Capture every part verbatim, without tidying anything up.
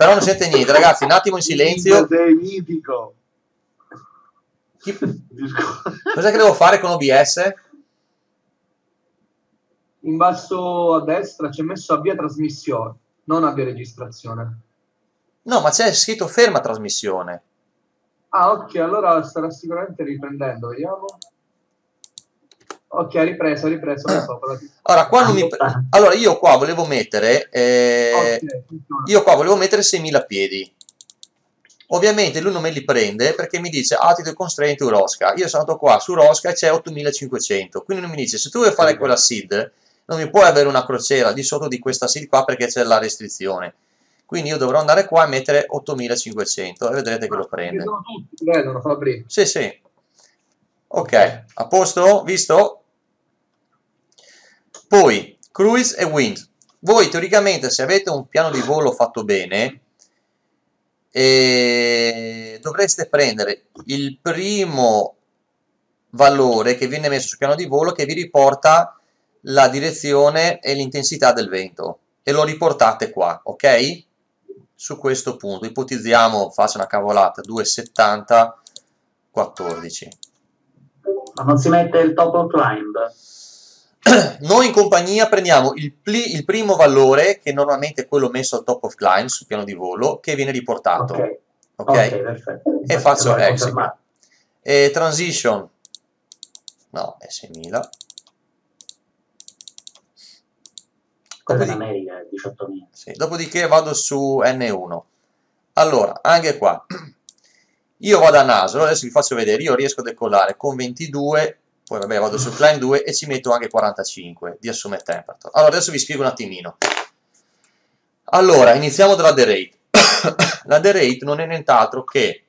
Però non sente niente, ragazzi, un attimo in silenzio. Sei mitico. Chi... Cos'è che devo fare con O B S? In basso a destra c'è messo avvia trasmissione, non avvia registrazione. No, ma c'è scritto ferma trasmissione. Ah, ok, allora starà sicuramente riprendendo, vediamo. Ok, ripreso, ripreso. Ah. Sopra. Allora, qua non mi... allora, io qua volevo mettere... Eh... Okay, io qua volevo mettere seimila piedi. Ovviamente lui non me li prende perché mi dice attitude constraint to Rosca. Io sono andato qua su Rosca e c'è ottomilacinquecento. Quindi lui mi dice, se tu vuoi fare quella seed, non mi puoi avere una crociera di sotto di questa seed qua perché c'è la restrizione. Quindi io dovrò andare qua e mettere ottomilacinquecento e vedrete che lo prende. Sono tutti, vedono, Fabri. Sì, sì. Ok, a posto? Visto? Poi, cruise e wind. Voi teoricamente se avete un piano di volo fatto bene, e dovreste prendere il primo valore che viene messo sul piano di volo che vi riporta la direzione e l'intensità del vento e lo riportate qua, ok? Su questo punto ipotizziamo, faccio una cavolata, due settanta quattordici. Ma non si mette il top of climb? Noi in compagnia prendiamo il, il primo valore, che normalmente è quello messo al top of climb sul piano di volo, che viene riportato. Ok, okay? okay, perfetto. E faccio allora, execute. E transition, no, è seimila. Quella in America è diciottomila. Sì, dopodiché vado su N uno. Allora, anche qua, io vado a naso, adesso vi faccio vedere, io riesco a decollare con ventidue, poi vabbè vado su climb due e ci metto anche quarantacinque di assume temperature. Allora adesso vi spiego un attimino. Allora, iniziamo dalla derate. La derate non è nient'altro che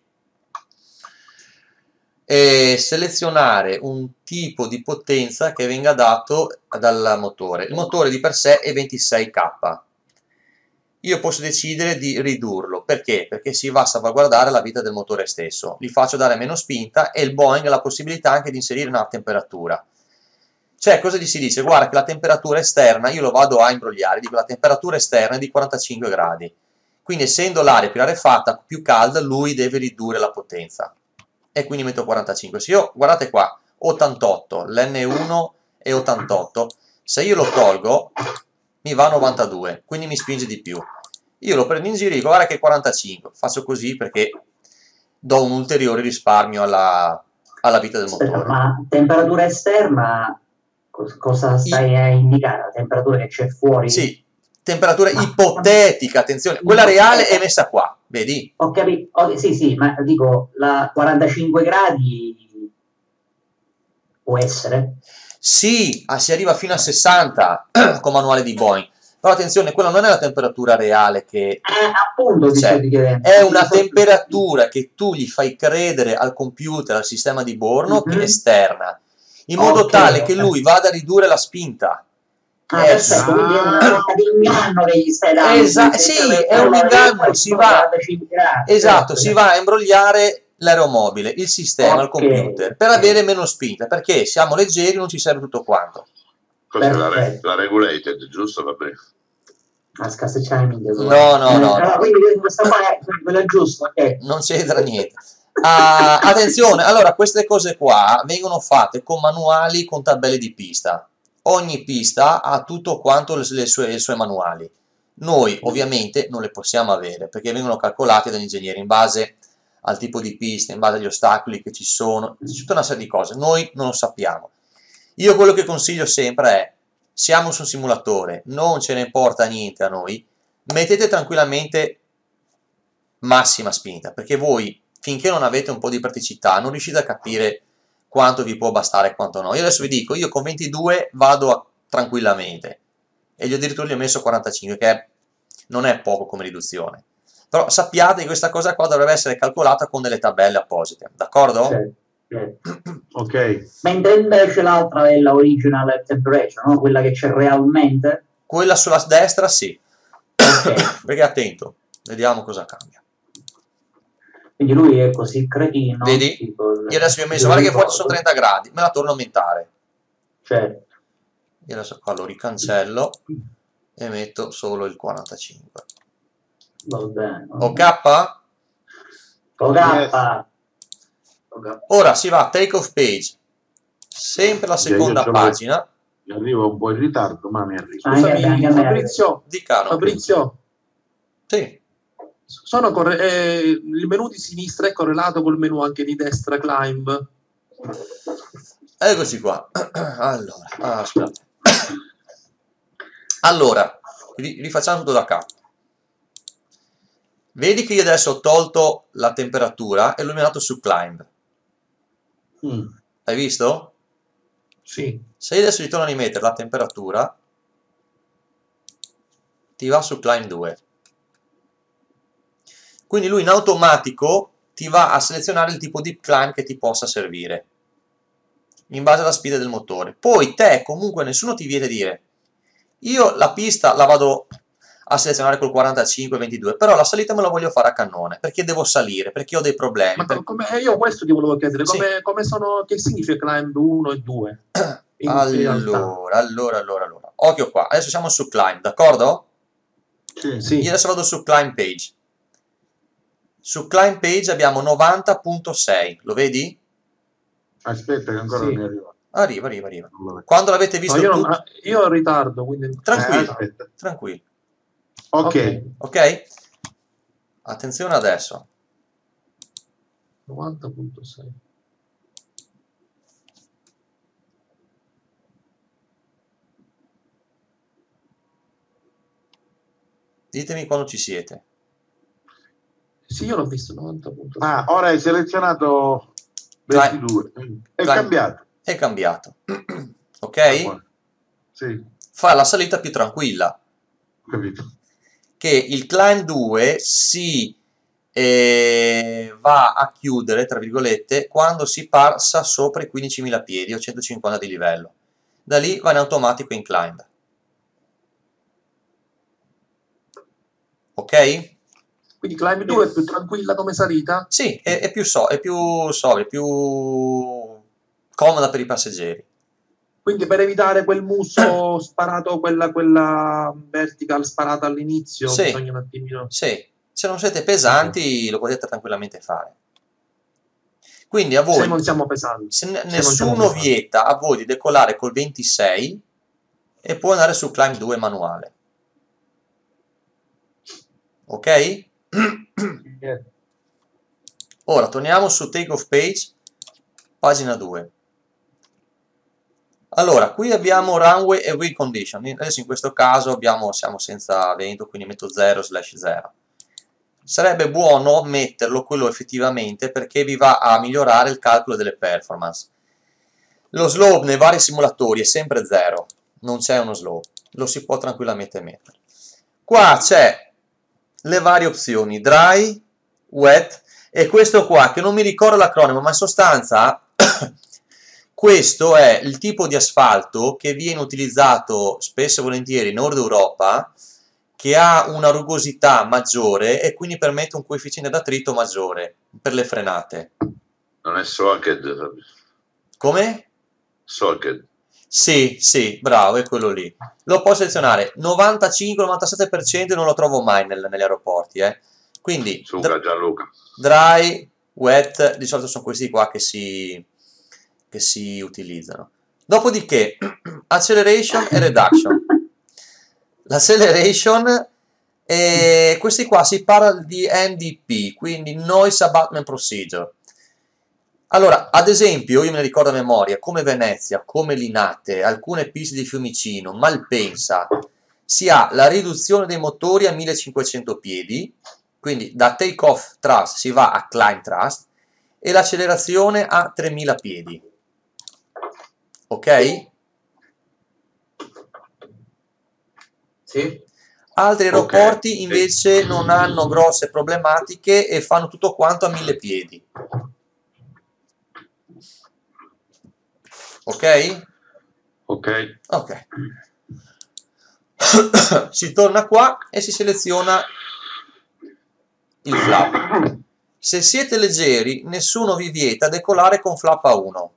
eh, selezionare un tipo di potenza che venga dato dal motore. Il motore di per sé è ventisei K. Io posso decidere di ridurlo, perché? Perché si va a salvaguardare la vita del motore stesso, gli faccio dare meno spinta e il Boeing ha la possibilità anche di inserire una temperatura. Cioè, cosa gli si dice? Guarda che la temperatura esterna, io lo vado a imbrogliare, dico la temperatura esterna è di quarantacinque gradi, quindi essendo l'aria più rarefatta, più calda, lui deve ridurre la potenza, e quindi metto quarantacinque. Se io, guardate qua, ottantotto, l'N uno è ottantotto, se io lo tolgo mi va a novantadue, quindi mi spinge di più. Io lo prendo in giro e dico guarda che quarantacinque, faccio così perché do un ulteriore risparmio alla, alla vita del Aspetta, motore. ma temperatura esterna cosa stai I... a indicare? La temperatura che c'è fuori? Sì, temperatura ma... ipotetica, attenzione, quella reale è messa qua, vedi? Ho capito, okay, sì sì, ma dico, la quarantacinque gradi può essere? Sì, ah, si arriva fino a sessanta con manuale di Boeing. Però attenzione, quella non è la temperatura reale che... Eh, appunto, cioè, chiedendo. è una temperatura che tu gli fai credere al computer, al sistema di bordo, mm-hmm. che è esterna, in modo okay, tale okay. che lui vada a ridurre la spinta. Ah, perfetto, ah. quindi è una sorta di inganno che gli stai dando. Esatto, sì, è un inganno, si va, esatto, si va a imbrogliare l'aeromobile, il sistema, okay. il computer, per avere meno spinta, perché siamo leggeri, non ci serve tutto quanto. Questa è la, re la regulated, giusto? Vabbè. No, no, no. Allora, quindi questa qua è quella giusta, okay. Non c'entra niente. Ah, attenzione, allora queste cose qua vengono fatte con manuali, con tabelle di pista. Ogni pista ha tutto quanto le, le, sue, le sue manuali. Noi ovviamente non le possiamo avere, perché vengono calcolate dagli ingegneri in base al tipo di pista, in base agli ostacoli che ci sono, c'è tutta una serie di cose, noi non lo sappiamo. Io quello che consiglio sempre è, siamo su un simulatore, non ce ne importa niente a noi, mettete tranquillamente massima spinta, perché voi, finché non avete un po' di praticità, non riuscite a capire quanto vi può bastare e quanto no. Io adesso vi dico, io con ventidue vado a, tranquillamente, e gli addirittura gli ho messo quarantacinque, che è, non è poco come riduzione. Però sappiate che questa cosa qua dovrebbe essere calcolata con delle tabelle apposite, d'accordo? Sì, sì. Ok. Mentre invece l'altra è la original temperature, no? Quella che c'è realmente? Quella sulla destra sì, okay. Perché attento, vediamo cosa cambia. Quindi lui è così cretino. Vedi? Tipo, io adesso vi ho messo, guarda che fuori sono trenta gradi, me la torno a aumentare. Certo. Io adesso qua lo ricancello e metto solo il quarantacinque. Va bene. Ok? Ok. Yes. Ora si va a take off page, sempre la seconda Io- io pagina. Mi arrivo un po' in ritardo, ma mi arrivo. Anche a me, anche a me. Fabrizio, Di Cano. Fabrizio, Sì. sono corre- eh, il menu di sinistra è correlato col menu anche di destra, climb. Eccoci qua. Allora, ah, aspetta. Allora, ri- rifacciamo tutto da capo. Vedi che io adesso ho tolto la temperatura e l'ho illuminato su climb. Mm. Hai visto? Sì. Se io adesso ritorno a rimettere la temperatura, ti va su climb due. Quindi lui in automatico ti va a selezionare il tipo di climb che ti possa servire, in base alla speed del motore. Poi te, comunque, nessuno ti viene a dire, io la pista la vado a selezionare col quarantacinque ventidue, però la salita me la voglio fare a cannone, perché devo salire, perché ho dei problemi. Ma per... come, eh, io questo ti volevo chiedere, Sì. come, come sono, che significa climb uno e due? In realtà. Allora, allora, allora, allora. Occhio qua, adesso siamo su climb, d'accordo? Sì. Sì. Io adesso vado su climb page. Su climb page abbiamo novanta punto sei, lo vedi? Aspetta che ancora Sì. non mi arriva. Arriva, arriva, arriva. Non lo vedo. Quando l'avete No, visto io, non- tutti, ah, io ho ritardo, quindi... tranquillo, Eh, aspetta. tranquillo, Ok. ok? Attenzione adesso. novanta punto sei. Ditemi quando ci siete. Sì, io l'ho visto, novanta punto sei. Ah, ora hai selezionato ventidue. È Climb. cambiato. È cambiato. Ah, Ok? buono. Sì, Fa la salita più tranquilla. ho capito. Che il climb due si eh, va a chiudere, tra virgolette, quando si passa sopra i quindicimila piedi o centocinquanta di livello. Da lì va in automatico in climb. Ok? Quindi climb due è più tranquilla come salita? Sì, è, è più so, è più sobria, è più comoda per i passeggeri. Quindi per evitare quel muso sparato, quella, quella vertical sparata all'inizio, Sì. bisogna un attimino... Sì, se non siete pesanti lo potete tranquillamente fare. Quindi a voi, Se non siamo pesanti. se non nessuno siamo pesanti. vieta a voi di decollare col ventisei e può andare su climb due manuale. Ok? Ora torniamo su take off page, pagina due. Allora, qui abbiamo runway e wheel condition. Adesso in questo caso abbiamo, siamo senza vento, quindi metto zero slash zero. Sarebbe buono metterlo quello effettivamente perché vi va a migliorare il calcolo delle performance. Lo slope nei vari simulatori è sempre zero, non c'è uno slope, lo si può tranquillamente mettere. Qua c'è le varie opzioni, dry, wet e questo qua che non mi ricordo l'acronimo, ma in sostanza questo è il tipo di asfalto che viene utilizzato spesso e volentieri in Nord Europa, che ha una rugosità maggiore e quindi permette un coefficiente d'attrito maggiore per le frenate. Non è socket. Come? Socket. Sì, sì, bravo, è quello lì. Lo posso selezionare novantacinque novantasette per cento e non lo trovo mai nel, negli aeroporti, eh. Quindi Suca Gianluca. dry, wet, di solito sono questi qua che si, che si utilizzano. Dopodiché, acceleration e reduction. L'acceleration, e questi qua si parla di N D P, quindi Noise Abatement Procedure. Allora, ad esempio, io me ne ricordo a memoria, come Venezia, come Linate, alcune piste di Fiumicino, Malpensa, si ha la riduzione dei motori a millecinquecento piedi, quindi da take off thrust si va a climb thrust, e l'accelerazione a tremila piedi. Ok? Sì. Altri aeroporti Ok. invece non hanno grosse problematiche e fanno tutto quanto a mille piedi. Ok? Ok. Ok. Si torna qua e si seleziona il flap. Se siete leggeri, nessuno vi vieta decollare con flap a uno.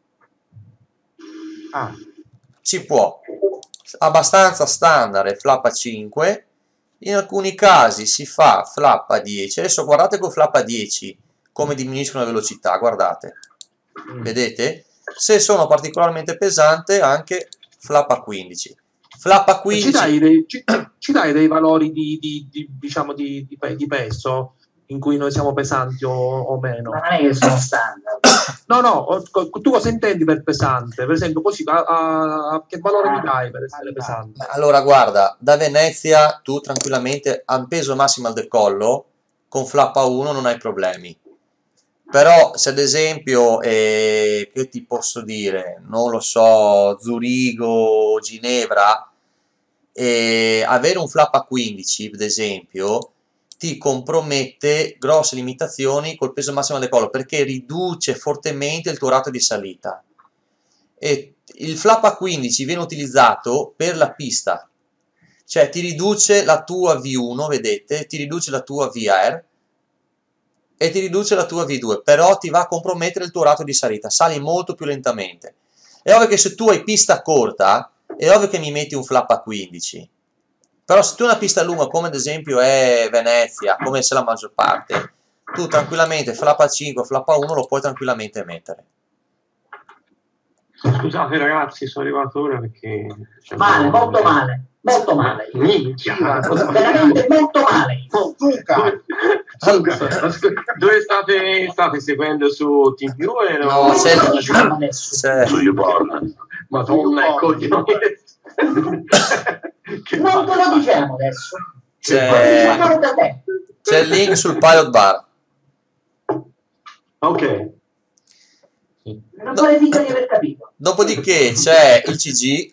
Ah, Si può. Abbastanza standard è flap a cinque, In alcuni casi si fa flap a dieci. Adesso guardate con flap a dieci come diminuiscono la velocità, guardate. Vedete? Se sono particolarmente pesante, anche flap a quindici. Flap a quindici. Ci dai dei, ci, ci dai dei valori di, di, di, diciamo di, di, di peso in cui noi siamo pesanti o, o meno? Ma non è che sono standard. No, no, tu cosa intendi per pesante? Per esempio, così a, a, a che valore mi dai per essere pesante? Allora, guarda, da Venezia tu tranquillamente a peso massimo al decollo, con flap a uno non hai problemi. Però se ad esempio, eh, che ti posso dire, non lo so, Zurigo, Ginevra, eh, avere un flap a quindici, ad esempio, ti compromette grosse limitazioni col peso massimo al decollo, perché riduce fortemente il tuo rato di salita. E il flap a quindici viene utilizzato per la pista, cioè ti riduce la tua V uno, vedete, ti riduce la tua V R, e ti riduce la tua V due, però ti va a compromettere il tuo rato di salita, sali molto più lentamente. È ovvio che se tu hai pista corta, è ovvio che mi metti un flap a quindici, però se tu hai una pista lunga, come ad esempio è Venezia, come se la maggior parte, tu tranquillamente flap a cinque, flap a uno lo puoi tranquillamente mettere. Scusate ragazzi, sono arrivato ora perché... Male, molto male, molto male. Minchia! Veramente molto male. Allora, dove state, state seguendo su TeamViewer? No, Non c'è- te lo diciamo adesso. C'è- Su YouPorn. Madonna, ecco Non te lo diciamo adesso. c'è Diciamo da te. c'è il link sul Pilot Bar. Ok. Non fare finta di aver capito. Dopodiché c'è il C G.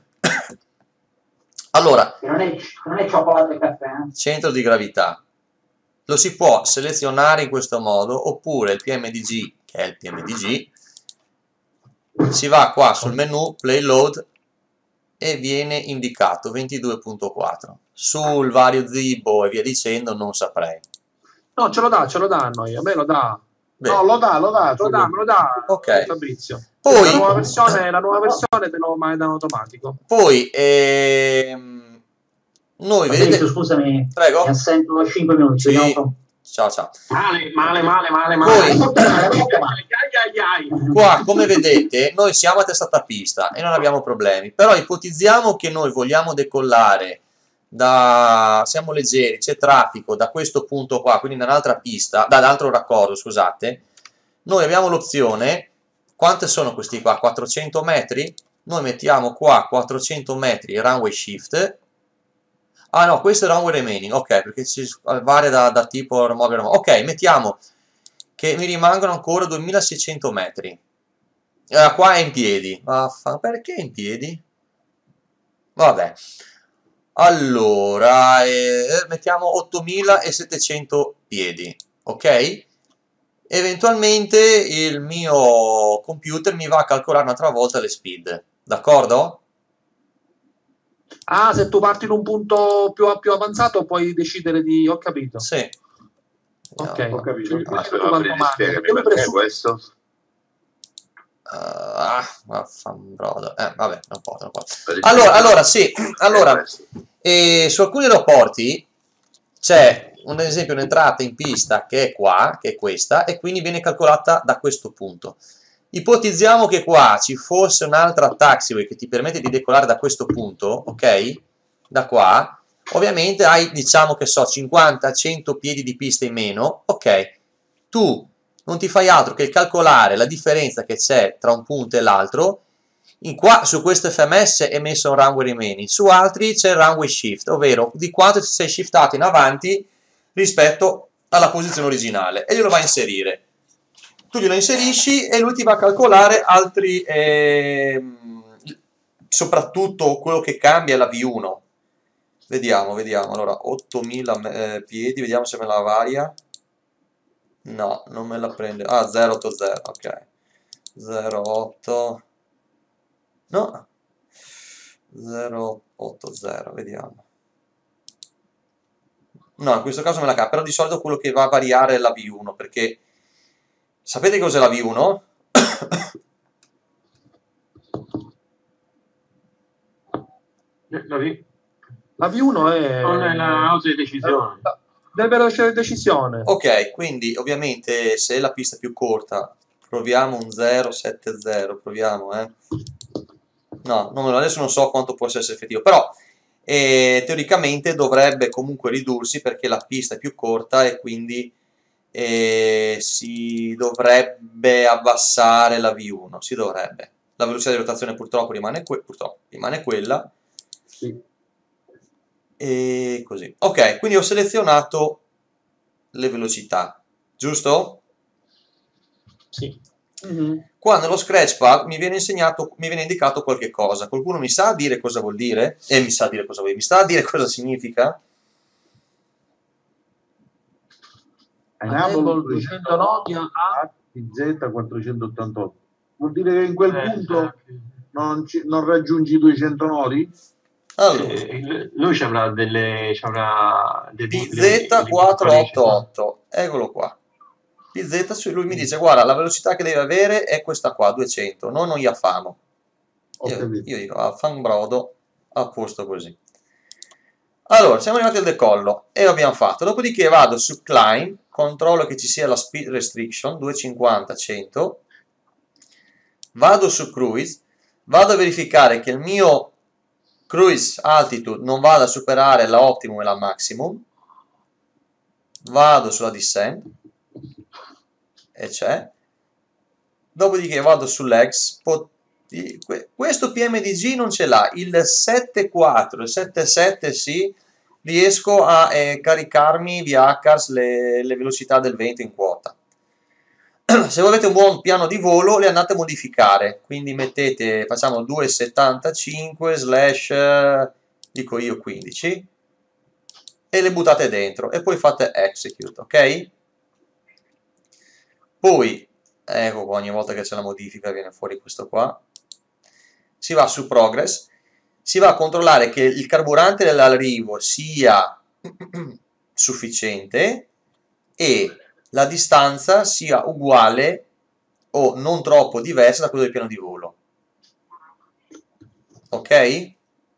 Allora, Che non è, non è cioccolato e caffè. Eh? centro di gravità. Lo si può selezionare in questo modo, oppure il P M D G, che è il P M D G, si va qua sul menu Play Load e viene indicato ventidue punto quattro. Sul vario Zibo e via dicendo non saprei. No, ce lo dà, ce lo dà a noi, a me lo dà. Bene. No, lo dà, lo dà. Lo dà, me lo dà Ok. Fabrizio. Poi- la nuova versione, la nuova versione te lo mandano automatico. Poi, ehm, noi Fabrizio, vedete... scusami, Prego. mi assento cinque minuti. Sì. vediamo un po'. Ciao, ciao. Male, male, male, male, Poi- male. Molto male, molto male. Ai, ai, ai. Qua, come vedete, noi siamo a testata pista e non abbiamo problemi, però ipotizziamo che noi vogliamo decollare da, siamo leggeri, c'è traffico da questo punto qua, quindi da un'altra pista, da un altro raccordo, scusate, noi abbiamo l'opzione, quante sono questi qua? quattrocento metri? Noi mettiamo qua quattrocento metri runway shift. Ah no, questo è runway remaining, ok, perché ci varia da, da tipo remover, ok, mettiamo che mi rimangono ancora duemilaseicento metri. Eh, qua è in piedi. Vaffa, perché in piedi? Vabbè. Allora, eh, mettiamo ottomilasettecento piedi, ok? Eventualmente il mio computer mi va a calcolare un'altra volta le speed, d'accordo? Ah, se tu parti in un punto più, più avanzato puoi decidere di... Ho capito. Sì. Ok. Ho capito. Cioè, Ah, tu però, quanto Freddy, manca? spiegami Io mi perché presu- questo? Ah, vaffanbrodo. Eh, vabbè, non può, non può. Allora, allora, sì, allora, e su alcuni aeroporti c'è un esempio un'entrata in pista che è qua, che è questa, e quindi viene calcolata da questo punto. Ipotizziamo che qua ci fosse un'altra taxiway che ti permette di decollare da questo punto, ok? Da qua, ovviamente hai, diciamo che so, cinquanta cento piedi di pista in meno, ok? Tu non ti fai altro che calcolare la differenza che c'è tra un punto e l'altro. In qua su questo F M S è messo un runway remaining, su altri c'è il runway shift, ovvero di quanto ti sei shiftato in avanti rispetto alla posizione originale, e glielo vai a inserire. Tu glielo inserisci e lui ti va a calcolare altri, ehm, soprattutto quello che cambia è la V uno. Vediamo, vediamo, allora ottomila eh, piedi, vediamo se me la varia. No, non me la prende. Ah, zero otto zero, ok. zero otto. No. zero otto zero, vediamo. No, in questo caso me la cambia, però di solito quello che va a variare è la V uno, perché sapete cos'è la V uno? La V- La V uno è... Non è la cosa di decisione. Del veloce di decisione. Ok, quindi ovviamente se la pista è più corta, proviamo un zero sette zero, proviamo, eh. No, non, adesso non so quanto possa essere effettivo, però eh, teoricamente dovrebbe comunque ridursi perché la pista è più corta e quindi eh, si dovrebbe abbassare la V uno, si dovrebbe. La velocità di rotazione purtroppo rimane, que purtroppo rimane quella. Sì. E così. Ok, quindi ho selezionato le velocità, giusto? Sì. Mm-hmm. Qua nello scratchpad mi viene insegnato, mi viene indicato qualche cosa. Qualcuno mi sa dire cosa vuol dire? E eh, mi sa dire cosa vuol dire? Mi sta a dire cosa significa? Enable duecentonove a T Z quattrocentottantotto. Vuol dire che in quel Eh, punto non, ci, non raggiungi i duecento nodi? Allora, Eh, lui ci avrà delle, ci avrà delle, T Z quattrocentottantotto, eccolo qua. T Z, lui mi dice guarda la velocità che deve avere è questa qua, duecento, noi non gli affamo. Io, io dico affanbrodo, a posto così. Allora, siamo arrivati al decollo e lo abbiamo fatto. Dopodiché vado su climb, controllo che ci sia la speed restriction duecentocinquanta cento, vado su cruise, vado a verificare che il mio cruise altitude non vada a superare la optimum e la maximum, vado sulla descent e c'è, dopodiché vado sull'ex. Questo P M D G non ce l'ha, il sette quattro, il sette sette sì, riesco a eh, caricarmi via Hackers le, le velocità del vento in quota. Se voi avete un buon piano di volo le andate a modificare, quindi mettete, facciamo due settantacinque slash, dico io quindici, e le buttate dentro e poi fate execute, ok? Poi, ecco qua, ogni volta che c'è la modifica viene fuori questo qua, si va su progress, si va a controllare che il carburante dell'arrivo sia sufficiente e la distanza sia uguale o non troppo diversa da quello del piano di volo. Ok?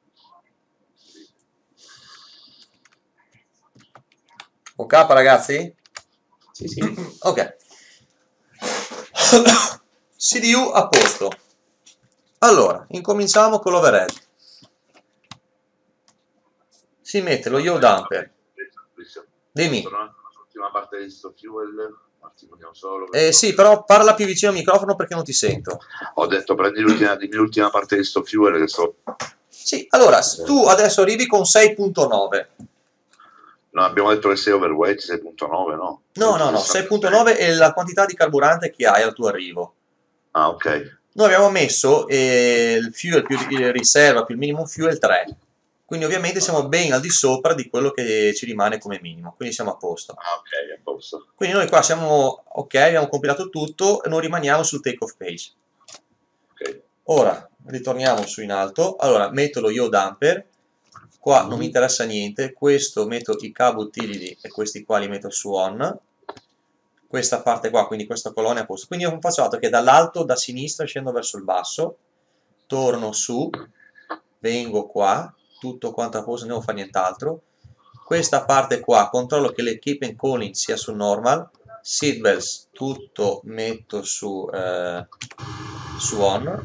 Ok ragazzi? Sì, sì. Ok. C D U a posto. Allora, incominciamo con l'overhead. Si mette lo yaw damper. Dimmi. L'ultima parte di sto fuel, un attimo solo. Eh sì, però parla più vicino al microfono perché non ti sento. Ho detto prendi l'ultima, l'ultima parte di sto fuel che sto... Sì, allora, tu adesso arrivi con sei punto nove. No, abbiamo detto che sei overweight, sei punto nove, no? No, no, no, sei punto nove è la quantità di carburante che hai al tuo arrivo. Ah, ok. Noi abbiamo messo eh, il fuel più il riserva più il minimum fuel tre. Quindi ovviamente siamo ben al di sopra di quello che ci rimane come minimo, quindi siamo a posto. Ah, ok, a posto. Quindi noi qua siamo, ok, abbiamo compilato tutto e non rimaniamo sul take off page. Ok. Ora, ritorniamo su in alto, allora metto lo yaw damper, qua non mi interessa niente, questo metto i cabo utility e questi qua li metto su on, questa parte qua, quindi questa colonna è a posto. Quindi io ho fatto che dall'alto, da sinistra scendo verso il basso, torno su, vengo qua, tutto quanto a posto, non devo fare nient'altro. Questa parte qua controllo che le keep and calling sia su normal, seatbelts tutto metto su, eh, su on.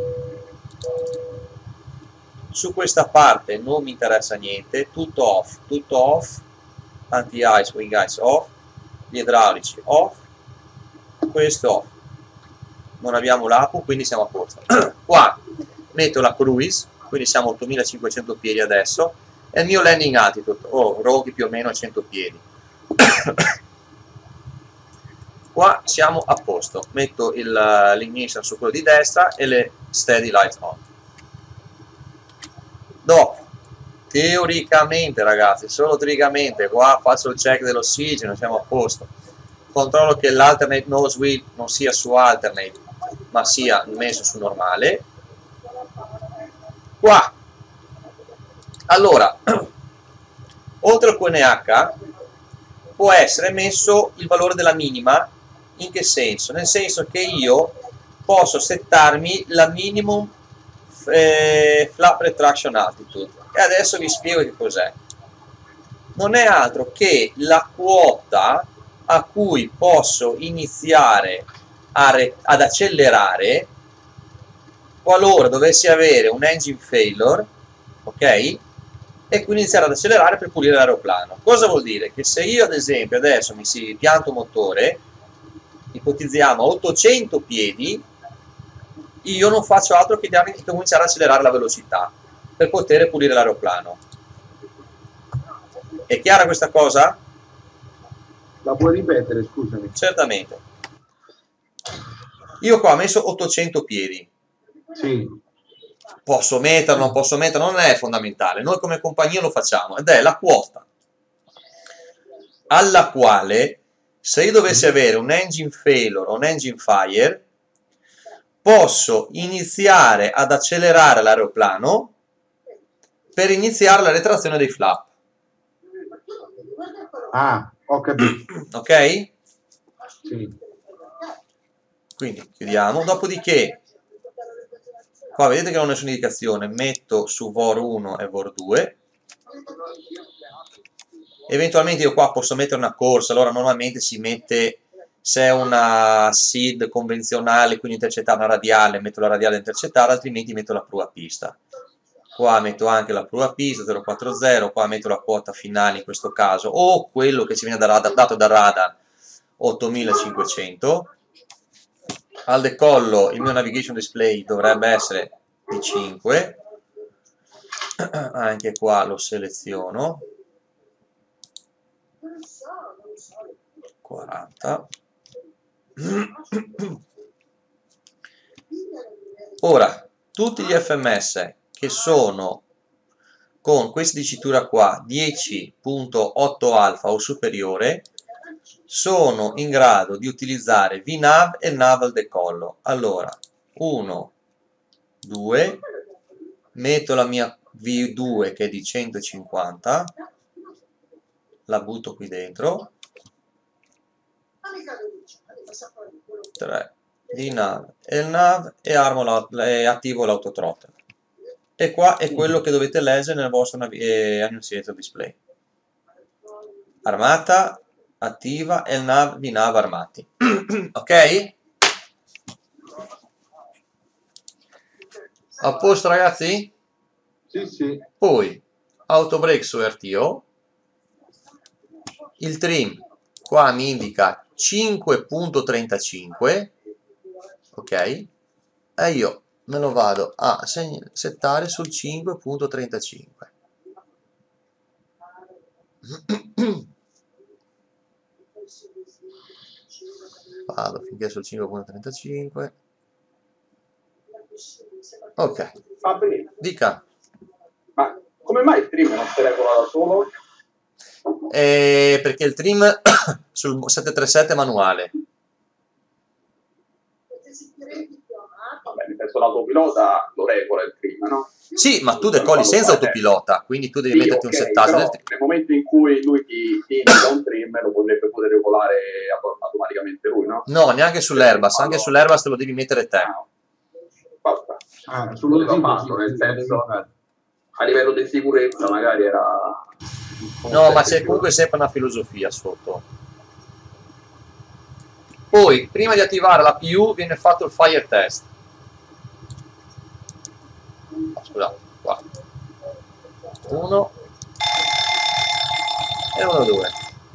Su questa parte non mi interessa niente, tutto off, tutto off, anti-ice, wing ice off, gli idraulici off, questo off. Non abbiamo l'A P U, quindi siamo a posto. Qua metto la cruise, quindi siamo a ottomilacinquecento piedi adesso, e il mio landing altitude, oh, roghi più o meno a cento piedi. Qua siamo a posto, metto l'ignition su quello di destra e le steady lights on. Dopo, teoricamente ragazzi, solo teoricamente, qua faccio il check dell'ossigeno, siamo a posto. Controllo che l'alternate nose wheel non sia su alternate, ma sia messo su normale. Qua, allora, oltre al Q N H può essere messo il valore della minima. In che senso? Nel senso che io posso settarmi la minimum eh, flap retraction altitude. e adesso vi spiego che cos'è. Non è altro che la quota a cui posso iniziare a ad accelerare qualora dovessi avere un engine failure, ok? E quindi iniziare ad accelerare per pulire l'aeroplano. Cosa vuol dire? Che se io ad esempio adesso mi si pianto un motore, ipotizziamo a ottocento piedi, io non faccio altro che cominciare ad accelerare la velocità per poter pulire l'aeroplano. È chiara questa cosa? La puoi ripetere, scusami? Certamente. Io qua ho messo ottocento piedi. Sì. Posso metterlo, non posso metterlo, non è fondamentale. Noi come compagnia lo facciamo ed è la quota alla quale, se io dovessi avere un engine failure o un engine fire, posso iniziare ad accelerare l'aeroplano per iniziare la retrazione dei flap. Ah, ho capito. Ok? Sì. Quindi chiudiamo. Dopodiché, qua vedete che non ho nessuna indicazione, metto su vor uno e vor due. Eventualmente io qua posso mettere una corsa, allora normalmente si mette, se è una S I D convenzionale, quindi intercettare una radiale, metto la radiale da intercettare, altrimenti metto la prua pista. Qua metto anche la prua pista, zero quattro zero, qua metto la quota finale in questo caso, o quello che ci viene da radar, dato da radar, ottomilacinquecento. Al decollo il mio navigation display dovrebbe essere di cinque, anche qua lo seleziono, quaranta. Ora, tutti gli F M S che sono con questa dicitura qua dieci punto otto alfa o superiore sono in grado di utilizzare V NAV e NAV al decollo. Allora, uno, due, metto la mia V due che è di centocinquanta, la butto qui dentro, tre, di NAV e il NAV e, armo la, e attivo l'autotrottle. E qua è quello che dovete leggere nel vostro eh, annunciator display. Armata, attiva e il nav di nav armati. Ok? A posto ragazzi? Sì, sì. Poi auto brake su R T O, il trim qua mi indica cinque punto trentacinque, ok? E io me lo vado a settare sul cinque punto trentacinque. Vado finché sul cinque punto trentacinque. Ok. Fabri, Dica. ma come mai il trim non si regola da solo? Eh, perché il trim sul settecentotrentasette è manuale. Vabbè, mi penso l'autopilota lo regola il trim, no? Sì, ma tu decolli senza autopilota, quindi tu devi Sì, metterti okay, un settaggio però del trim. nel momento in cui lui ti, ti indica un trim lo potrebbe poter regolare automaticamente lui, no? No, neanche sull'Airbus, anche sull'Airbus te lo devi mettere te. Ah, basta. Ah, Sullo fatto, nel senso, a livello di sicurezza magari era... No, ma c'è comunque sempre una filosofia sotto. Poi, prima di attivare la P U viene fatto il fire test. Oh, scusate, qua. Uno. E uno, due.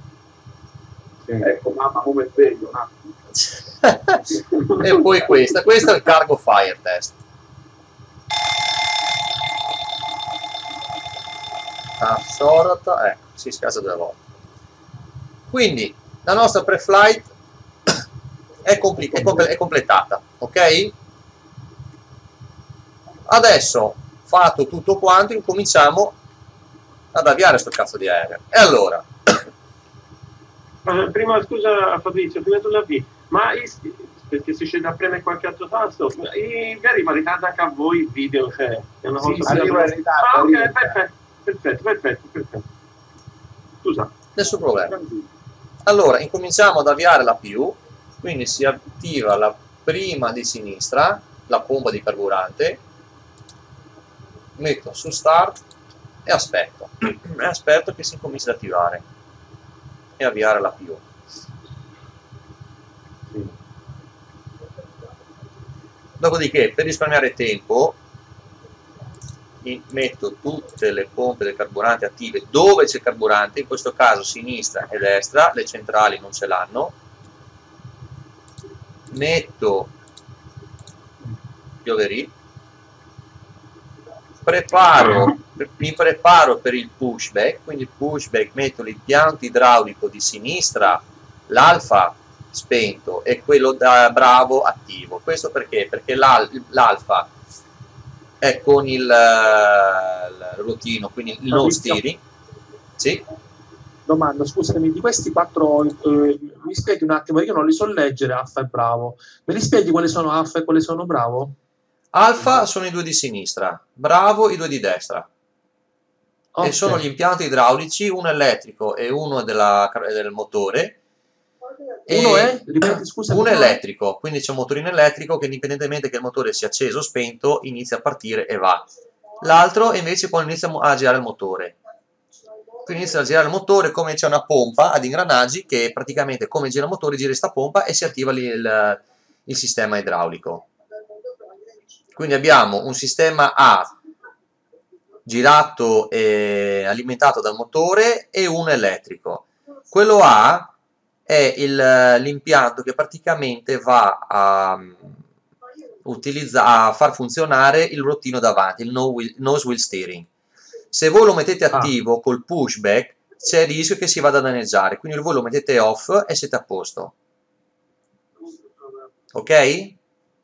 Ecco, mamma come sveglio, un attimo. E poi questa, questo è il cargo fire test. Assorta, ecco, si scasa due volte. Quindi la nostra pre-flight è, compl è, compl è completata, ok? Adesso, fatto tutto quanto, incominciamo ad avviare sto cazzo di aereo. E allora? Ma prima, scusa Fabrizio, prima tu l'avvi, ma perché si scende a premere qualche altro tasto, magari ma ritarda anche a voi il video, cioè è una cosa sì, arriva in ritardo, ah, ok, arriva. perfetto, perfetto, perfetto, perfetto. Scusa. Nessun problema. Allora, incominciamo ad avviare la P U, quindi si attiva la prima di sinistra, la pompa di carburante, metto su start e aspetto, e aspetto che si incominci ad attivare e avviare la P U. Sì. Dopodiché, per risparmiare tempo, metto tutte le pompe del carburante attive dove c'è carburante, in questo caso sinistra e destra, le centrali non ce l'hanno. Metto piovery, preparo, mi preparo per il pushback, quindi pushback, metto l'impianto idraulico di sinistra, l'alfa spento e quello da bravo attivo. Questo perché? Perché l'alfa è con il, il rotino, quindi il no steering. Sì? Domanda, scusami, di questi quattro, eh, mi spieghi un attimo, io non li so leggere, alfa e bravo. Me li spieghi quali sono alfa e quali sono bravo? Alfa sono i due di sinistra, bravo i due di destra. Okay. E sono gli impianti idraulici, uno elettrico e uno della, del motore. Uno è? Ripeti, scusa, uno elettrico, quindi c'è un motorino elettrico che indipendentemente che il motore sia acceso o spento inizia a partire e va. L'altro è invece quando inizia a girare il motore. Quindi inizia a girare il motore, come c'è una pompa ad ingranaggi che praticamente come gira il motore gira questa pompa e si attiva lì il, il sistema idraulico. Quindi abbiamo un sistema A girato e alimentato dal motore e uno elettrico. Quello A è l'impianto che praticamente va a, utilizza, a far funzionare il rotino davanti, il nose wheel steering. Se voi lo mettete attivo ah. col pushback c'è il rischio che si vada a danneggiare, quindi voi lo mettete off e siete a posto. Ok? E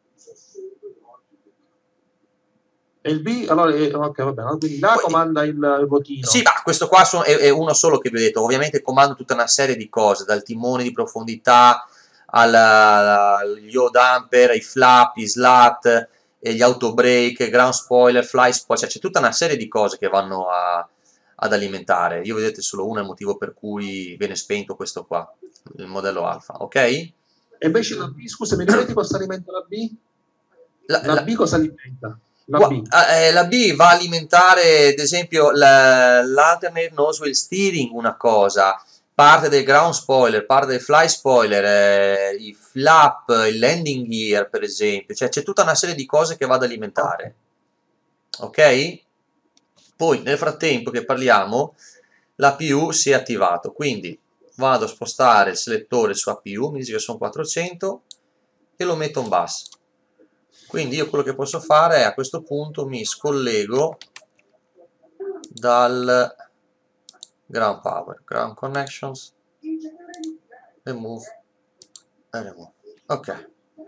il B, allora, eh, ok, va bene, quindi là comanda il, il rotino. Sì, ma questo qua sono, è, è uno solo che vi ho detto, ovviamente comando tutta una serie di cose, dal timone di profondità agli yaw damper, ai flap, i slat, e gli auto brake, ground spoiler, fly spoiler, cioè c'è tutta una serie di cose che vanno a, ad alimentare. Io vedete solo uno è il motivo per cui viene spento questo qua, il modello alfa, ok? E invece la B, scusa, mi ripeti cosa alimenta la B? La, la, la B cosa alimenta? La B. Eh, la B va a alimentare, ad esempio, l'alternate nose wheel steering, una cosa, parte del ground spoiler, parte del fly spoiler, eh, i flap, il landing gear per esempio, cioè c'è tutta una serie di cose che va ad alimentare. Ok? Poi nel frattempo che parliamo la P U si è attivato, quindi vado a spostare il selettore su A P U, mi dice che sono quattrocento e lo metto in bus. Quindi io quello che posso fare è a questo punto mi scollego dal ground power, ground connections, remove e remove. Ok.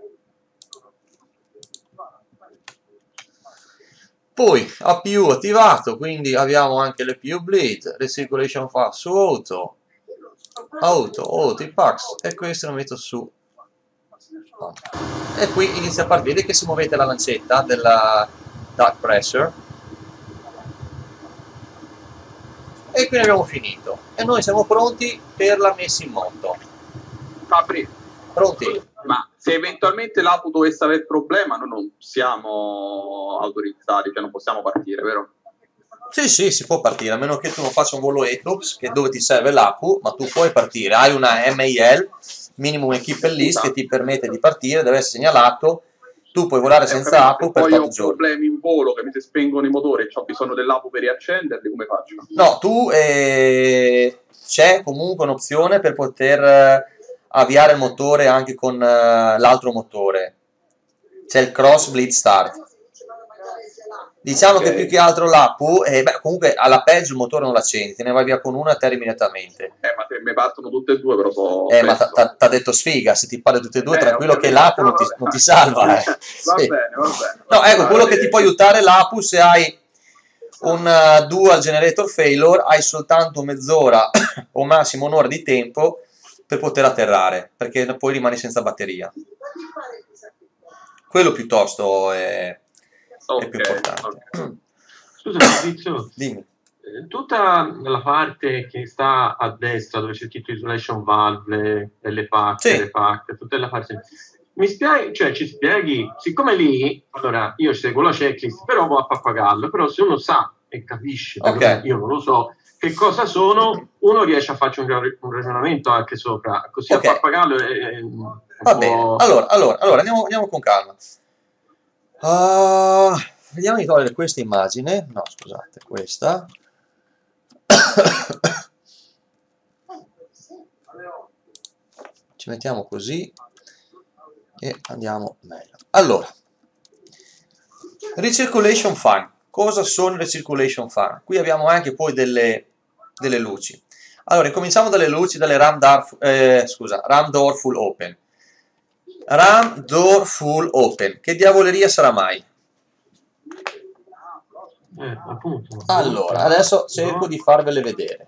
Poi A P U attivato, quindi abbiamo anche le P U bleed, recirculation fast su auto, auto, auto, i packs, e questo lo metto su. E qui inizia a partire. Vedete che se muovete la lancetta della dark pressure, e qui abbiamo finito e noi siamo pronti per la messa in moto. Fabri, pronti? Ma se eventualmente l'A P U dovesse avere problema, noi non siamo autorizzati, cioè non possiamo partire, vero? Sì, sì, si può partire, a meno che tu non faccia un volo Etops, che dove ti serve l'A P U, ma tu puoi partire. Hai una M A L, minimum equipment list, che ti permette di partire, deve essere segnalato. Tu puoi volare senza A P U per poi ho tot giorni. problemi in volo, che mi si spengono i motori e ho bisogno dell'A P U per riaccenderli, come faccio? No, tu eh, c'è comunque un'opzione per poter eh, avviare il motore anche con eh, l'altro motore. C'è il cross bleed start. Diciamo okay. Che più che altro l'A P U, eh, beh, comunque alla peggio il motore non l'accendi, te ne vai via con una e termini immediatamente. Eh, ma se mi partono tutte e due, però so. Eh, ma t'ha detto sfiga, se ti pare tutte e due, eh, tranquillo che l'A P U non ti, non ti salva. Eh. Va sì. bene, va bene. No, ecco, quello che ti può aiutare l'A P U, se hai un uh, dual generator failure, hai soltanto mezz'ora o massimo un'ora di tempo per poter atterrare, perché poi rimani senza batteria. Quello piuttosto è... Okay, è più importante. Okay. Scusa Fabrizio, dimmi. Tutta la parte che sta a destra dove c'è scritto isolation valve, le pack, sì. le pack, tutta la parte, mi spieghi, cioè ci spieghi, siccome lì, allora io seguo la checklist, però va a pappagallo, però se uno sa e capisce, Ok. io non lo so, che cosa sono, uno riesce a farci un, un ragionamento anche sopra, così Ok. a pappagallo è, è un Va po'... bene, allora, allora, allora andiamo, andiamo con calma. Ah, vediamo di togliere questa immagine. No, scusate, questa. Ci mettiamo così e andiamo meglio. Allora, recirculation fan. Cosa sono i recirculation fan? Qui abbiamo anche poi delle, delle luci. Allora, cominciamo dalle luci, dalle ram door, eh, scusa, ram door full open. Ram door full open. Che diavoleria sarà mai? Eh, appunto. Allora, adesso cerco di farvele vedere.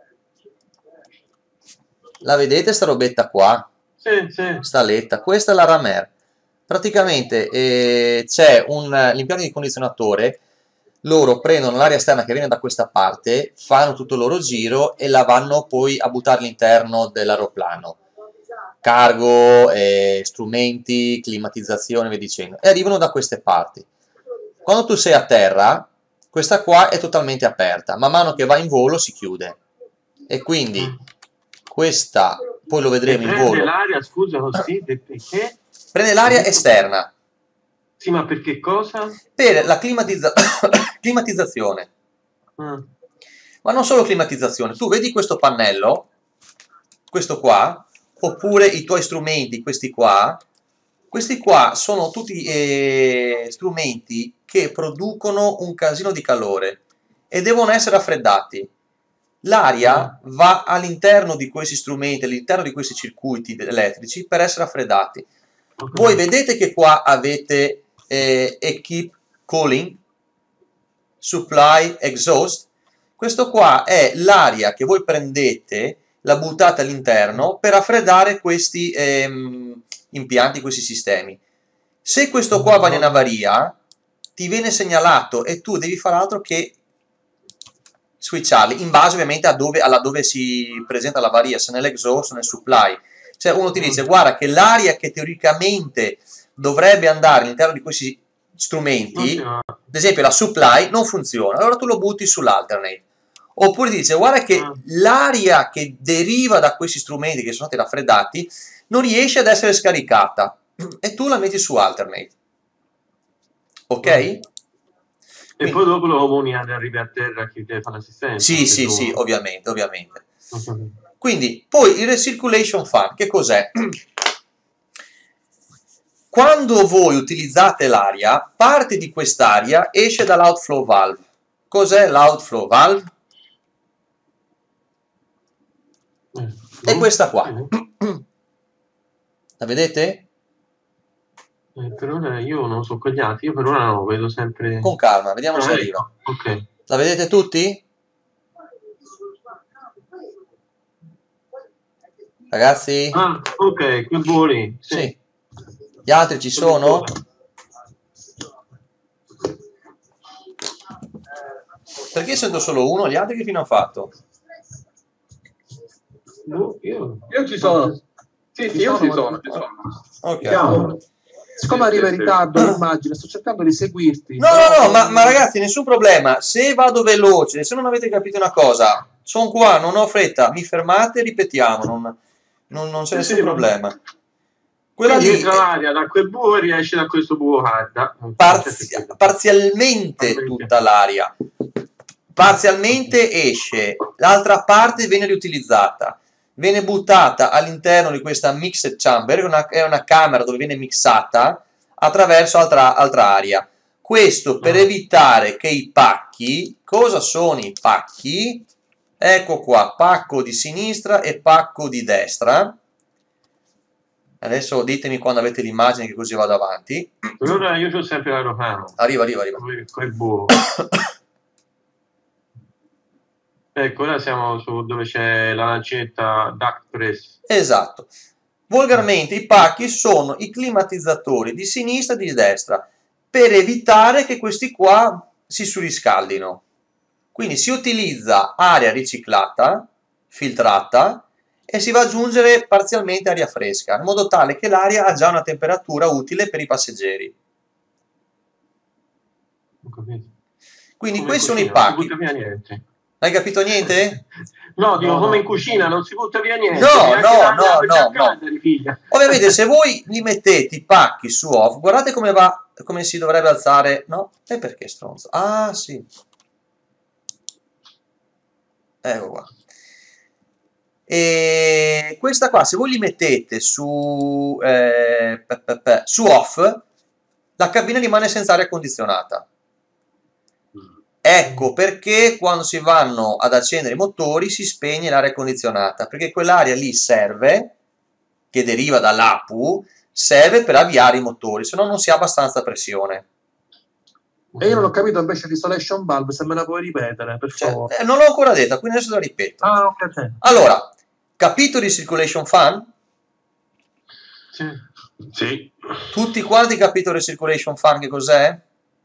La vedete sta robetta qua? Sì, sì. Sta letta. Questa è la ram air. Praticamente eh, c'è un l'impianto di condizionatore. Loro prendono l'aria esterna che viene da questa parte, fanno tutto il loro giro e la vanno poi a buttare all'interno dell'aeroplano. Cargo, eh, strumenti, climatizzazione, via dicendo. E arrivano da queste parti. Quando tu sei a terra, questa qua è totalmente aperta. Man mano che va in volo si chiude. E quindi questa, poi lo vedremo in prende volo. l'aria, scusa, così, perché? Prende l'aria esterna. Sì, ma per che cosa? Per la climatizza climatizzazione. Ah. Ma non solo climatizzazione. Tu vedi questo pannello, questo qua, oppure i tuoi strumenti, questi qua. Questi qua sono tutti eh, strumenti che producono un casino di calore e devono essere raffreddati. L'aria va all'interno di questi strumenti, all'interno di questi circuiti elettrici per essere raffreddati. Voi vedete che qua avete eh, Equip Cooling, Supply Exhaust. Questo qua è l'aria che voi prendete, la buttate all'interno per raffreddare questi ehm, impianti, questi sistemi. Se questo qua va in avaria, ti viene segnalato e tu devi fare altro che switcharli in base ovviamente a dove, alla dove si presenta l'avaria, se nell'exhaust o nel supply. Cioè uno ti dice guarda che l'aria che teoricamente dovrebbe andare all'interno di questi strumenti, ad esempio la supply, non funziona, allora tu lo butti sull'alternate. Oppure ti dice guarda che l'aria che deriva da questi strumenti che sono stati raffreddati non riesce ad essere scaricata e tu la metti su alternate. Ok? E quindi, poi dopo lo comunicate, arrivi a terra chi deve fare l'assistenza. Sì, sì, tu... sì, ovviamente, ovviamente. Uh-huh. Quindi, poi il recirculation fan, che cos'è? Quando voi utilizzate l'aria, parte di quest'aria esce dall'outflow valve. Cos'è l'outflow valve? Mm. È questa qua. Mm. La vedete? Eh, per ora io non so cogliati, io per ora no, vedo sempre... Con calma, vediamo ah, se arriva. Ok. La vedete tutti? Ragazzi? Ah, ok, qui buoni. Sì. Sì. Gli altri ci sono? Perché sento solo uno? Gli altri che fine hanno fatto? No, io... io ci sono. Sì, sì, io ci sono. Ci sono. Ok. Siamo. Siccome arriva in ritardo l'immagine, sto cercando di seguirti. No, no, no, ma, ma ragazzi, nessun problema. Se vado veloce, se non avete capito una cosa, sono qua, non ho fretta, mi fermate e ripetiamo, non, non, non c'è nessun sì, problema. Quella lì entra l'aria da quel buco e riesce da questo buco calda. Parzi parzialmente tutta l'aria. Parzialmente esce, l'altra parte viene riutilizzata. Viene buttata all'interno di questa mixed chamber, una, è una camera dove viene mixata attraverso altra, altra aria. Questo per evitare che i pacchi, cosa sono i pacchi? Ecco qua, pacco di sinistra e pacco di destra. Adesso ditemi quando avete l'immagine che così vado avanti. Allora io ho sempre l'aeroplano. Arriva, arriva, arriva. Quel buco. Ecco, ora siamo su dove c'è la lancetta duct press. Esatto. Volgarmente i pacchi sono i climatizzatori di sinistra e di destra per evitare che questi qua si surriscaldino. Quindi si utilizza aria riciclata, filtrata e si va ad aggiungere parzialmente aria fresca, in modo tale che l'aria ha già una temperatura utile per i passeggeri. Ho capito. Quindi Come questi sono i cucina, non si pacchi. butta via niente. Hai capito niente? No, dico No, come no. in cucina, non si butta via niente. No, neanche no, la- no, la- no, la- no. la- figlia. Ovviamente se voi li mettete i pacchi su off, guardate come va, come si dovrebbe alzare, no? E perché stronzo? Ah, sì. Ecco qua. E questa qua, se voi li mettete su, eh, pe- pe- pe- su off, la cabina rimane senza aria condizionata. Ecco perché quando si vanno ad accendere i motori si spegne l'aria condizionata, perché quell'aria lì serve, che deriva dall'A P U, serve per avviare i motori, se no non si ha abbastanza pressione. E io non ho capito invece l'isolation valve, se me la puoi ripetere, per Cioè, favore. eh, non l'ho ancora detta, quindi adesso la ripeto. Ah, ok, sì. Allora, capito di circulation fan? Sì. Sì. Tutti quanti capito di circulation fan che cos'è?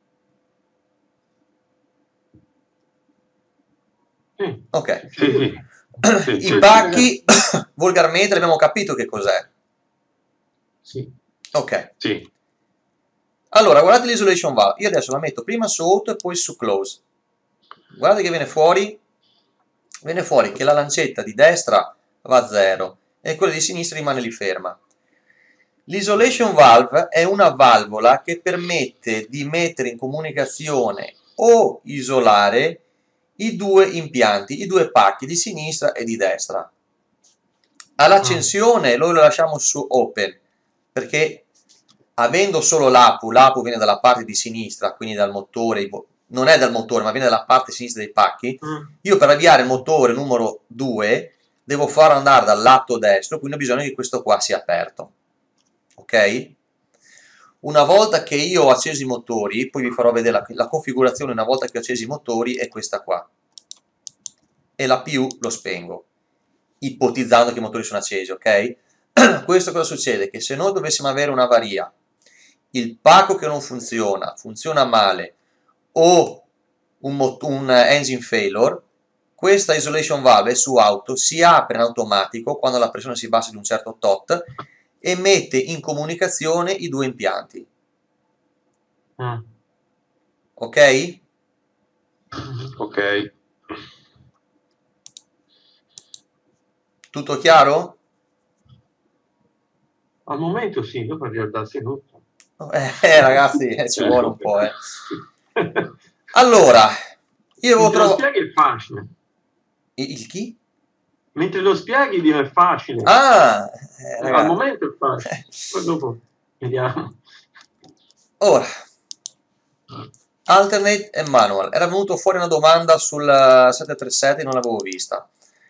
Sì. Ok. Sì, sì. Sì, I sì, pacchi, volgarmente abbiamo capito che cos'è. Sì. Ok. Sì. Allora, guardate l'isolation valve. Io adesso la metto prima su auto e poi su close. Guardate che viene fuori. Viene fuori che la lancetta di destra va a zero e quella di sinistra rimane lì ferma. L'isolation valve è una valvola che permette di mettere in comunicazione o isolare i due impianti, i due pacchi di sinistra e di destra. All'accensione noi lo lasciamo su open perché avendo solo l'A P U, l'A P U viene dalla parte di sinistra, quindi dal motore, non è dal motore ma viene dalla parte sinistra dei pacchi. Io per avviare il motore numero due devo farlo andare dal lato destro, quindi ho bisogno che questo qua sia aperto. Ok? Una volta che io ho acceso i motori, poi vi farò vedere la, la configurazione una volta che ho acceso i motori, è questa qua. E la P U lo spengo, ipotizzando che i motori sono accesi, ok? Questo cosa succede? Che se noi dovessimo avere un'avaria, il pacco che non funziona, funziona male, o un, un engine failure, questa isolation valve su auto si apre in automatico quando la pressione si bassa di un certo tot e mette in comunicazione i due impianti. Mm. Ok? Ok. Tutto chiaro? Al momento sì, dopo ricordarsi tutto. Eh, ragazzi, eh, ci vuole un po', eh. Allora, io avevo Mentre lo trovato... spieghi è facile. Il, il chi? Mentre lo spieghi dico è facile. Ah, eh, Al ragazzi. momento è facile. Poi dopo vediamo. Ora, alternate e manual. Era venuto fuori una domanda sul sette tre sette, non l'avevo vista.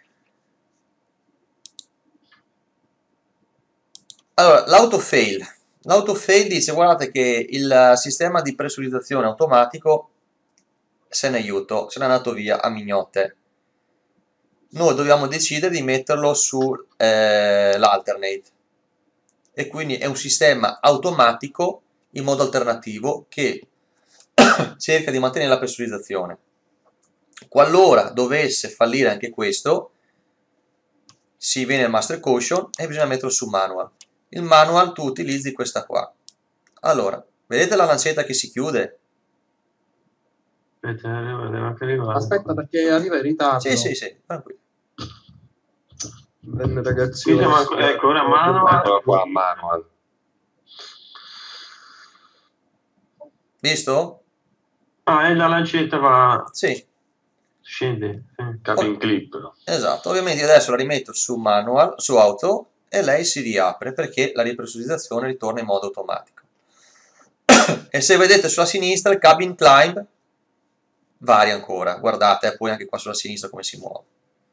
Allora, l'autofail. L'autofail dice, guardate che il sistema di pressurizzazione automatico se ne è aiuto, se n'è andato via a mignotte. Noi dobbiamo decidere di metterlo sull'alternate. Eh, e quindi è un sistema automatico in modo alternativo che cerca di mantenere la pressurizzazione. Qualora dovesse fallire anche questo, si viene il master caution e bisogna metterlo su manual. Il manual tu utilizzi questa qua. Allora, vedete la lancetta che si chiude? Aspetta, devo anche arrivare. Aspetta perché arriva in ritardo. Sì, sì, sì, tranquillo. Bene, ragazzi. Qui siamo ancora- ecco, ora manual. Eccola qua, manual. Visto? Ah, e la lancetta va... Sì, Scende. Sì. Cabin clip. esatto. Ovviamente adesso la rimetto su manual, su auto, e lei si riapre perché la ripressurizzazione ritorna in modo automatico. E se vedete sulla sinistra il cabin climb varia ancora. Guardate eh, poi anche qua sulla sinistra come si muove.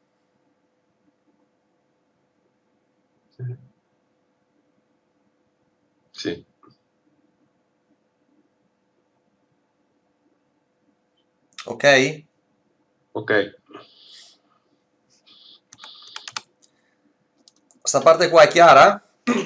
Sì. Sì. Ok? Ok. Questa parte qua è chiara?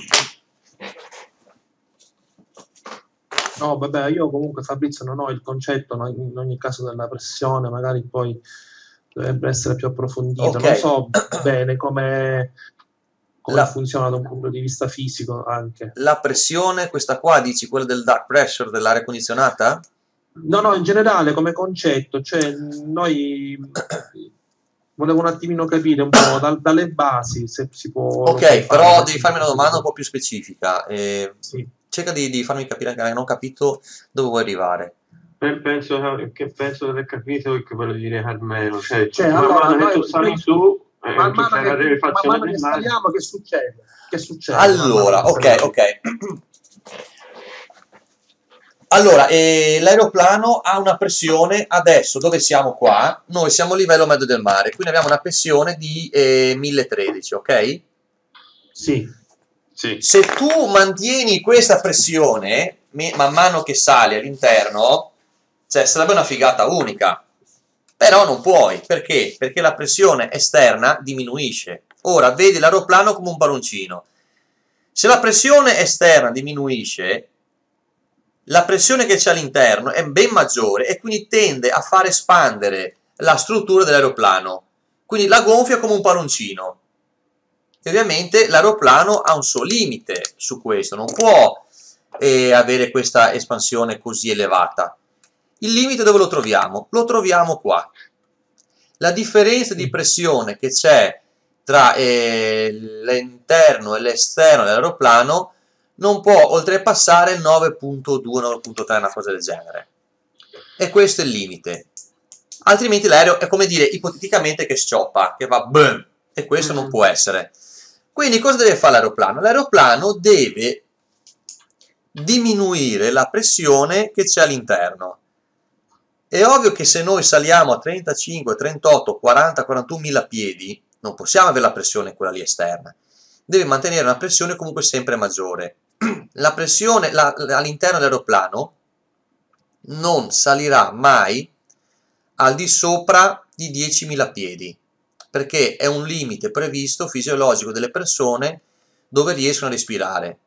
No, vabbè, io comunque Fabrizio non ho il concetto no, in ogni caso della pressione, magari poi dovrebbe essere più approfondito. Ok. Non so bene come, come La- funziona da un punto di vista fisico anche. La pressione, questa qua, dici quella del dark pressure dell'aria condizionata? No, no, in generale come concetto, cioè noi volevo un attimino capire un po' dal, dalle basi se si può... Ok, però devi farmi una domanda un po' più specifica. Eh, sì. Cerca di, di farmi capire che non ho capito dove vuoi arrivare. Penso che penso di aver capito che voglio dire Carmelo. Cioè, cioè man allora, mano noi, che tu sali noi, su, eh, man tu mano fai la che, rilevazione man mano che saliamo, che succede? Che succede? Allora, ok, ok. Allora, eh, l'aeroplano ha una pressione, adesso dove siamo qua? Noi siamo a livello medio del mare, quindi abbiamo una pressione di eh, mille tredici, ok? Sì. Sì. Se tu mantieni questa pressione, man mano che sali all'interno, cioè sarebbe una figata unica, però non puoi, perché? Perché la pressione esterna diminuisce. Ora, vedi l'aeroplano come un palloncino. Se la pressione esterna diminuisce, la pressione che c'è all'interno è ben maggiore e quindi tende a far espandere la struttura dell'aeroplano, quindi la gonfia come un palloncino. E ovviamente l'aeroplano ha un suo limite su questo, non può eh, avere questa espansione così elevata. Il limite dove lo troviamo? Lo troviamo qua. La differenza di pressione che c'è tra eh, l'interno e l'esterno dell'aeroplano non può oltrepassare il nove virgola due nove virgola tre, una cosa del genere. E questo è il limite. Altrimenti l'aereo è come dire ipoteticamente che scioppa, che va boom, e questo mm. non può essere. Quindi cosa deve fare l'aeroplano? L'aeroplano deve diminuire la pressione che c'è all'interno. È ovvio che se noi saliamo a trentacinque, trentotto, quaranta, quarantunomila piedi, non possiamo avere la pressione quella lì esterna. Deve mantenere una pressione comunque sempre maggiore. La pressione la, all'interno dell'aeroplano non salirà mai al di sopra di diecimila piedi, perché è un limite previsto fisiologico delle persone dove riescono a respirare.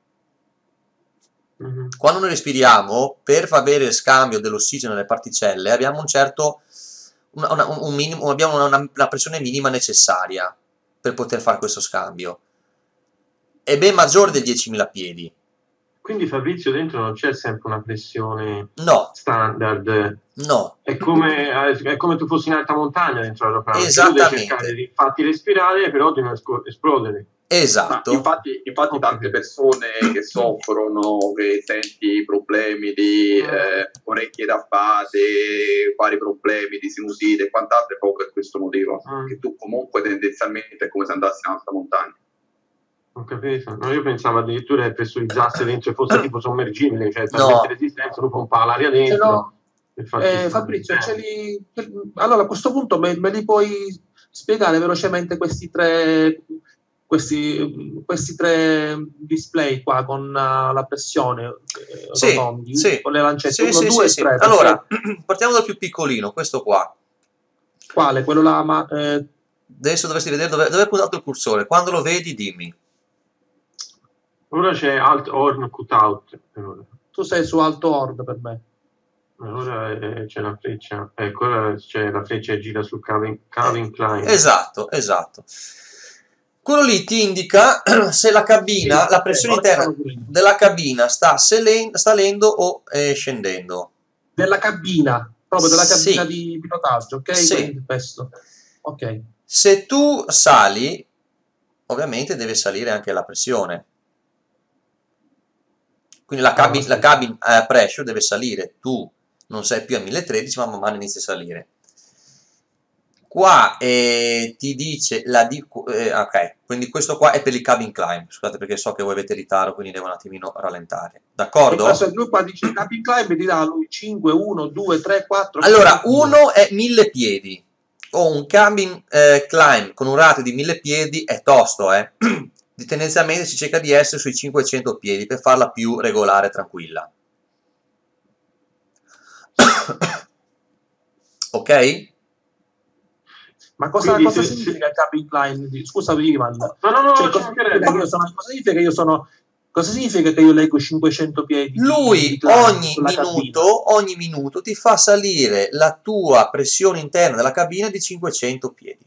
Mm-hmm. Quando noi respiriamo, per avere il scambio dell'ossigeno nelle particelle, abbiamo un certo una, una, un minimo, abbiamo una, una pressione minima necessaria per poter fare questo scambio. È ben maggiore del diecimila piedi. Quindi Fabrizio, dentro non c'è sempre una pressione no. standard. No. È come, è come tu fossi in alta montagna dentro l'aeroplano. Esattamente. Tu devi cercare di farti respirare, però di non esplodere. Esatto. Ma infatti, infatti okay. Tante persone che soffrono, che senti problemi di eh, orecchie tappate, vari problemi di sinusite e quant'altro, è proprio per questo motivo. Mm. Che tu comunque tendenzialmente è come se andassi in alta montagna. Ho capito. No, io pensavo addirittura che pressurizzasse dentro e fosse tipo sommergibile, cioè no. resistenza, tu pompa l'aria dentro. No. Eh, Fabrizio, ce li... allora a questo punto me, me li puoi spiegare velocemente questi tre questi, questi tre display qua con uh, la pressione eh, sì, rotondi, sì. con le lancette sì, uno, sì, due sì, e tre. Sì. Allora, partiamo dal più piccolino, questo qua. Quale? Quello là, ma... Eh... Adesso dovresti vedere dove, dove è puntato il cursore. Quando lo vedi, dimmi. Ora c'è Alt Horn Cutout. Tu sei su Alto Horn per me. Ora eh, c'è la freccia. Ecco, ora c'è la freccia che gira su Calvin, Calvin Klein. Esatto, esatto. Quello lì ti indica se la cabina, sì, la pressione eh, interna della cabina sta salendo o eh, scendendo. Della cabina, proprio della cabina sì. di pilotaggio, ok? Sì. Questo. Ok. Se tu sali, ovviamente deve salire anche la pressione. Quindi la cabin, ah, la cabin uh, pressure deve salire. Tu non sei più a mille tredici, ma man mano inizia a salire. Qua eh, ti dice la di, eh, ok, quindi questo qua è per il cabin climb. Scusate perché so che voi avete ritardo, quindi devo un attimino rallentare. D'accordo? Lui qua dice il cabin climb, ti dà lui cinque, uno, due, tre, quattro. Allora, uno è mille piedi. O un cabin eh, climb con un ratio di mille piedi è tosto, eh. Tendenzialmente si cerca di essere sui cinquecento piedi per farla più regolare e tranquilla. Ok? Ma cosa, Quindi, cosa se, significa se... cabin climb? Scusa, Ivan. No, no, no, cioè, cosa, significa che io sono, cosa significa che io sono Cosa significa che io leggo cinquecento piedi? Lui di ogni minuto, ogni minuto ti fa salire la tua pressione interna della cabina di cinquecento piedi.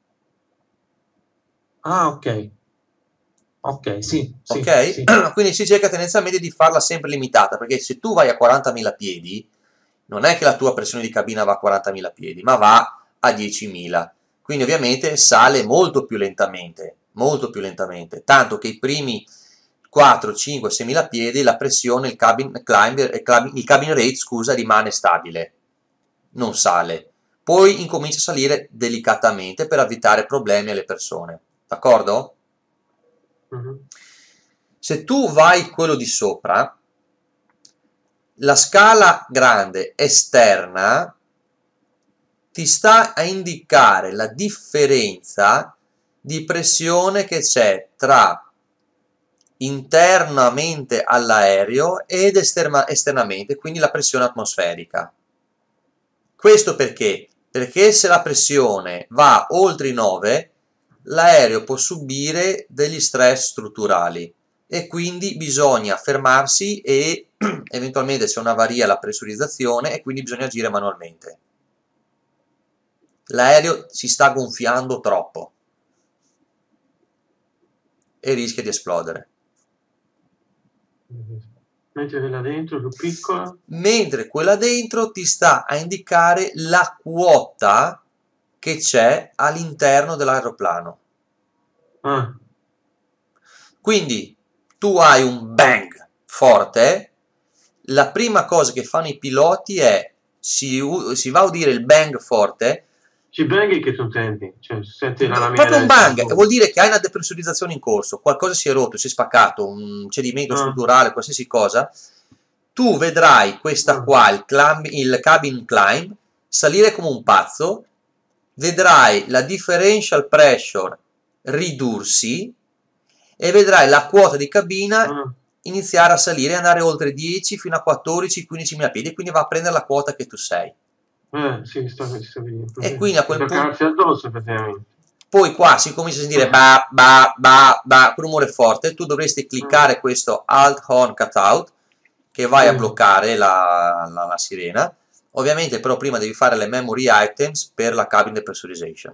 Ah, ok. Ok, sì. sì ok? Sì. Quindi si cerca tendenzialmente di farla sempre limitata, perché se tu vai a quarantamila piedi, non è che la tua pressione di cabina va a quarantamila piedi, ma va a diecimila. Quindi ovviamente sale molto più lentamente, molto più lentamente, tanto che i primi quattro, cinque, seimila piedi la pressione, il cabin, climb, il cabin rate, scusa, rimane stabile, non sale. Poi incomincia a salire delicatamente per evitare problemi alle persone, d'accordo? Mm-hmm. Se tu vai quello di sopra, la scala grande esterna ti sta a indicare la differenza di pressione che c'è tra internamente all'aereo ed esterna, esternamente, quindi la pressione atmosferica. Questo perché? Perché se la pressione va oltre i nove, l'aereo può subire degli stress strutturali e quindi bisogna fermarsi e eventualmente c'è un'avaria alla pressurizzazione e quindi bisogna agire manualmente. L'aereo si sta gonfiando troppo e rischia di esplodere. Mentre quella dentro è più piccola? Mentre quella dentro ti sta a indicare la quota che c'è all'interno dell'aeroplano. Ah. Quindi tu hai un bang forte, la prima cosa che fanno i piloti è si, si va a udire il bang forte. Ci bang che tu senti? Cioè, senti la No, proprio un bang, vuol dire che hai una depressurizzazione in corso, qualcosa si è rotto, si è spaccato, un cedimento ah. strutturale, qualsiasi cosa. Tu vedrai questa ah. qua, il, climb, il cabin climb, salire come un pazzo, vedrai la differential pressure ridursi e vedrai la quota di cabina ah. iniziare a salire e andare oltre dieci fino a quattordici quindici mila piedi, quindi va a prendere la quota che tu sei. Eh, sì, sta, sta e quindi a quel punto addosso, praticamente. Poi qua si comincia a sentire ba ba ba ba, quel rumore forte, tu dovresti cliccare ah. questo Alt Horn Cutout che vai mm. a bloccare la, la, la sirena. Ovviamente però prima devi fare le memory items per la cabin depressurization.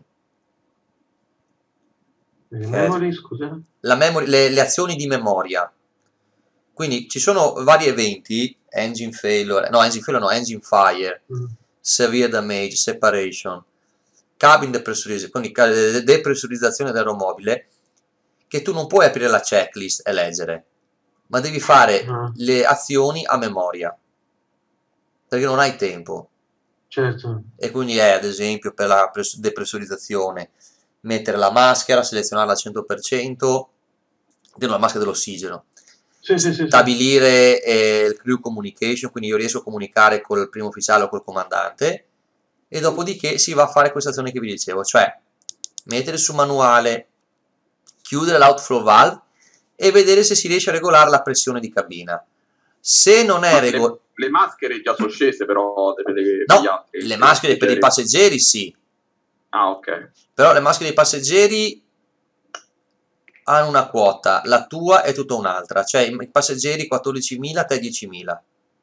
Le memory, scusa? La memory, le, le azioni di memoria. Quindi ci sono vari eventi, engine failure, no engine failure no, engine fire, mm. severe damage, separation, cabin depressurization, quindi depressurizzazione dell'aeromobile, che tu non puoi aprire la checklist e leggere, ma devi fare uh-huh. le azioni a memoria, perché non hai tempo. Certo. E quindi è, ad esempio, per la depressurizzazione, mettere la maschera, selezionarla al cento per cento, la maschera dell'ossigeno. Sì, sì, sì, stabilire eh, il crew communication, quindi io riesco a comunicare col primo ufficiale o col comandante, e dopodiché si va a fare questa azione che vi dicevo, cioè mettere su manuale, chiudere l'outflow valve e vedere se si riesce a regolare la pressione di cabina. Se non è regolare... Le, le maschere già sono scese però per, le, no, per gli altri. Le maschere per i passeggeri sì. Ah, ok. Però le maschere dei passeggeri hanno una quota, la tua è tutta un'altra, cioè i passeggeri quattordicimila, te diecimila.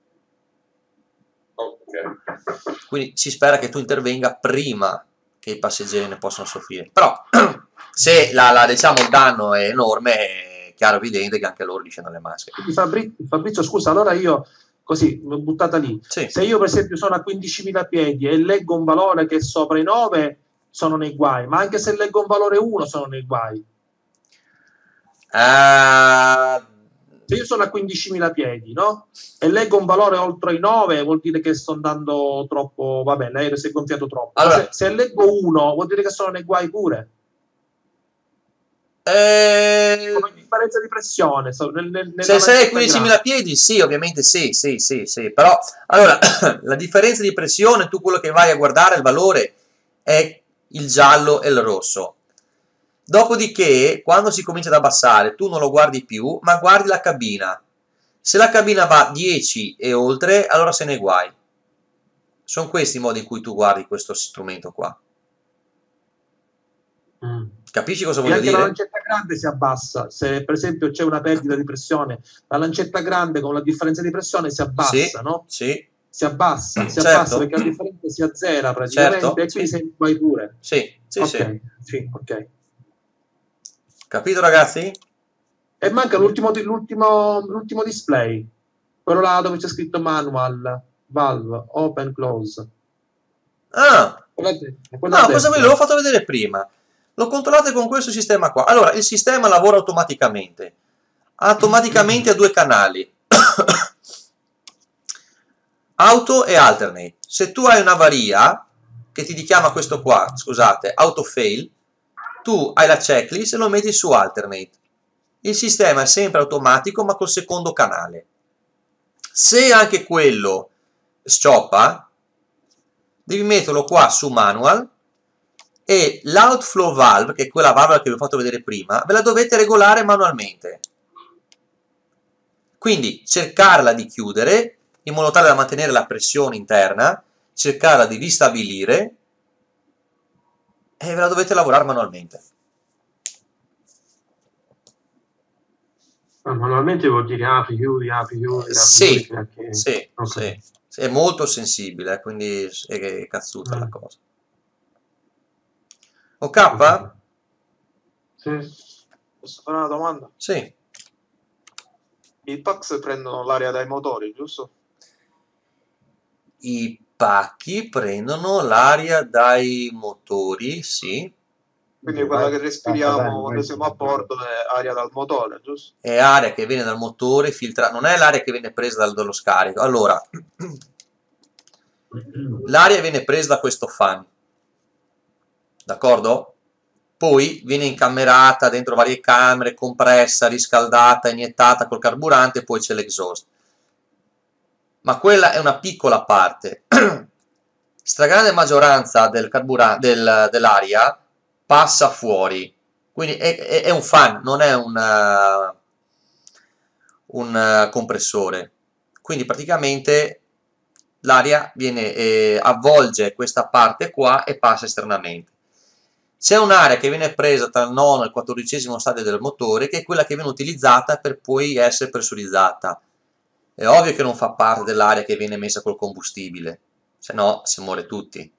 Ok. Quindi si spera che tu intervenga prima che i passeggeri ne possano soffrire. Però se la, la, diciamo, il danno è enorme, è chiaro evidente che anche loro discendono le maschere. Fabri Fabrizio, scusa, allora io così, l'ho buttata lì. Sì. Se io per esempio sono a quindicimila piedi e leggo un valore che è sopra i nove, sono nei guai, ma anche se leggo un valore uno sono nei guai. Uh, se io sono a quindicimila piedi, no? E leggo un valore oltre i nove, vuol dire che sto andando troppo, va bene, l'aereo si è gonfiato troppo. Allora, se, se leggo uno, vuol dire che sono nei guai pure. Eh, come differenza di pressione nel, nel, se sei a quindicimila piedi, sì, ovviamente sì, sì, sì, sì. Però allora la differenza di pressione, tu quello che vai a guardare il valore è il giallo e il rosso. Dopodiché, quando si comincia ad abbassare, tu non lo guardi più, ma guardi la cabina. Se la cabina va dieci e oltre, allora sei nei guai. Sono questi i modi in cui tu guardi questo strumento qua. Mm. Capisci cosa e voglio anche dire? La lancetta grande si abbassa. Se per esempio c'è una perdita di pressione, la lancetta grande con la differenza di pressione si abbassa, sì, no? Sì. Si abbassa, si certo. abbassa perché la differenza si azzera praticamente, certo, e quindi sì. sei vai pure. Sì, sì, okay. sì. sì, ok. Capito, ragazzi? E manca l'ultimo l'ultimo l'ultimo display, quello là dove c'è scritto manual, valve, open, close. Ah, Quella de- quella no, a cosa ve destra. l'ho fatto vedere prima. Lo controllate con questo sistema qua. Allora, il sistema lavora automaticamente. Automaticamente a due canali. Auto e alternate. Se tu hai un'avaria che ti richiama questo qua, scusate, auto fail, tu hai la checklist e lo metti su alternate. Il sistema è sempre automatico ma col secondo canale. Se anche quello scioppa, devi metterlo qua su manual e l'outflow valve, che è quella valvola che vi ho fatto vedere prima, ve la dovete regolare manualmente. Quindi cercarla di chiudere in modo tale da mantenere la pressione interna, cercarla di ristabilire e ve la dovete lavorare manualmente. Ah, manualmente vuol dire apri, chiudi, apri, chiudi, apri, Sì, chiudi, fino a che- sì, Ok. sì, è molto sensibile, quindi è, è cazzuta la Mm. cosa. Ok? Sì. Posso fare una domanda? Sì. I packs prendono l'aria dai motori, giusto? I pacchi prendono l'aria dai motori, sì. Quindi quella che respiriamo quando siamo a bordo è aria dal motore, giusto? È aria che viene dal motore filtrata, non è l'aria che viene presa dal- dallo scarico. Allora, l'aria viene presa da questo fan, d'accordo? Poi viene incamerata dentro varie camere, compressa, riscaldata, iniettata col carburante e poi c'è l'exhaust. Ma quella è una piccola parte. Stragrande maggioranza del del, dell'aria passa fuori. Quindi è, è, è un fan, non è un, uh, un uh, compressore. Quindi praticamente l'aria viene, eh, avvolge questa parte qua e passa esternamente. C'è un'area che viene presa tra il nono e il quattordicesimo stadio del motore, che è quella che viene utilizzata per poi essere pressurizzata. È ovvio che non fa parte dell'aria che viene messa col combustibile, se no si muore tutti.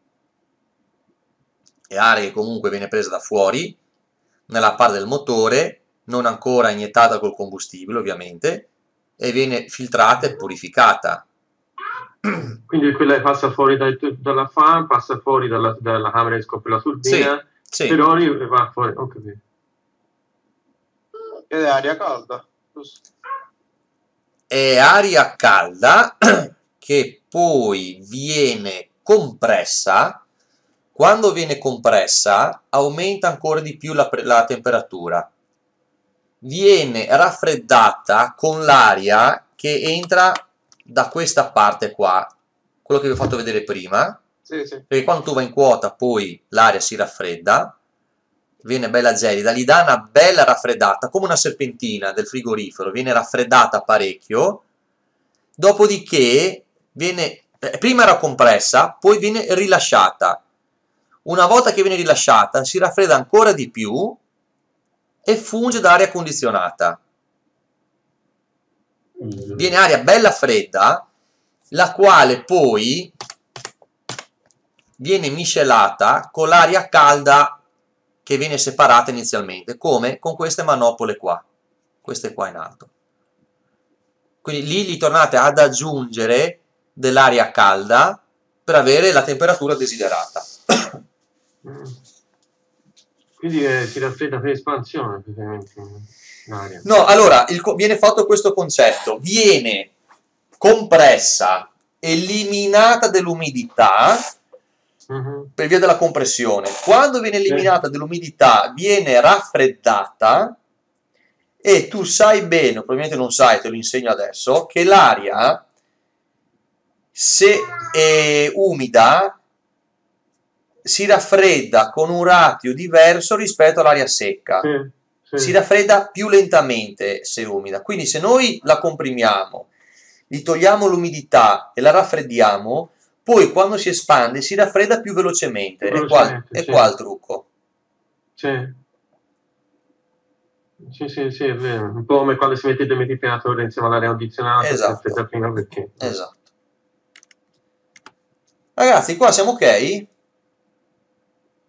È aria che comunque viene presa da fuori, nella parte del motore, non ancora iniettata col combustibile ovviamente, e viene filtrata e purificata. Quindi quella che passa fuori dal- dalla fan, passa fuori dalla, dalla camera di scoppio della turbina, Sì, sì. però ri- va fuori. Ho capito. Ed è aria calda, giusto? È aria calda che poi viene compressa. Quando viene compressa aumenta ancora di più la, la temperatura, viene raffreddata con l'aria che entra da questa parte qua, quello che vi ho fatto vedere prima, Sì, sì. perché quando tu vai in quota poi l'aria si raffredda, viene bella gelida, gli dà una bella raffreddata, come una serpentina del frigorifero, viene raffreddata parecchio, dopodiché viene, eh, prima era compressa, poi viene rilasciata. Una volta che viene rilasciata si raffredda ancora di più e funge da aria condizionata. Viene aria bella fredda, la quale poi viene miscelata con l'aria calda che viene separata inizialmente, come con queste manopole qua, queste qua in alto. Quindi lì li tornate ad aggiungere dell'aria calda per avere la temperatura desiderata. Mm. Quindi eh, si raffredda per espansione praticamente l'aria. No, allora il, viene fatto questo concetto, viene compressa, eliminata dell'umidità Mhm. per via della compressione. Quando viene eliminata dell'umidità viene raffreddata e tu sai bene, probabilmente non sai, te lo insegno adesso, che l'aria, se è umida, si raffredda con un ratio diverso rispetto all'aria secca. Sì, sì. Si raffredda più lentamente se è umida. Quindi se noi la comprimiamo, gli togliamo l'umidità e la raffreddiamo, poi quando si espande si raffredda più velocemente. Più E qua, velocemente, è sì. qua il trucco. Sì. Sì, sì, sì, è vero. Un po' come quando si mette il dehumidificatore insieme all'aria condizionata, si Esatto. raffredda prima perché... Esatto. Ragazzi, qua siamo ok?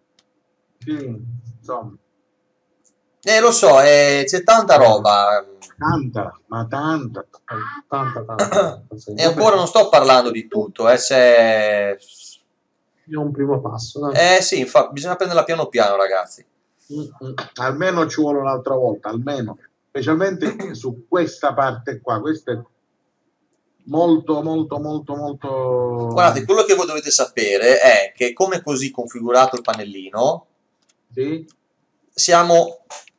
Sì, insomma. Eh, lo so, eh, c'è tanta roba. Tanta, ma tanta. Tanta, tanta. E ancora non sto parlando di tutto, eh, c'è... È un primo passo. Dai. Eh sì, infa- bisogna prenderla piano piano, ragazzi. Mm-mm. Almeno ci vuole un'altra volta, almeno. Specialmente su questa parte qua. Questa è molto, molto, molto, molto... Guardate, quello che voi dovete sapere è che come così configurato il pannellino, Sì? siamo...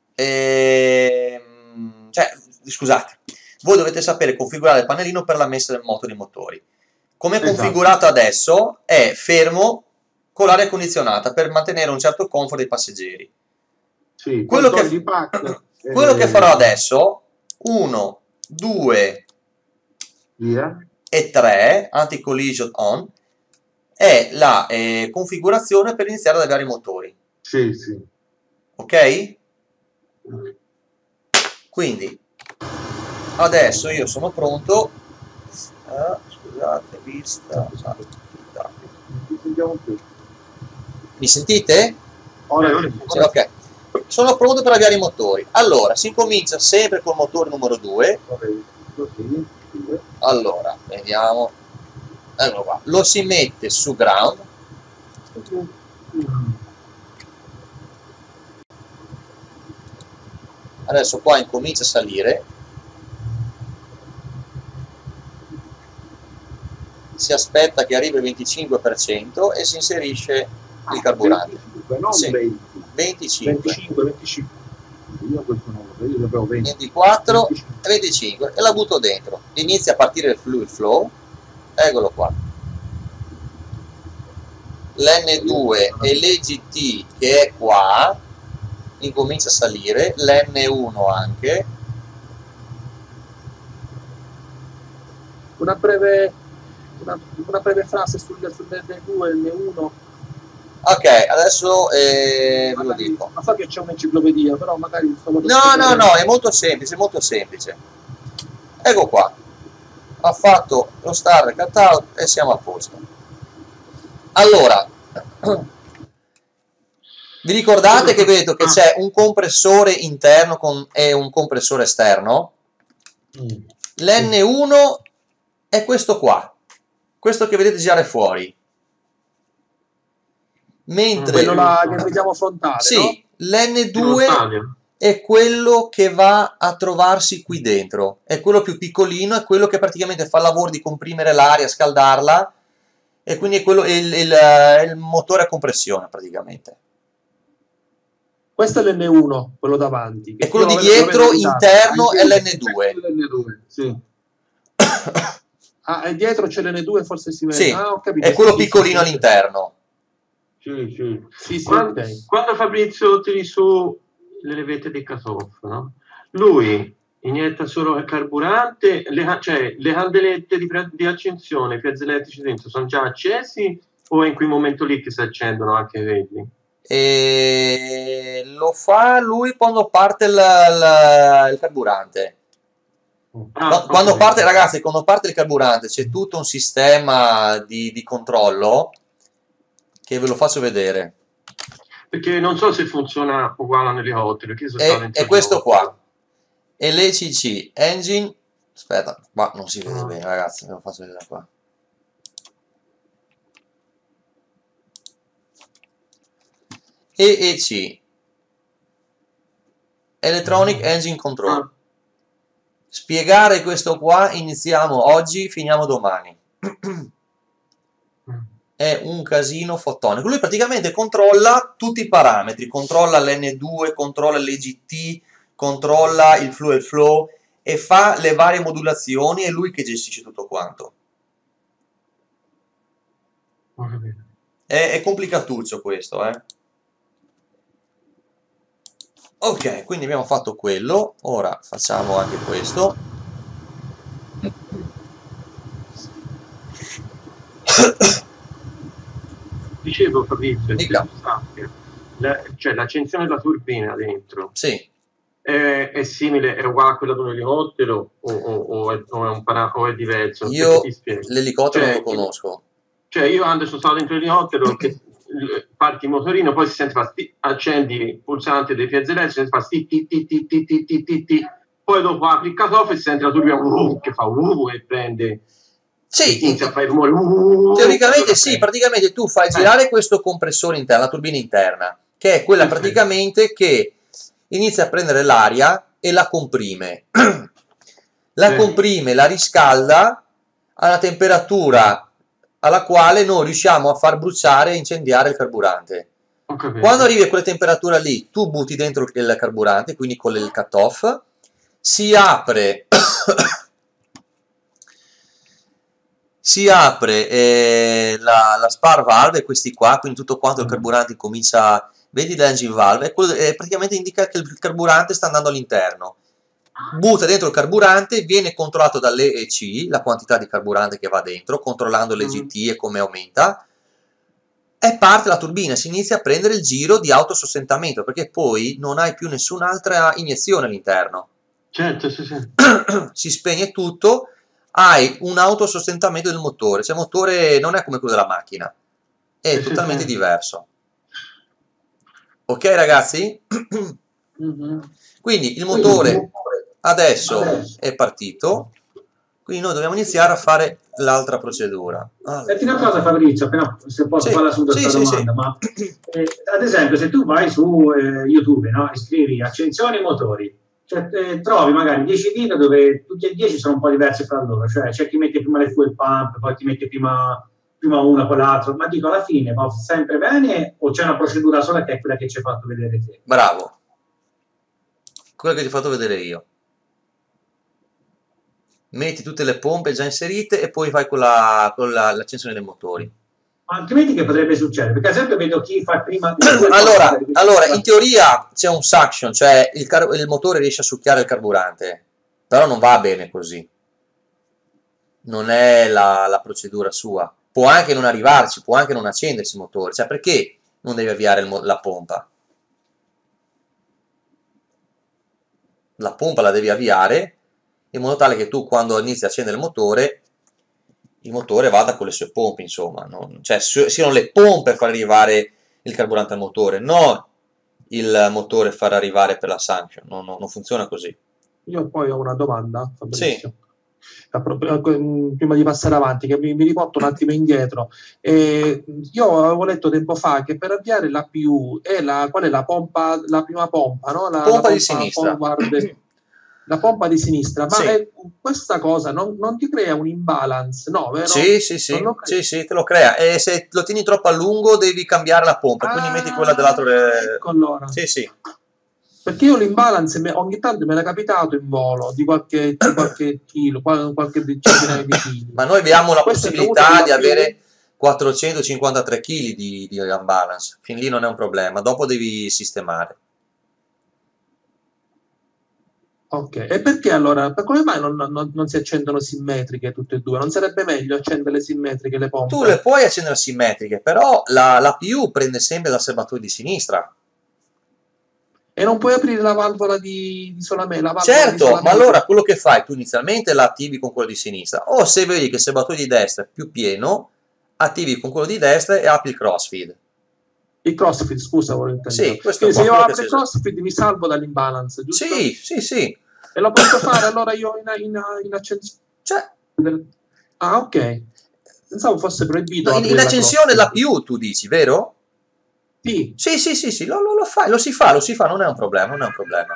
ehm, cioè, scusate, voi dovete sapere configurare il pannellino per la messa del moto dei motori. Come è Esatto. configurato adesso è fermo con l'aria condizionata per mantenere un certo comfort dei passeggeri. Sì, Quello poi che, togli pack, quello eh, che farò adesso, uno, due via. e tre, anti-collision on, è la eh, configurazione per iniziare ad avviare i motori. Sì, sì. Ok? Quindi, adesso io sono pronto. Ah, scusate, vista. Mi sentite? Ora Sì, ok. Sono pronto per avviare i motori. Allora, si incomincia sempre col motore numero due. Allora, vediamo. Eccolo qua. Lo si mette su ground. Adesso qua incomincia a salire. Si aspetta che arrivi il venticinque per cento e si inserisce il carburante. venticinque, non Sì. venti. venticinque, venticinque, venticinque. Io questo non lo so, io sapevo venti. ventiquattro e venticinque e la butto dentro. Inizia a partire il fluid flow. Eccolo qua. L'N due e l'E G T che è qua incomincia a salire, l'N uno anche. Una breve, una, una breve frase sul, sull'N due e l'N uno. Ok, adesso eh, ve lo dico. Ma so che c'è un'enciclopedia, però magari... No, no, no, è molto semplice, molto semplice. Ecco qua. Ha fatto lo start cut out e siamo a posto. Allora, vi ricordate che vi ho detto che c'è un compressore interno con, e un compressore esterno? L'N uno è questo qua, questo che vedete girare fuori. Mentre quello là che vediamo frontale, sì, no? l'N due è quello che va a trovarsi qui dentro, è quello più piccolino, è quello che praticamente fa il lavoro di comprimere l'aria, scaldarla, e quindi è quello è il, il, il motore a compressione praticamente. Questo è l'N uno, quello davanti. E quello di dietro interno è l'N due. Sì. Ah, e dietro c'è l'N due, forse si vede. Sì, ah, ho capito. è quello Sì, piccolino sì, sì. all'interno. Sì, sì. Sì, sì, Quando, ok. quando Fabrizio tiri su le levette di cut-off, no? Lui inietta solo il carburante, le, cioè le candelette di, di accensione, i pezzi elettrici dentro sono già accesi o è in quel momento lì che si accendono anche i vetri? E lo fa lui quando parte il, il, il carburante. Ah, Quando ok. parte, ragazzi, quando parte il carburante c'è tutto un sistema di, di controllo che ve lo faccio vedere. Perché non so se funziona uguale a un elicottero. Che sono stato È, dentro è questo il qua. E l'E C C Engine. Aspetta, qua non si vede Ah. bene, ragazzi, ve lo faccio vedere qua. E E C Electronic Engine Control. Ah. Spiegare questo qua iniziamo oggi, finiamo domani. È un casino fotonico. Lui praticamente controlla tutti i parametri, controlla l'N due, controlla l'E G T, controlla il fluid flow e fa le varie modulazioni, è lui che gestisce tutto quanto. Ho capito. È, è complicatuccio questo, eh. Ok, quindi abbiamo fatto quello, ora facciamo anche questo. Dicevo Fabrizio, Dica. se tu sappia, la, cioè l'accensione della turbina dentro Sì. è, è simile, è uguale a quella di un elicottero o, o, o, è, o, è, un para, o è diverso? Io Perché ti spiego. l'elicottero Cioè, non lo conosco. Cioè io quando sono stato dentro l'elicottero che parti il motorino, poi si sente fa sti, accendi il pulsante dei piezoelettrici, si fa sti ti ti ti ti ti ti ti ti poi dopo apri il cut-off e si sente la turbina uh, che fa uh, e prende... Sì, inizia a fare rumore. Uh, teoricamente sì, praticamente tu fai girare questo compressore interno, la turbina interna, che è quella praticamente che inizia a prendere l'aria e la comprime. La Sì. comprime, la riscalda alla temperatura alla quale noi riusciamo a far bruciare e incendiare il carburante. Ho capito. Quando arrivi a quella temperatura lì, tu butti dentro il carburante, quindi con il cut-off, si apre... si apre eh, la, la spar valve, questi qua, quindi tutto quanto il carburante comincia, vedi l'engine valve, quello, eh, praticamente indica che il carburante sta andando all'interno, butta dentro il carburante, viene controllato dall'E E C, la quantità di carburante che va dentro, controllando l'E G T e come aumenta, e parte la turbina, si inizia a prendere il giro di autosostentamento, perché poi non hai più nessun'altra iniezione all'interno. Certo, sì, sì. Si spegne tutto, hai un autosostentamento del motore, cioè il motore non è come quello della macchina, è Sì, sì, totalmente sì. diverso. Ok ragazzi? Mhm. Quindi il motore adesso è partito, quindi noi dobbiamo iniziare a fare l'altra procedura. Allora. Senti una cosa Fabrizio, appena, se posso Sì, farla su questa sì, sì, domanda, ma eh, ad esempio se tu vai su eh, YouTube, no, e scrivi accensioni motori, cioè, eh, trovi magari dieci video dove tutti e dieci sono un po' diversi fra loro, cioè c'è chi mette prima le fuel pump, poi chi mette prima, prima una, poi l'altro, ma dico alla fine va sempre bene o c'è una procedura sola che è quella che ci hai fatto vedere te? Bravo, quello che ti ho fatto vedere io. Metti tutte le pompe già inserite e poi fai con la, con la, l'accensione dei motori. Ma altrimenti che potrebbe succedere? Perché ad esempio vedo chi fa prima... Allora, allora in teoria c'è un suction, cioè il, car- il motore riesce a succhiare il carburante, però non va bene così. Non è la, la procedura sua. Può anche non arrivarci, può anche non accendersi il motore. Cioè perché non devi avviare il mo- la pompa? La pompa la devi avviare in modo tale che tu quando inizi a accendere il motore, il motore vada con le sue pompe, insomma, non, cioè siano le pompe a far arrivare il carburante al motore, non il motore far arrivare per la sanction, non, non, non funziona così. Io poi ho una domanda, Fabrizio. Sì. Prima di passare avanti, che mi, mi riporto un attimo indietro. Eh, io avevo letto tempo fa che per avviare la P U è la, qual è la pompa, la prima pompa, no? La, pompa, la pompa di sinistra. Forward, la pompa di sinistra, ma Sì. è, questa cosa non, non ti crea un imbalance, no? Vero? Sì, sì, sì, sì, sì, te lo crea. E se lo tieni troppo a lungo devi cambiare la pompa, ah, quindi metti quella dell'altro. Ecco allora. Sì, sì. Perché io l'imbalance me, ogni tanto me l'è capitato in volo di qualche, di qualche chilo, qualche centinaio di chili. Ma noi abbiamo la Questo possibilità di avere quattrocentocinquantatré chili di, di unbalance. Fin lì non è un problema, dopo devi sistemare. Ok, e perché allora, per come mai non, non, non si accendono simmetriche tutte e due? Non sarebbe meglio accendere simmetriche le pompe? Tu le puoi accendere simmetriche, però la, la P U prende sempre dal serbatoio di sinistra. E non puoi aprire la valvola di, di isolamento? Certo, ma allora quello che fai, tu inizialmente la attivi con quello di sinistra, o se vedi che il serbatoio di destra è più pieno, attivi con quello di destra e apri il crossfeed. Il crossfeed, scusa, volevo intendere. Sì, questo Quindi è se io apro il il crossfeed mi salvo dall'imbalance, giusto? Sì, sì, sì. E lo posso fare allora io in, in, in accensione? Cioè. Ah, ok. Pensavo fosse proibito. No, in, in accensione la P U tu dici, vero? Sì. Sì, sì, sì, sì, lo, lo, lo fai, lo si fa, lo si fa, non è un problema, non è un problema.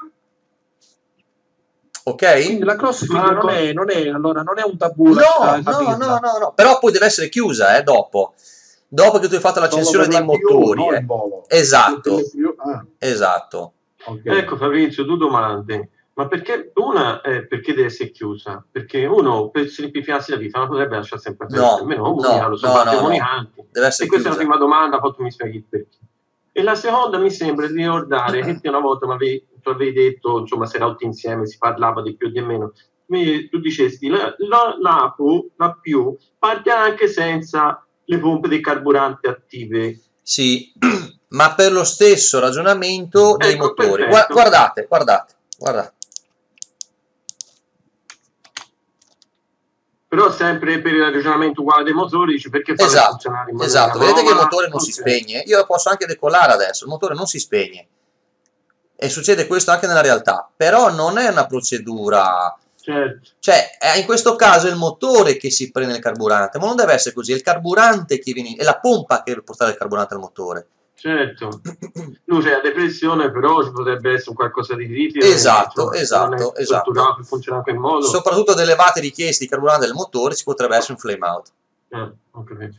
Ok? Quindi la crossfeed non è, non è, allora, non è un tabù. No, no, no, no, no, però poi deve essere chiusa, eh, dopo. Dopo che tu hai fatto l'accensione dei motori. Più, eh. no, esatto, ah. esatto. Okay. Ecco Fabrizio, due domande. Ma perché una è perché deve essere chiusa? Perché uno per semplificarsi la vita non potrebbe lasciare sempre aperta, no, almeno no, uno lo sono no, no, no. Deve essere e questa chiusa. È la prima domanda, poi tu mi spieghi il perché. E la seconda mi sembra di ricordare che una volta mi avevi, tu avevi detto, insomma, se eravamo insieme, si parlava di più o di meno. Mi, tu dicesti la, la, la, P, la P U parte anche senza le pompe di carburante attive. Sì, ma per lo stesso ragionamento dei ecco, motori. Gua guardate, guardate, guardate. Però sempre per il ragionamento uguale dei motori, dici perché farlo esatto, funzionare in esatto. Vedete che il motore non okay. si spegne? Io posso anche decollare adesso, il motore non si spegne. e succede questo anche nella realtà, però non è una procedura, Certo. cioè è in questo caso è il motore che si prende il carburante, ma non deve essere così, è il carburante che viene, è la pompa che deve portare il carburante al motore. Certo, lui c'è la depressione, però ci potrebbe essere un qualcosa di critico. Esatto, cioè, esatto, non è esatto. strutturato per funzionare in quel modo. Soprattutto ad elevate richieste di carburante del motore ci potrebbe essere un flame out. Eh, ho capito.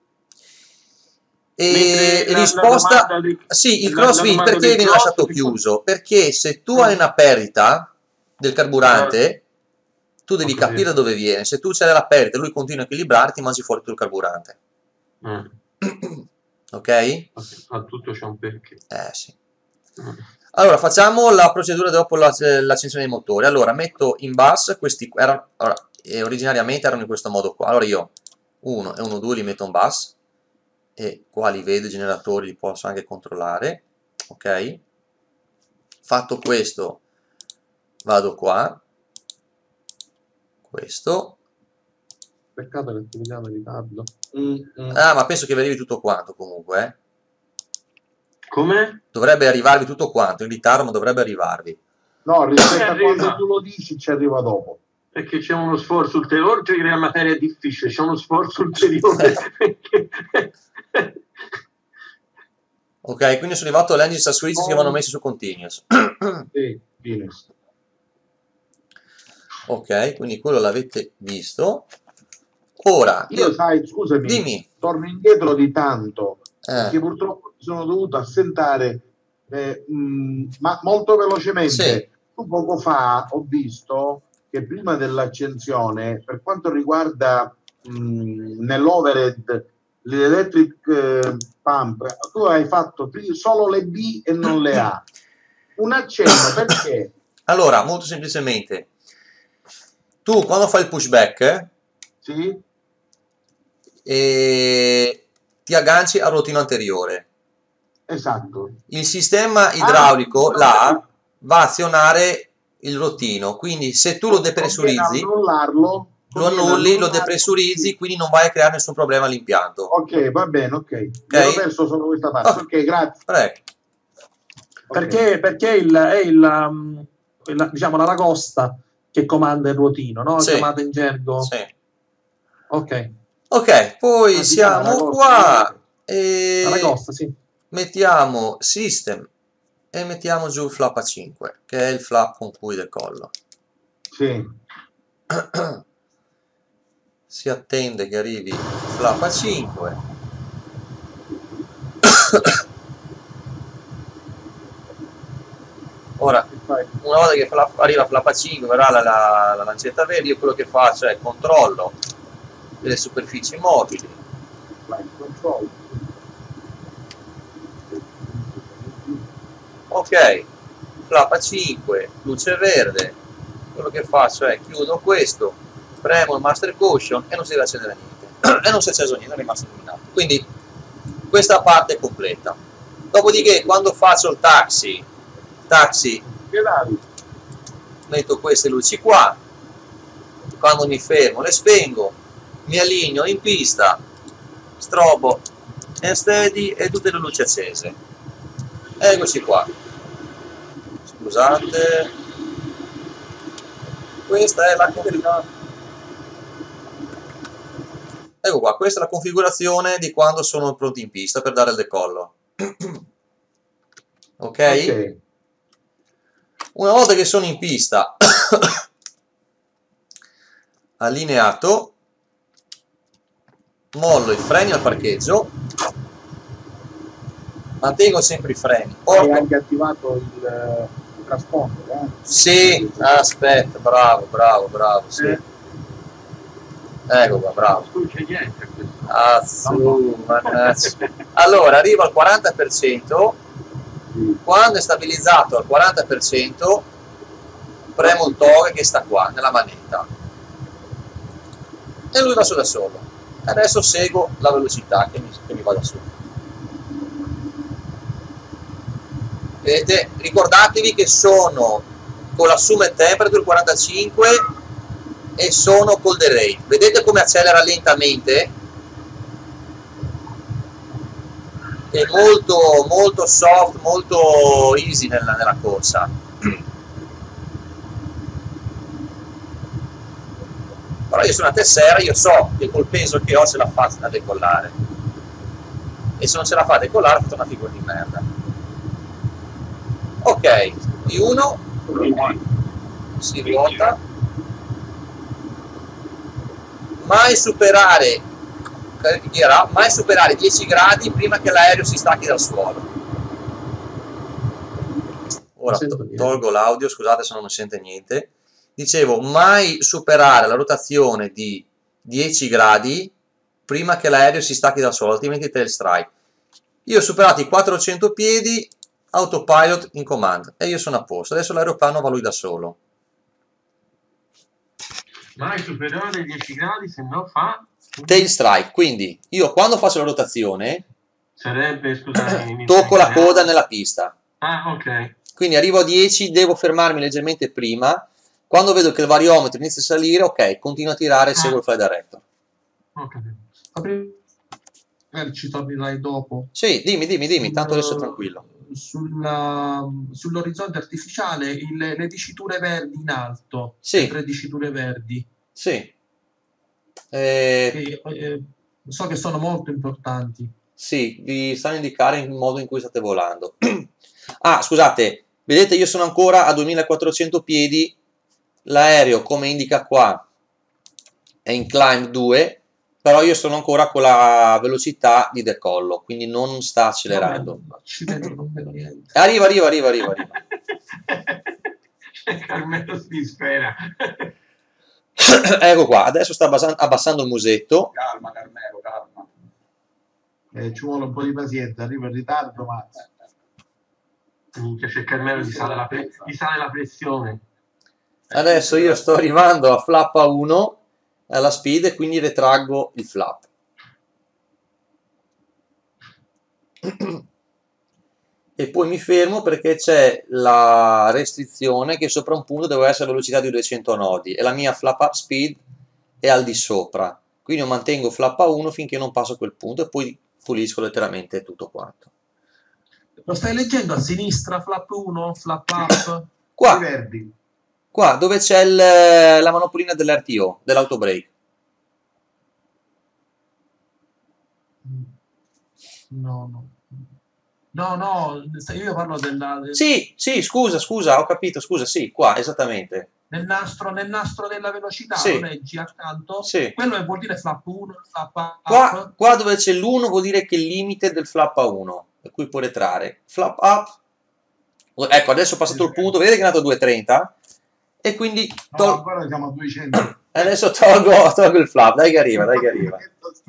E Mentre la- risposta, la domanda di- sì, il la- la crossfit domanda perché del viene lasciato crossfit- chiuso? Perché se tu hai una perdita del carburante, tu devi Ho capito. capire dove viene. Se tu c'è la perdita e lui continua a equilibrarti, mangi fuori tutto il carburante. Eh, Ok? a tutto c'è un perché. Eh sì. Mm. Allora, facciamo la procedura dopo la- l'accensione dei motori. Allora, metto in bus questi, era, allora, eh, originariamente erano in questo modo qua. Allora io uno e uno due li metto in bus, e qua li vedo i generatori, li posso anche controllare. Ok? Fatto questo, vado qua, questo. Peccato che ti vediamo in ritardo. Mm, mm. Ah, ma penso che vi arrivi tutto quanto comunque, eh. Come? Dovrebbe arrivarvi tutto quanto, in ritardo, ma dovrebbe arrivarvi. No, rispetto a arriva. quando tu lo dici ci arriva dopo. Perché c'è uno sforzo ulteriore, oltre che la materia è difficile, c'è uno sforzo ulteriore. perché- Ok, quindi sono arrivato all'engine switch che vanno messi su continuous. Sì, Guinness. Ok, quindi quello l'avete visto. Ora, Io io, sai, scusami, dimmi. torno indietro di tanto, Eh, perché purtroppo mi sono dovuto assentare, eh, mh, ma molto velocemente. Sì. Tu poco fa ho visto che prima dell'accensione, per quanto riguarda mh, nell'overhead l'electric eh, pump, tu hai fatto pri- solo le B e non le A. Un accenno perché? allora, molto semplicemente, tu quando fai il pushback eh, Sì? e ti agganci al rotino anteriore, Esatto. il sistema idraulico Ah, là va a azionare il rotino, quindi se tu lo depressurizzi, Conviene annullarlo, lo conviene annulli, lo annullarlo. depressurizzi, quindi non vai a creare nessun problema all'impianto. Ok, va bene, ok. Mi ho perso solo questa parte. Ok. Ok, grazie. Prego. Perché, perché il, è il, um, il- diciamo, la ragosta che comanda il ruotino, no? Sì. Chiamata in gergo. Sì. Ok. Ok, poi Ah, sì, siamo la ragosta. qua e La ragosta, sì. mettiamo system e mettiamo giù il flap A cinque, che è il flap con cui decollo. Sì. Si attende che arrivi il flap A cinque. Ora, una volta che flap- arriva flap A cinque, verrà la, la, la lancetta verde, io quello che faccio è controllo delle superfici mobili. Flight control. Ok, flap A cinque, luce verde, quello che faccio è chiudo questo, premo il master caution e non si deve accendere niente, e non si è acceso niente, è rimasto illuminato. Quindi questa parte è completa. Dopodiché quando faccio il taxi, taxi Che davi? metto queste luci qua, quando mi fermo le spengo, mi allineo in pista, strobo e steady e tutte le luci accese. Eccoci qua. Scusate, questa è la configurazione. Ecco qua, questa è la configurazione di quando sono pronti in pista per dare il decollo. Ok? Ok. Una volta che sono in pista, allineato, mollo i freni al parcheggio, mantengo sempre i freni. Hai Porto... anche attivato il, eh, il trasponder, eh? Sì, aspetta, bravo, bravo, bravo, sì. Eh. Ecco qua, bravo. Non c'è niente a questo. Azzu, mannaggia. Allora, arrivo al quaranta per cento, quando è stabilizzato al quaranta per cento, premo il toggle che sta qua, nella manetta. E lui va su da solo. Adesso seguo la velocità che mi, che mi va da su. Vedete? Ricordatevi che sono con la summit temperature quarantacinque e sono col derate. Vedete come accelera lentamente? è molto, molto soft, molto easy nella, nella corsa. Però io su una Tessera, io so che col peso che ho ce la fa a decollare, e se non ce la fa a decollare fa una figura di merda. Ok, di uno si ruota, mai superare mai superare dieci gradi prima che l'aereo si stacchi dal suolo. Ora to tolgo l'audio, scusate se non mi sente niente. Dicevo, mai superare la rotazione di dieci gradi prima che l'aereo si stacchi dal suolo, altrimenti tail strike. Io ho superato i quattrocento piedi, autopilot in command, e io sono a posto. Adesso l'aeroplano va lui da solo. Mai superare i dieci gradi, se no fa tail strike. Quindi io quando faccio la rotazione sarebbe, scusami, tocco la coda nella pista. Ah, ok. Quindi arrivo a dieci, devo fermarmi leggermente prima. Quando vedo che il variometro inizia a salire, ok, continuo a tirare e ah. seguo il flight director. Ok. Eh, ci tornerai dopo. Sì, dimmi, dimmi, dimmi, tanto adesso tranquillo. Sull'orizzonte artificiale il, le diciture verdi in alto, sì. Le tre diciture verdi. Sì. Eh, che, eh, so che sono molto importanti. Sì, vi stanno a indicare il modo in cui state volando. Ah, scusate, vedete io sono ancora a duemilaquattrocento piedi, l'aereo come indica qua è in climb due, però io sono ancora con la velocità di decollo, quindi non sta accelerando. No, ci vedo, non vedo niente. Arriva, arriva, arriva, arriva. arriva. Carmelo si dispera. Ecco qua, adesso sta abbassando il musetto. Calma Carmelo, calma. Eh, ci vuole un po' di pazienza, arriva in ritardo, ma... Minchia, c'è Carmelo, gli sale, la gli sale la pressione. Adesso io sto arrivando a flap a uno, alla speed, e quindi retraggo il flap. E poi mi fermo perché c'è la restrizione che sopra un punto deve essere velocità di duecento nodi e la mia flap up speed è al di sopra, quindi io mantengo flap a uno finché non passo quel punto e poi pulisco letteralmente tutto quanto. Lo stai leggendo a sinistra, flap uno, flap up? Qua, verdi. Qua dove c'è la manopolina dell'R T O, dell'autobrake. No, no. No, no, io parlo della... Del... Sì, sì, scusa, scusa, ho capito, scusa, sì, qua, esattamente. Nel nastro, nel nastro della velocità, sì. Lo leggi accanto? Sì. Quello vuol dire flap uno, flap up. Qua, qua dove c'è l'uno vuol dire che è il limite del flap a uno, per cui può retrarre. Flap up, ecco, adesso ho passato il punto, vedete che è andato a due trenta, e quindi... No, ancora siamo a duecento. Adesso tolgo, tolgo il flap, dai che arriva, dai che arriva.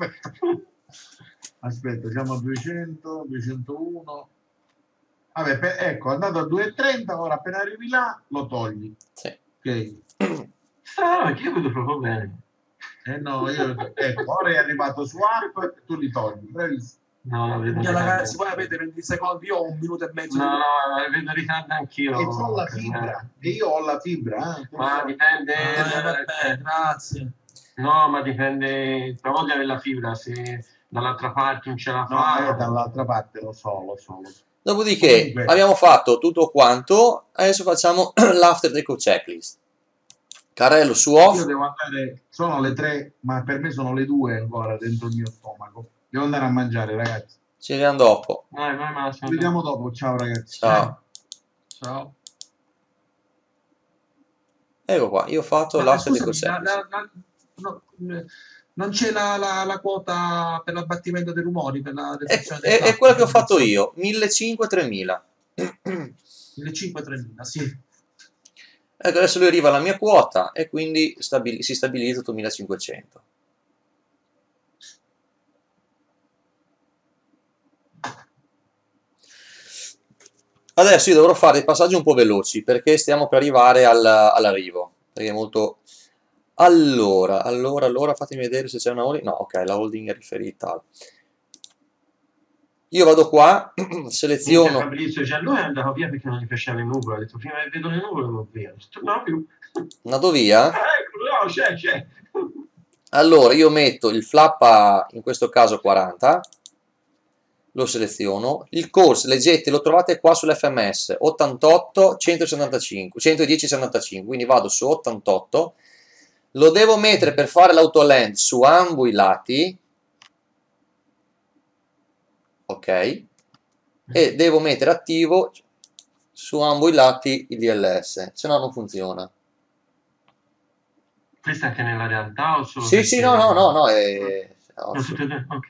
Aspetta, siamo a duecento, duecentouno. Vabbè, per, ecco, è andato a due trenta, ora appena arrivi là lo togli. Sì. Ok. Ah, che io vedo proprio bene. Eh no, io ecco, ora è arrivato su app e tu li togli. Bravissimo. No, no, vedo ragazzi, voi avete venti secondi, io ho un minuto e mezzo. No, no, vedo ritardo anch'io. E ho la fibra, e io ho la fibra. Eh. Ma dipende. Ah, vabbè, grazie. No, ma dipende. Provo di avere la fibra, se dall'altra parte non ce la no, fa. No, dall'altra parte lo so, lo so. Lo so. Dopodiché Comunque. abbiamo fatto tutto quanto, adesso facciamo l'after takeoff checklist. Carrello su off. Io devo andare, sono le tre, ma per me sono le due ancora dentro il mio stomaco. Devo andare a mangiare, ragazzi. Ci vediamo dopo. Vai, vai, vai, Ci vediamo dopo, ciao ragazzi. Ciao. Ciao. Ecco qua, io ho fatto l'after takeoff checklist. No, non c'è la, la, la quota per l'abbattimento dei rumori, per la è, è, è quello che ho fatto io, millecinquecento tremila. millecinquecento tremila, sì. Ecco, adesso lui arriva alla mia quota e quindi stabil si stabilizza su millecinquecento. Adesso io dovrò fare dei passaggi un po' veloci perché stiamo per arrivare al, all'arrivo, perché è molto... Allora, allora, allora, fatemi vedere se c'è una holding. No, ok, la holding è riferita. Io vado qua, seleziono. Fabrizio, cioè lui è andato via perché non gli piaceva le nuvole. Ha detto prima che vedo le nuvole vado via. Non più. Andato via? Ah, ecco, no, c'è, c'è. Allora, io metto il flap a, in questo caso, quaranta. lo seleziono, il course, leggete, lo trovate qua sull'F M S, ottantotto centosettantacinque, centodieci settantacinque, quindi vado su ottantotto, lo devo mettere per fare l'autolend su ambo i lati, ok, e devo mettere attivo su ambo i lati il D L S, se no non funziona. Questo anche nella realtà o solo Sì, sì, no, no, no, no, è... No, tutte e due? Ok.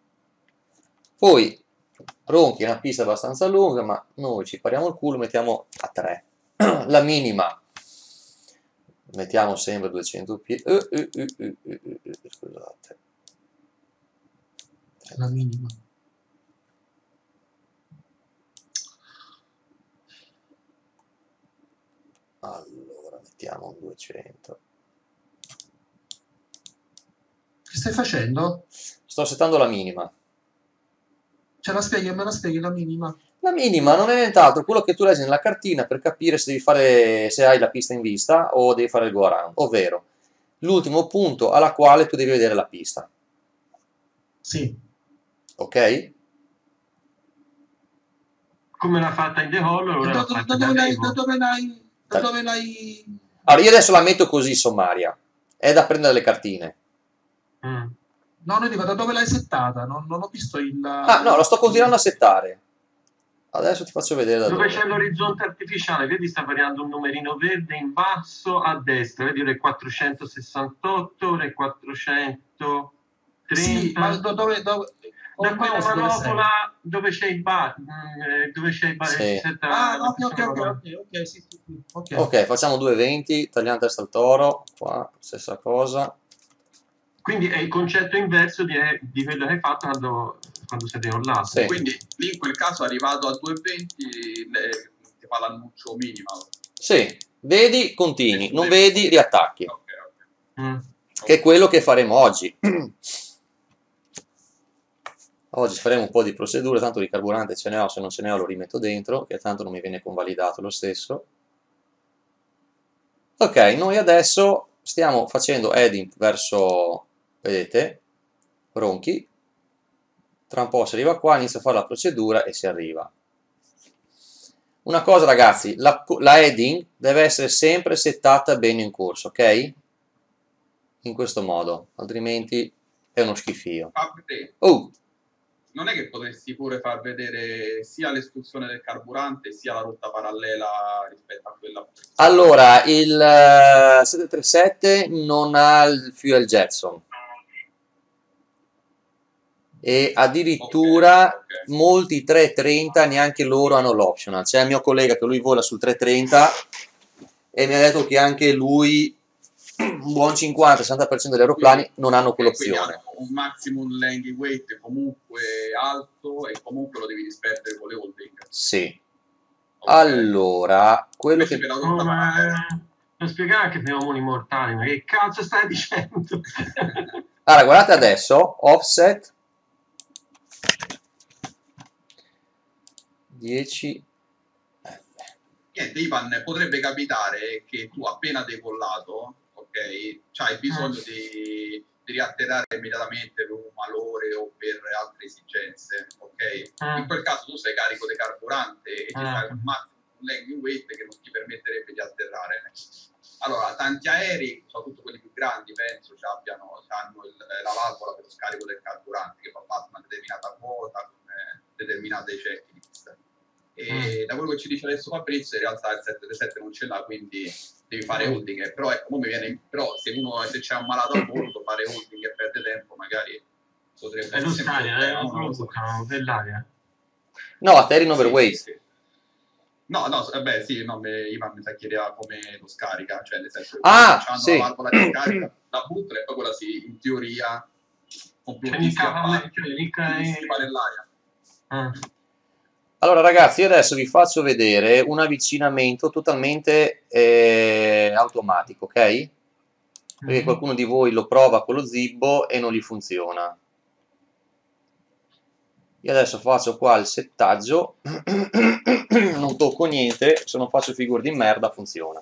Poi Ronchi è una pista abbastanza lunga, ma noi ci pariamo il culo, mettiamo a tre. La minima mettiamo sempre duecento piedi. Uh, uh, uh, uh, uh, uh, uh, scusate. La minima. Allora, mettiamo un duecento. Che stai facendo? Sto settando la minima. Ce la spieghi, me la spieghi la minima? La minima non è nient'altro, quello che tu leggi nella cartina per capire se devi fare, se hai la pista in vista o devi fare il go around, ovvero l'ultimo punto alla quale tu devi vedere la pista. Sì. Ok? Come l'ha fatta in The Hall, allora Da, l'ha da, fatta da, in dove l'hai, Arrivo. da dove l'hai... Da dove l'hai... Allora, io adesso la metto così sommaria, è da prendere le cartine. Mm. No, no, dico, da dove l'hai settata? Non, non ho visto il... Ah, no, la sto continuando a settare. Adesso ti faccio vedere da Dove dove. c'è l'orizzonte artificiale, vedi sta variando un numerino verde in basso a destra, vedi ore quattrocentosessantotto, ore quattrocentotrenta. Sì, ma do- dove... dove... Da col quella mouse dove sei? manopola dove c'è il bar, mm, dove c'è il bar, Sì. si setta Ah, la ok, ok, persona ok, con- ok, ok, sì, sì, sì, ok. Ok, facciamo due venti, tagliamo testa al toro, qua, stessa cosa. Quindi è il concetto inverso di, di quello che hai fatto quando, quando siete online. Sì. Quindi lì in quel caso arrivato a due venti le- ti fa l'annuncio minimo. Sì, vedi, continui, non vedi, riattacchi, Ok, ok. Mm. che è quello che faremo oggi. Oggi faremo un po' di procedure, tanto di carburante ce ne ho, se non ce ne ho lo rimetto dentro, che tanto non mi viene convalidato lo stesso. Ok, noi adesso stiamo facendo heading verso, vedete, Ronchi. Tra un po' si arriva qua, inizia a fare la procedura e si arriva. Una cosa ragazzi, la, la heading deve essere sempre settata bene in corso, ok? In questo modo, altrimenti è uno schifio. Fabri, Oh! non è che potresti pure far vedere sia l'escursione del carburante sia la rotta parallela rispetto a quella? Allora, il uh, settecentotrentasette non ha il fuel Jetson e addirittura Ok, ok. molti trecentotrenta neanche loro hanno l'optional. C'è il mio collega che lui vola sul trecentotrenta e mi ha detto che anche lui un buon cinquanta sessanta per cento degli aeroplani non hanno Quindi quell'opzione. hanno un maximum landing weight comunque alto e comunque lo devi disperdere con le holding. Sì. Ok. Allora, quello Invece che... per la Oh, rotta ma parallela. non spiegare che siamo umani mortali, ma che cazzo stai dicendo? Allora, guardate adesso, offset dieci. Niente, Ivan, potrebbe capitare che tu appena decollato, ok, c'hai bisogno Ah. di, di riatterrare immediatamente per un malore o per altre esigenze, ok? Ah. In quel caso tu sei carico di carburante e ci Ah. fai un massimo un landing weight che non ti permetterebbe di atterrare. Allora, tanti aerei, soprattutto quelli più grandi, penso, ci abbiano, hanno il, la valvola per lo scarico del carburante che va fatta una determinata quota con eh, determinate checklist. E Mm. da quello che ci dice adesso Fabrizio, in realtà il settecentotrentasette non ce l'ha, quindi devi fare holding. Però ecco, mi viene, però se uno se c'è un malato a bordo, fare holding e perde tempo, magari potrebbe E lo essere un scarica, problema, eh, non non lo lo so. buttano nell'aria. No, atterri in Sì, overweight. sì, sì. No, no, eh beh, sì, no, me, Ivan mi sa chiedeva come lo scarica, cioè nel senso che Ah, hanno sì. la valvola di scarica, la buttano e poi quella si, in teoria, con più Cioè, dischi mica a fa- parte, cioè, mica è- si fa nell'aria. Ah. Allora ragazzi, io adesso vi faccio vedere un avvicinamento totalmente eh, automatico, ok? Perché Mhm. qualcuno di voi lo prova con lo Zibbo e non gli funziona. Io adesso faccio qua il settaggio, non tocco niente, se non faccio figure di merda funziona.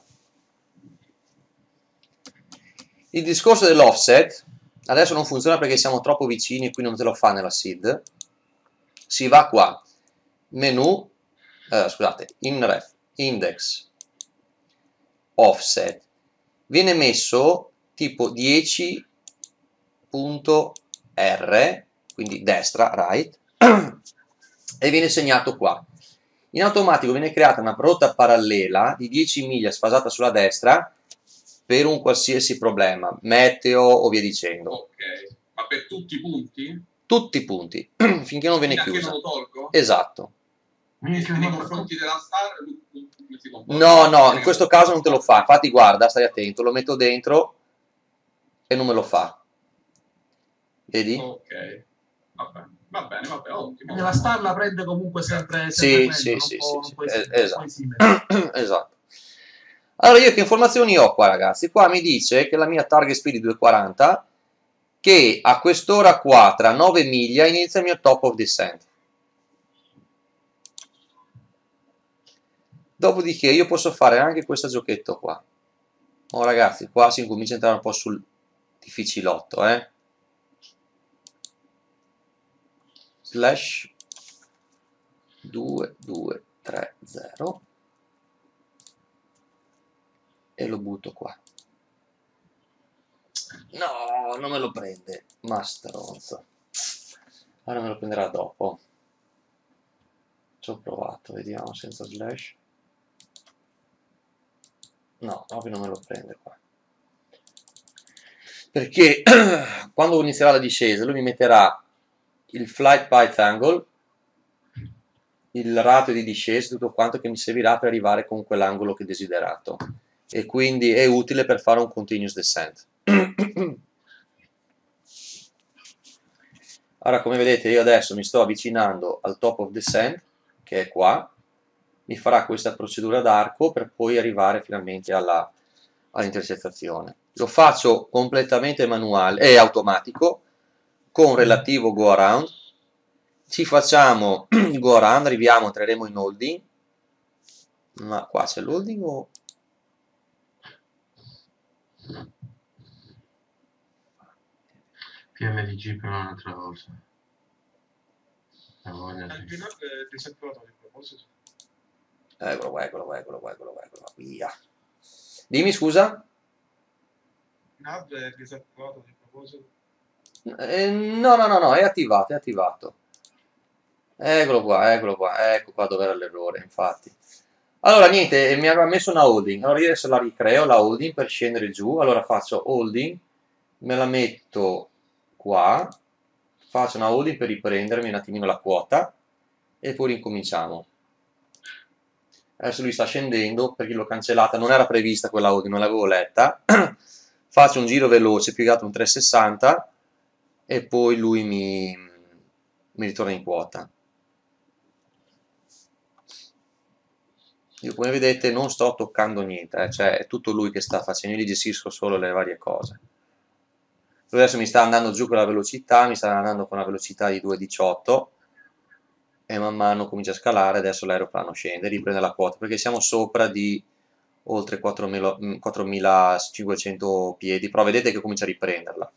Il discorso dell'offset adesso non funziona perché siamo troppo vicini e qui non te lo fa nella S I D. si va qua, menu, eh, scusate, in ref, index, offset, viene messo tipo dieci punto R, quindi destra, right, e viene segnato qua. In automatico viene creata una rotta parallela di dieci miglia sfasata sulla destra per un qualsiasi problema, meteo o via dicendo. Ok, ma per tutti i punti? Tutti i punti, finché non viene Fino a che chiusa. non lo tolgo? Esatto. E nei confronti della star come si comporta? No, no, in questo caso non te lo fa. Infatti guarda, stai attento, lo metto dentro e non me lo fa. Vedi? Ok, va bene, va bene, va bene, ottimo. Quindi la star la prende comunque sempre, Sì, sempre sì, quello, sì, non può, sì, non può sì, esime- eh, non può esatto. esimere. Esatto. Allora io che informazioni ho qua ragazzi? Qua mi dice che la mia target speed è duecentoquaranta, che a quest'ora qua tra nove miglia inizia il mio top of descent. Dopodiché io posso fare anche questo giochetto qua. Oh ragazzi, qua si incomincia a entrare un po' sul difficilotto, eh. Slash due due tre zero e lo butto qua. No, non me lo prende, ma stronzo. Ora me lo prenderà dopo. Ci ho provato, vediamo senza slash. No, proprio non me lo prende qua. Perché quando inizierà la discesa lui mi metterà il flight path angle, il ratio di discesa, tutto quanto che mi servirà per arrivare con quell'angolo che desiderato, e quindi è utile per fare un continuous descent. Ora come vedete io adesso mi sto avvicinando al top of descent, che è qua, mi farà questa procedura d'arco per poi arrivare finalmente alla, all'intercettazione. Lo faccio completamente manuale e automatico con relativo go around. Ci facciamo il go around, arriviamo, entreremo in holding, ma qua c'è l'holding o... P M D G per un'altra cosa. Eccolo qua, eccolo qua, eccolo qua, eccolo qua, eccolo qua, via. Dimmi scusa? Nav è disattivato di proposito. Eh, no, no, no, no, è attivato, è attivato. Eccolo qua, eccolo qua, ecco qua dove era l'errore, infatti. Allora, niente, mi aveva messo una holding. Allora io adesso la ricreo, la holding, per scendere giù. Allora faccio holding, me la metto qua, faccio una holding per riprendermi un attimino la quota e poi ricominciamo. Adesso lui sta scendendo perché l'ho cancellata, non era prevista quella holding, non l'avevo letta. Faccio un giro veloce, piegato un trecentosessanta e poi lui mi, mi ritorna in quota. Io come vedete non sto toccando niente, eh, cioè è tutto lui che sta facendo, io gli gestisco solo le varie cose. Lui adesso mi sta andando giù con la velocità, mi sta andando con una velocità di due virgola diciotto e man mano comincia a scalare, adesso l'aeroplano scende, riprende la quota, perché siamo sopra di oltre quattromilacinquecento piedi, però vedete che comincia a riprenderla.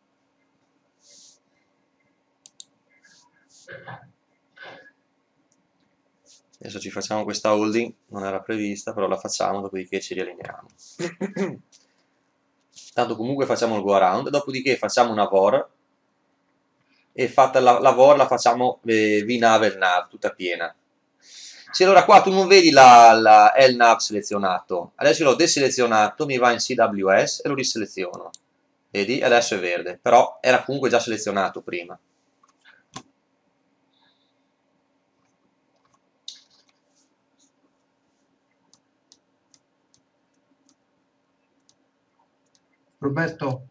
Adesso ci facciamo questa holding, non era prevista, però la facciamo, dopodiché ci riallineiamo. Tanto comunque facciamo il go around, dopodiché facciamo una V O R, e fatta la, la V O R la facciamo eh, V nav e L nav, tutta piena. Se allora qua tu non vedi la, la L nav selezionato, adesso l'ho deselezionato, mi va in C W S e lo riseleziono. Vedi? Adesso è verde, però era comunque già selezionato prima. Roberto,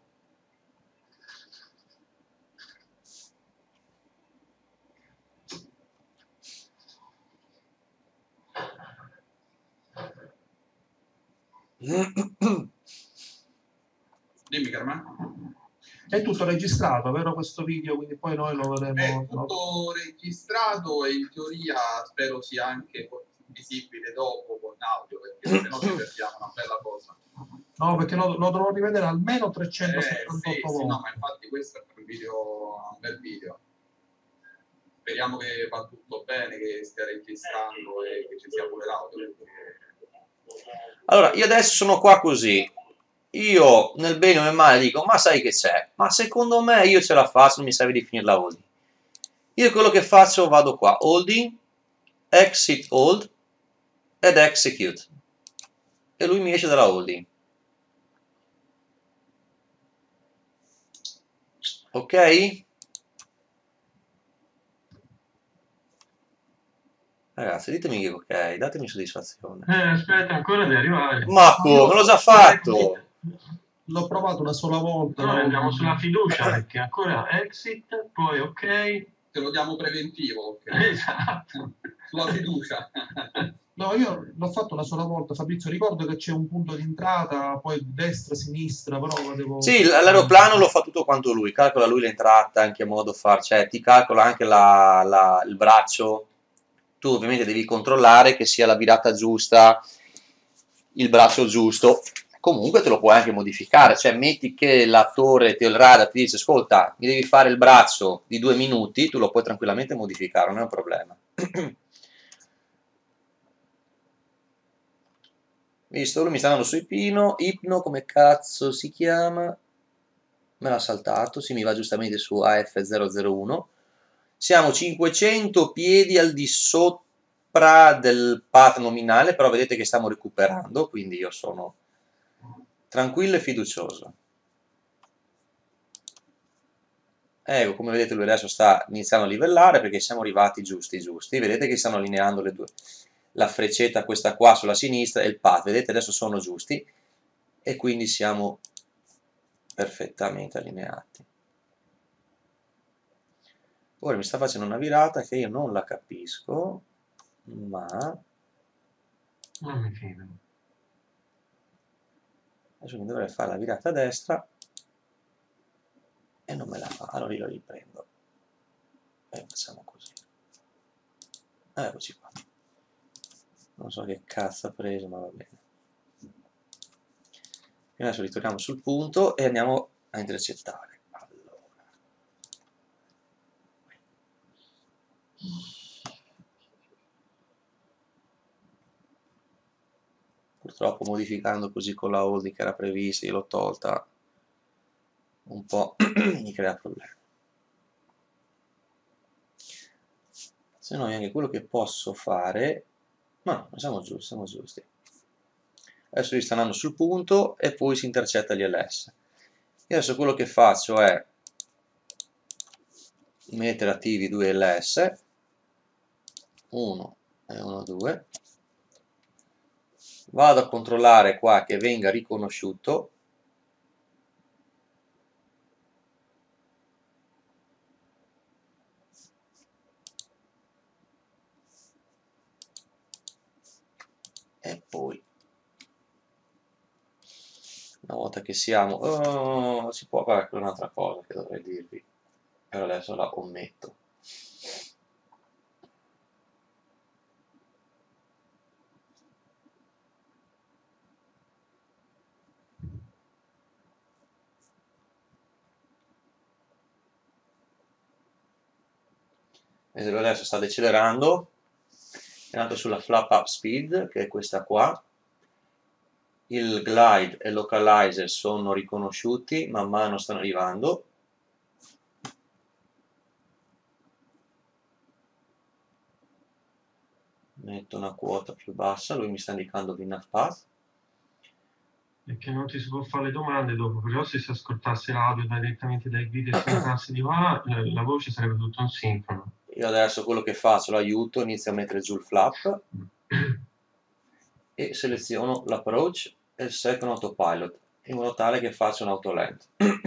Dimmi Carmen. è tutto registrato, vero questo video? Quindi poi noi lo È vedremo. tutto registrato e in teoria spero sia anche visibile dopo con audio, perché se no ci perdiamo una bella cosa. No, perché lo, lo dovrò rivedere almeno trecentosettantotto eh, sì, volte. sì, no, ma infatti questo è un video, un bel video. speriamo che va tutto bene, che stia registrando e che ci sia pure l'audio. Allora, io adesso sono qua così. Io nel bene o nel male dico, ma sai che c'è? Ma secondo me io ce la faccio, non mi serve di finire la holding. Io quello che faccio, vado qua, holding, exit hold ed execute. E lui mi esce dalla holding. Ok? Ragazzi, ditemi che ok, datemi soddisfazione. Eh, aspetta, ancora di arrivare. Ma come? L'ho già fatto! L'ho provato una sola volta. Noi no? andiamo sulla fiducia perché ancora exit, poi ok. Te lo diamo preventivo, ok? Esatto. Sulla fiducia. No, io l'ho fatto una sola volta, Fabrizio. Ricordo che c'è un punto di entrata, poi destra, sinistra, però devo... Sì, l'aeroplano lo fa tutto quanto lui, calcola lui l'entrata, in che modo far, cioè ti calcola anche la, la, il braccio. Tu ovviamente devi controllare che sia la virata giusta, il braccio giusto. Comunque te lo puoi anche modificare, cioè metti che l'attore, il radar ti dice ascolta, mi devi fare il braccio di due minuti, tu lo puoi tranquillamente modificare, non è un problema. Visto, lui mi sta andando su Ipno, Ipno come cazzo si chiama? Me l'ha saltato, sì, mi va giustamente su A F zero zero uno. Siamo cinquecento piedi al di sopra del path nominale, però vedete che stiamo recuperando, quindi io sono tranquillo e fiducioso. Ecco, come vedete lui adesso sta iniziando a livellare perché siamo arrivati giusti, giusti. Vedete che stanno allineando le due. La freccetta questa qua sulla sinistra e il path, vedete adesso sono giusti e quindi siamo perfettamente allineati. Ora mi sta facendo una virata che io non la capisco, ma Non mi fido. adesso mi dovrei fare la virata a destra e non me la fa, allora io lo riprendo e facciamo così. Eccoci qua. Non so che cazzo ha preso, ma va bene. E adesso ritorniamo sul punto e andiamo a intercettare. Allora. Purtroppo modificando così con la holding che era prevista, io l'ho tolta, un po' mi crea problemi. Se no, anche quello che posso fare, ma no, siamo giusti, siamo giusti. Adesso lui sta andando sul punto e poi si intercetta gli L S. Io adesso quello che faccio è mettere attivi due L S, uno e uno, due. Vado a controllare qua che venga riconosciuto. E poi una volta che siamo oh, si può fare un'altra cosa che dovrei dirvi, però adesso la ometto. Vedete, adesso sta decelerando, è andato sulla flap up speed che è questa qua. Il glide e il localizer sono riconosciuti, man mano stanno arrivando. Metto una quota più bassa, lui mi sta indicando V NAV path. Perché non ti si può fare le domande dopo, però se si ascoltasse l'audio direttamente dai video e si entrasse di là, la voce sarebbe tutto in sincrono. Io adesso quello che faccio, l'aiuto, inizio a mettere giù il flap e seleziono l'approach e il second autopilot in modo tale che faccia un autoland.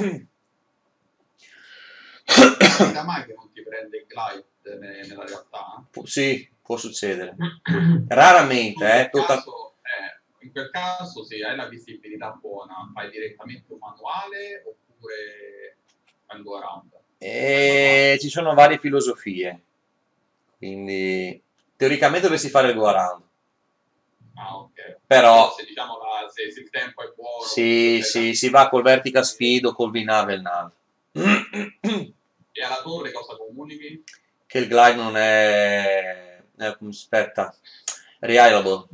Capita mai che non ti prende il glide ne- nella realtà? Sì, può succedere. Raramente, In eh, quel tota- caso, eh, in quel caso sì, hai la visibilità buona, fai direttamente un manuale oppure fai un go around? e ci sono varie filosofie, quindi teoricamente dovresti fare il go around. Ah, ok. Però se, diciamo la, se, se il tempo è buono, sì, sì, si va col vertical speed o col V NAV e il NAV. E alla torre cosa comunichi? che il glide non è, è aspetta, reliable.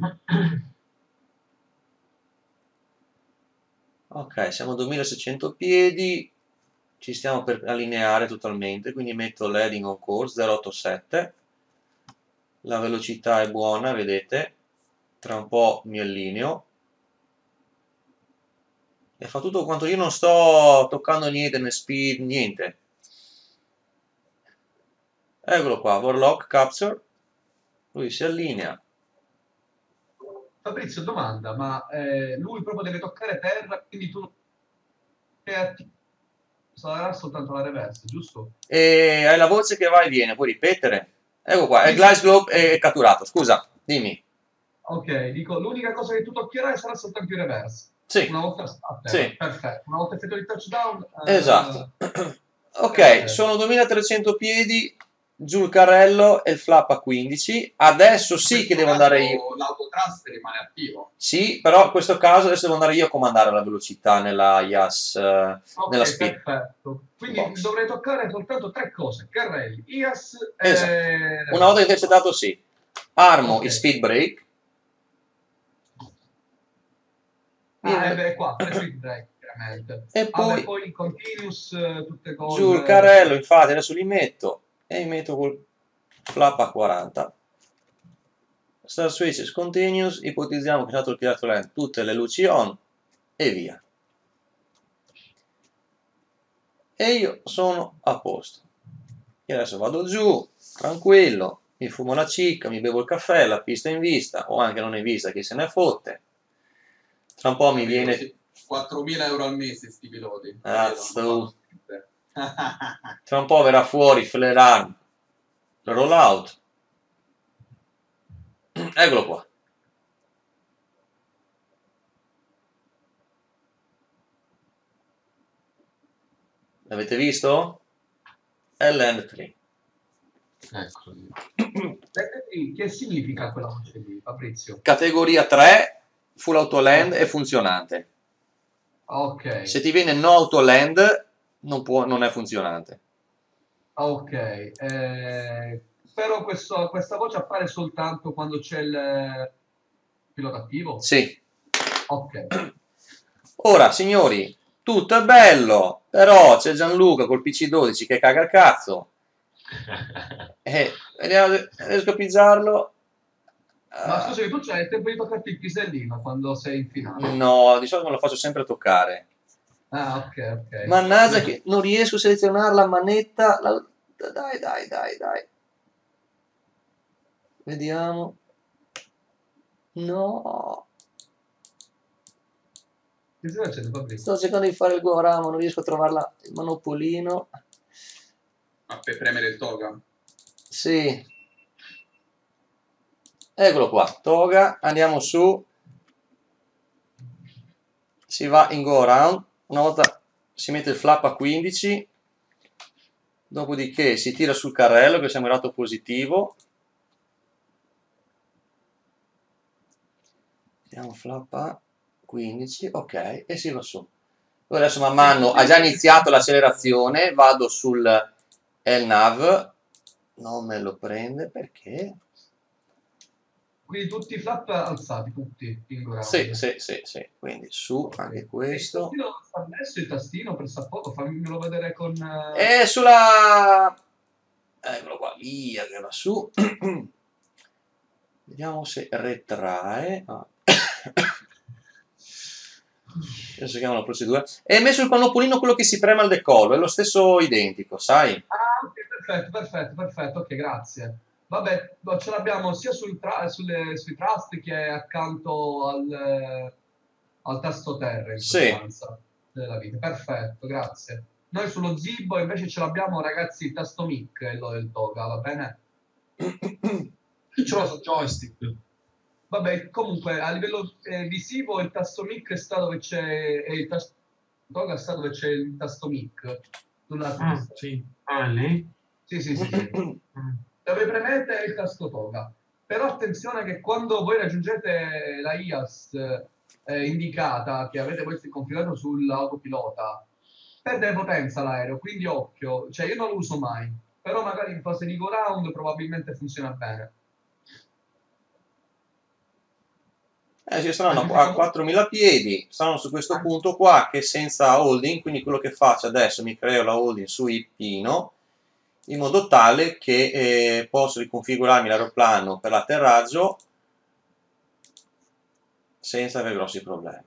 Ok, siamo a duemilaseicento piedi, ci stiamo per allineare totalmente, quindi metto l'heading on course zero otto sette, la velocità è buona, vedete, tra un po' mi allineo, e fa tutto quanto, io non sto toccando niente, né speed, niente. Eccolo qua, Warlock Capture, lui si allinea. Fabrizio, domanda, ma eh, lui proprio deve toccare terra, quindi tu sarà soltanto la reverse, giusto? E hai la voce che va e viene, puoi ripetere? Ecco qua, il Glass Globe è catturato, scusa, dimmi. Ok, dico, l'unica cosa che tu toccherai sarà soltanto il reverse. Sì. Una volta a terra, Sì. perfetto. Una volta effettuato il touchdown... Eh, Esatto. Ok, okay. sono duemilatrecento piedi, giù il carrello e il flap a quindici. Adesso sì che devo andare io. L'autotransfer rimane attivo. Sì, però in questo caso adesso devo andare io a comandare la velocità nella I A S, uh, okay, nella speed. Perfetto. Quindi Box. dovrei toccare soltanto tre cose, carrelli, I A S e... Esatto. Una volta intercettato sì. Armo okay. il speed brake. Ah, e beh, qua, speed brake, chiaramente. E poi, ah, beh, poi continuous, tutte cose... Giù il carrello, infatti, adesso li metto e li metto col flap a quaranta. Start switch is continuous, ipotizziamo che è stato il pilot land, tutte le luci on e via. E io sono a posto. Io adesso vado giù, tranquillo, mi fumo la cicca, mi bevo il caffè, la pista è in vista, o anche non in vista, chi se ne fotte. Tra un po' mi viene... quattromila euro al mese sti piloti. Cazzo. Tra un po' verrà fuori flare arm, rollout. Eccolo qua. L'avete visto? L N tre. Ecco. Che significa quella voce lì, Fabrizio? Categoria tre, full auto land e funzionante. Ok. Se ti viene no auto land, non, può, non è funzionante. Ok. Eh, però questo, questa voce appare soltanto quando c'è il pilota attivo? Sì. Ok. Ora, signori, tutto è bello, però c'è Gianluca col P C dodici che caga il cazzo. E vediamo se riesco a pizzarlo. Ma scusa, tu c'hai il tempo di toccarti il pisellino quando sei in finale? No, di solito me lo faccio sempre toccare. Ah, ok, ok. Mannaggia che non riesco a selezionare la manetta. La... Dai, dai, dai, dai. Vediamo. No. Che stai facendo, Fabrizio? Sto cercando di fare il Gorama, non riesco a trovarla il monopolino. Ma per premere il toga? Sì. Eccolo qua, toga, andiamo su. Si va in go around. Una volta si mette il flap a quindici. Dopodiché si tira sul carrello che siamo in lato positivo. Tiriamo flap a quindici, ok, e si va su. Adesso man mano ha già iniziato l'accelerazione, vado sul L nav, non me lo prende perché? Quindi tutti i flap alzati, tutti in ground. Sì, sì, sì, sì, quindi su anche questo. Il tastino sta messo il tastino per sapore, fammelo vedere con... E sulla... Eccolo qua, via che va su. Vediamo se retrae. Ah. Adesso chiamo la procedura. E messo il panopolino quello che si preme al decollo, è lo stesso identico, sai? Ah, ok, perfetto, perfetto, perfetto, ok, grazie. Vabbè, ce l'abbiamo sia sul tra sulle, sui trust che accanto al, al tasto terra, in sostanza, sì, della vita. Perfetto, grazie. Noi sullo Zibo invece ce l'abbiamo, ragazzi, il tasto mic, il, il toga, va bene? Io ce l'ho su joystick. Vabbè, comunque, a livello eh, visivo il tasto mic sta dove c'è, e il tasto toga sta dove c'è il tasto mic. Sulla ah, sì. Ah, lì? Sì, sì, sì. sì. Dove premete il tasto toga. Però attenzione che quando voi raggiungete la I A S eh, indicata, che avete voi configurato sull'autopilota, perde potenza l'aereo, quindi occhio. Cioè io non lo uso mai. però magari in fase di go round probabilmente funziona bene. Eh, ci saranno a quattromila piedi, saranno su questo punto qua che senza holding, quindi quello che faccio adesso mi creo la holding su Ipino in modo tale che eh, posso riconfigurarmi l'aeroplano per l'atterraggio senza avere grossi problemi.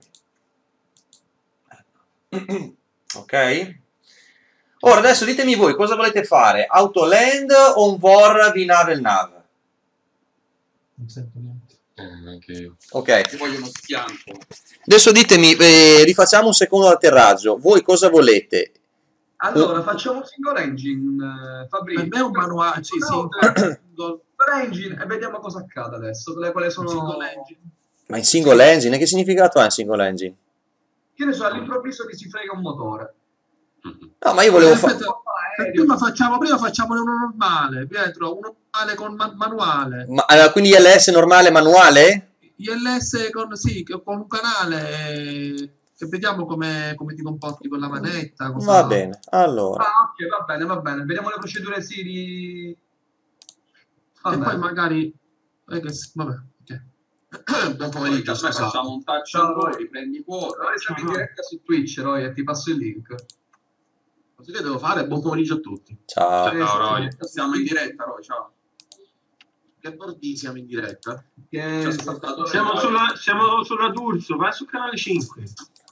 Ok? Ora adesso ditemi voi cosa volete fare, autoland o un V O R V navel nav? Non sento niente. Eh, anche io. Ok. Ti voglio uno schianto. Adesso ditemi, eh, rifacciamo un secondo atterraggio, voi cosa volete? Allora, facciamo un single engine, eh, Fabrizio. Per me è un manuale, sì, sì. Single engine e vediamo cosa accade adesso. Quali sono... Single engine. Ma in single engine? Che significato ha in single engine? Che ne so, all'improvviso che si frega un motore. No, ma io volevo fare... Prima facciamo, prima facciamo uno normale, Pietro, uno normale con man manuale. Ma, allora, quindi I L S normale manuale? I L S con, sì, con un canale che vediamo come, come ti comporti con la manetta. Cosa... Va bene, allora. Ah, ok, va bene, va bene. Vediamo le procedure sì di... E poi magari... Eh, che, vabbè, ok. Buon pomeriggio, facciamo un touch a voi, riprendi fuori. Allora siamo in diretta su Twitch, Roy, e ti passo il link. Così che devo fare? Buon pomeriggio a tutti. Ciao. Ciao, Roy. Siamo in diretta, Roy, ciao. Che bordi siamo in diretta? Che... Siamo sulla, siamo sulla D'Urso, vai su canale cinque.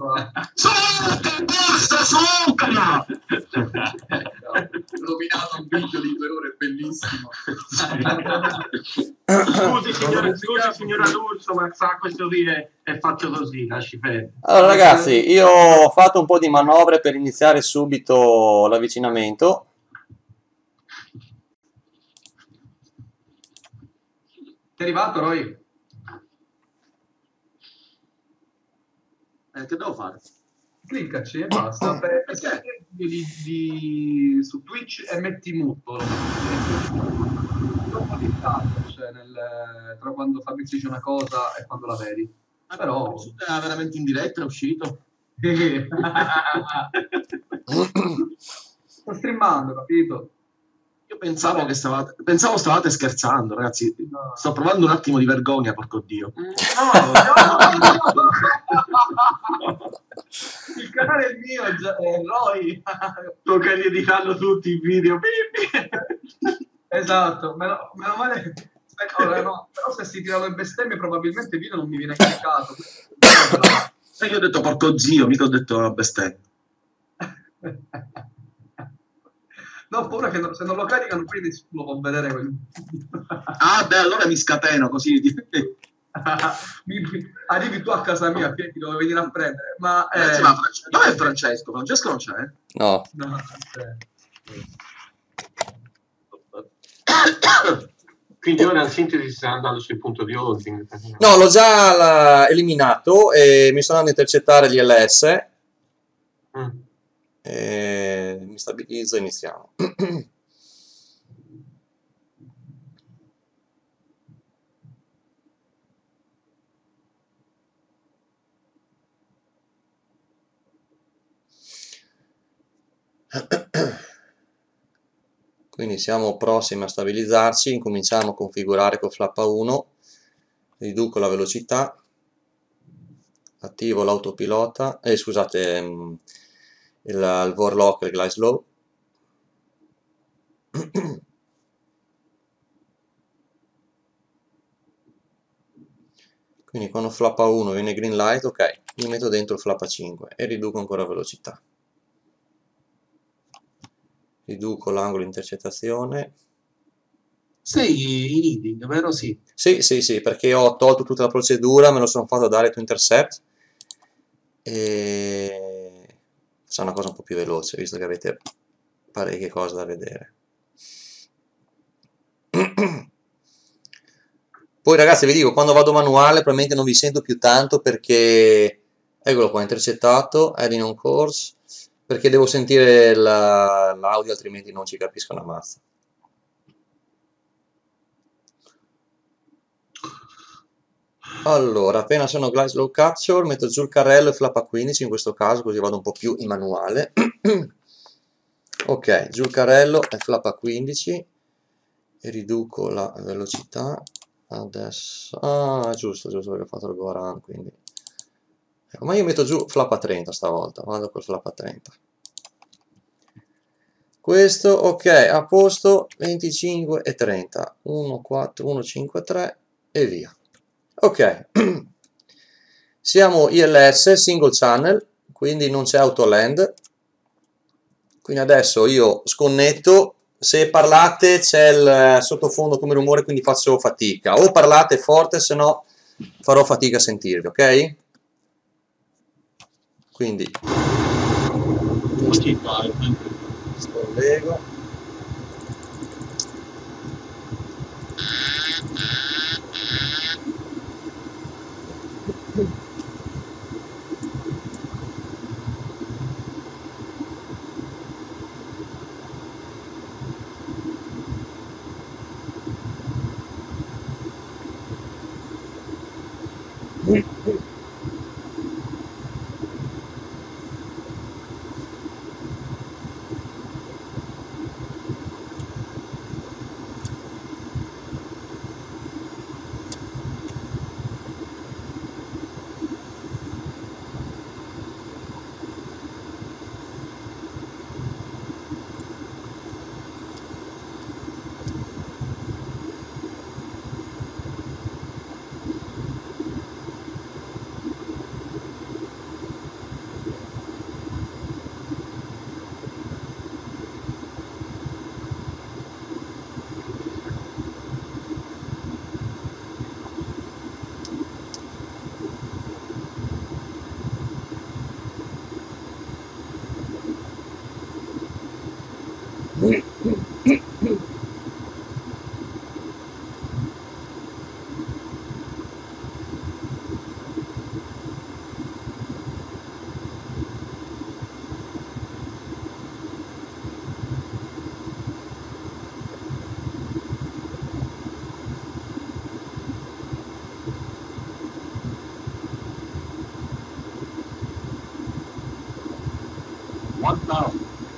Rovinato un video di due ore bellissimo. Scusi signora, scusi signora D'Urso, ma sa questo video è fatto così, lasci perdere. Allora ragazzi, io ho fatto un po' di manovre per iniziare subito l'avvicinamento. Ti è arrivato, Roy? Eh, che devo fare? Cliccaci e basta. Beh, di, di, su Twitch e metti muto. Troppo di tanto, cioè nel, tra quando Fabrizio dice una cosa e quando la vedi. Ah, però è veramente in diretta, è uscito. Sto streamando, capito? Io pensavo che stavate, pensavo stavate scherzando, ragazzi. No. Sto provando un attimo di vergogna, porco Dio. No, no, no. Il canale è mio, è Roy. Tocca di editarlo tutti i video. Esatto, meno, meno male. Ora, no, però se si tirano le bestemmie probabilmente il video non mi viene caricato. Sai che ho detto porco zio, mica ho detto una bestemmia. No, ho paura che no, se non lo caricano poi nessuno può vedere quel... Ah beh, allora mi scateno così. mi, arrivi tu a casa mia, Pietro, devo venire a prendere. Ma, eh... Ragazzi, ma Francesco, dov'è Francesco? Francesco non c'è? No. No, non c'è. Quindi ora in sintesi sta andando sul punto di holding. No, l'ho già la, eliminato e mi sono andato a intercettare gli L S. Mm. E mi stabilizzo e iniziamo. Quindi siamo prossimi a stabilizzarci, incominciamo a configurare con flap A uno, riduco la velocità, attivo l'autopilota, eh, scusate, il, il Vorlock e il Glide Slow. Quindi quando flap A uno viene green light, ok, mi metto dentro il flap A cinque e riduco ancora velocità. Riduco l'angolo di intercettazione. Sei in heading, vero? Sì. Sì, sì, sì, perché ho tolto tutta la procedura, me lo sono fatto dare to intercept e sarà una cosa un po' più veloce, visto che avete parecchie cose da vedere. Poi ragazzi vi dico, quando vado manuale probabilmente non vi sento più tanto perché, eccolo qua, intercettato, adding on course, perché devo sentire l'audio altrimenti non ci capisco una mazza. Allora, appena sono glide slow capture metto giù il carrello e flap A quindici in questo caso, così vado un po' più in manuale. Ok, giù il carrello e flap a quindici e riduco la velocità adesso. Ah, giusto, giusto, perché ho fatto il go around, quindi ecco, ma io metto giù flap a trenta stavolta, vado col flap a trenta. Questo, ok, a posto, venticinque e trenta, uno, quattro, uno, cinque, tre e via. Ok, siamo I L S, single channel, quindi non c'è autoland, quindi adesso io sconnetto, se parlate c'è il sottofondo come rumore, quindi faccio fatica, o parlate forte, se no farò fatica a sentirvi, ok? Quindi scollego. one thousand.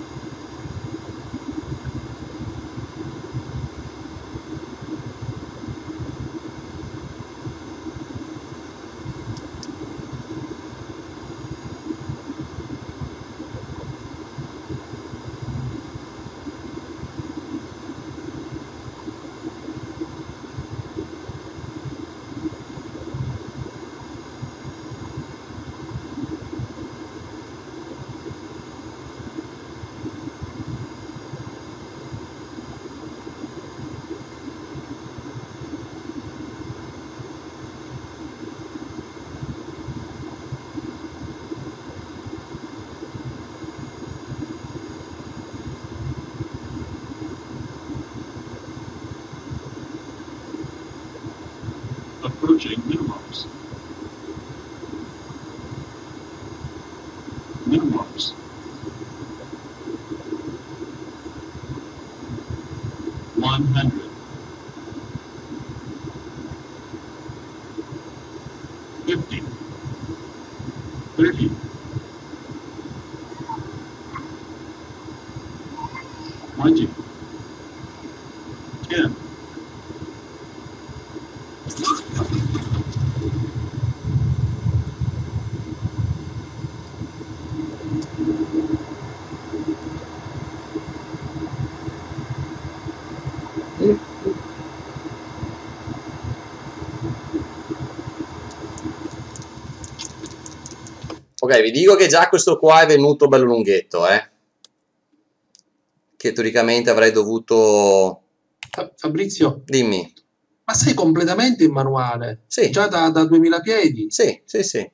Approaching minimums. Minimums. One hundred. Fifty. Thirty. Twenty. Ten. Ok, vi dico che già questo qua è venuto bello lunghetto, eh. Che teoricamente avrei dovuto... Fabrizio, dimmi. Ma sei completamente in manuale? Sì. Già da, da duemila piedi? Sì, sì, sì.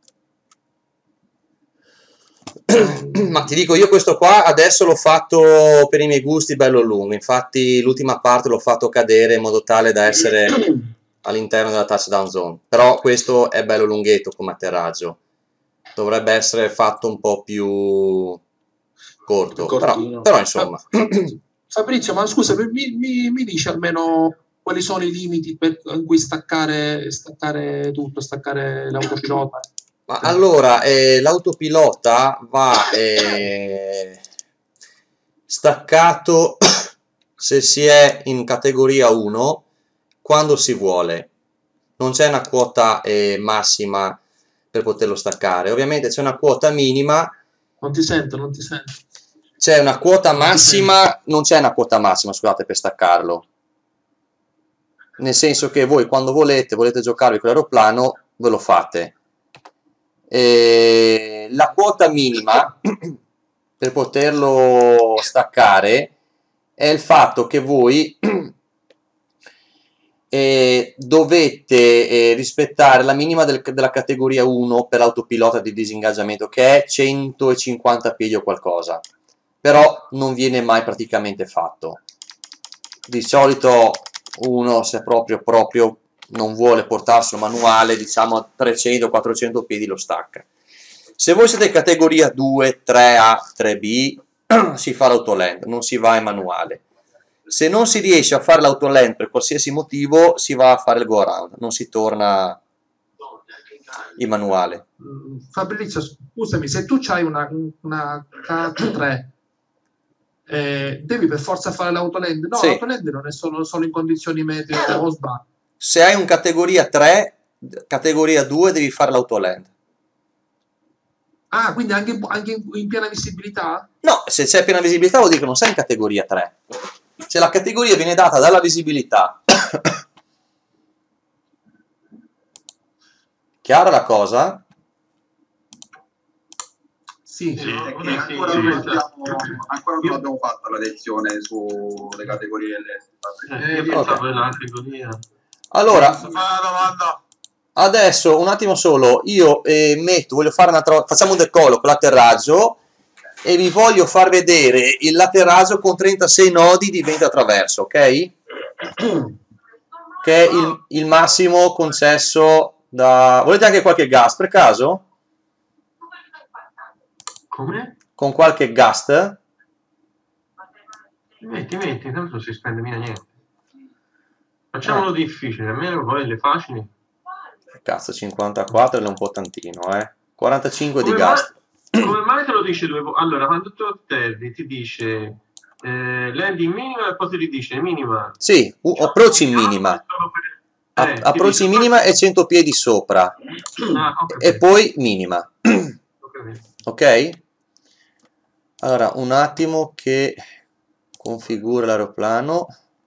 Ma ti dico, io questo qua adesso l'ho fatto per i miei gusti bello lungo, infatti l'ultima parte l'ho fatto cadere in modo tale da essere all'interno della touchdown zone, però questo è bello lunghetto come atterraggio, dovrebbe essere fatto un po' più corto, però, però insomma. Fabrizio, ma scusa, mi, mi, mi dici almeno quali sono i limiti per, in cui staccare, staccare tutto, staccare l'autopilota? Ma allora, eh, l'autopilota va, eh, staccato se si è in categoria uno quando si vuole, non c'è una quota eh, massima per poterlo staccare, ovviamente c'è una quota minima. Non ti sento, non ti sento. C'è una quota massima, non c'è una quota massima, scusate, per staccarlo. Nel senso che voi quando volete, volete giocarvi con l'aeroplano, ve lo fate. E la quota minima per poterlo staccare è il fatto che voi eh, dovete eh, rispettare la minima del, della categoria uno per l'autopilota di disingaggiamento, che è centocinquanta piedi o qualcosa, però non viene mai praticamente fatto. Di solito uno, se proprio proprio non vuole portarselo manuale, diciamo a trecento quattrocento piedi lo stacca. Se voi siete categoria due, tre A, tre B, si fa l'autoland, non si va in manuale. Se non si riesce a fare l'autoland per qualsiasi motivo, si va a fare il go around, non si torna in manuale. Fabrizio, scusami, se tu hai una, una K tre, eh, devi per forza fare l'autoland? No, Sì. l'autoland non è solo, solo in condizioni meteo o sbaglio. Se hai un categoria tre, categoria due devi fare l'autoland. Ah, quindi anche, anche in, in piena visibilità? No, se c'è piena visibilità vuol dire che non sei in categoria tre. Se la categoria viene data dalla visibilità. Chiara la cosa? Sì, sì, è che ancora, non abbiamo, ancora non abbiamo fatto la lezione sulle categorie eh, io pensavo della categoria. Allora, adesso un attimo solo, io eh, metto, voglio fare un'altra, facciamo un decollo con l'atterraggio e vi voglio far vedere il atterraggio con trentasei nodi di vento attraverso, ok? Che è il, il massimo concesso da... Volete anche qualche gas per caso? Come? Con qualche gas? Metti, metti, tanto non si spende mica niente. Facciamolo eh. difficile, almeno poi le facili. Cazzo, cinquantaquattro è un po' tantino, eh. quarantacinque come di gas. Mai, come mai te lo dice due volte? Allora, quando tu atterri ti dice eh, landing minima e poi ti dice minima. Sì, approach in minima. Per... Eh, approach in minima e cento piedi sopra. Ah, okay. E poi minima. Okay. Ok? Allora, un attimo che configura l'aeroplano.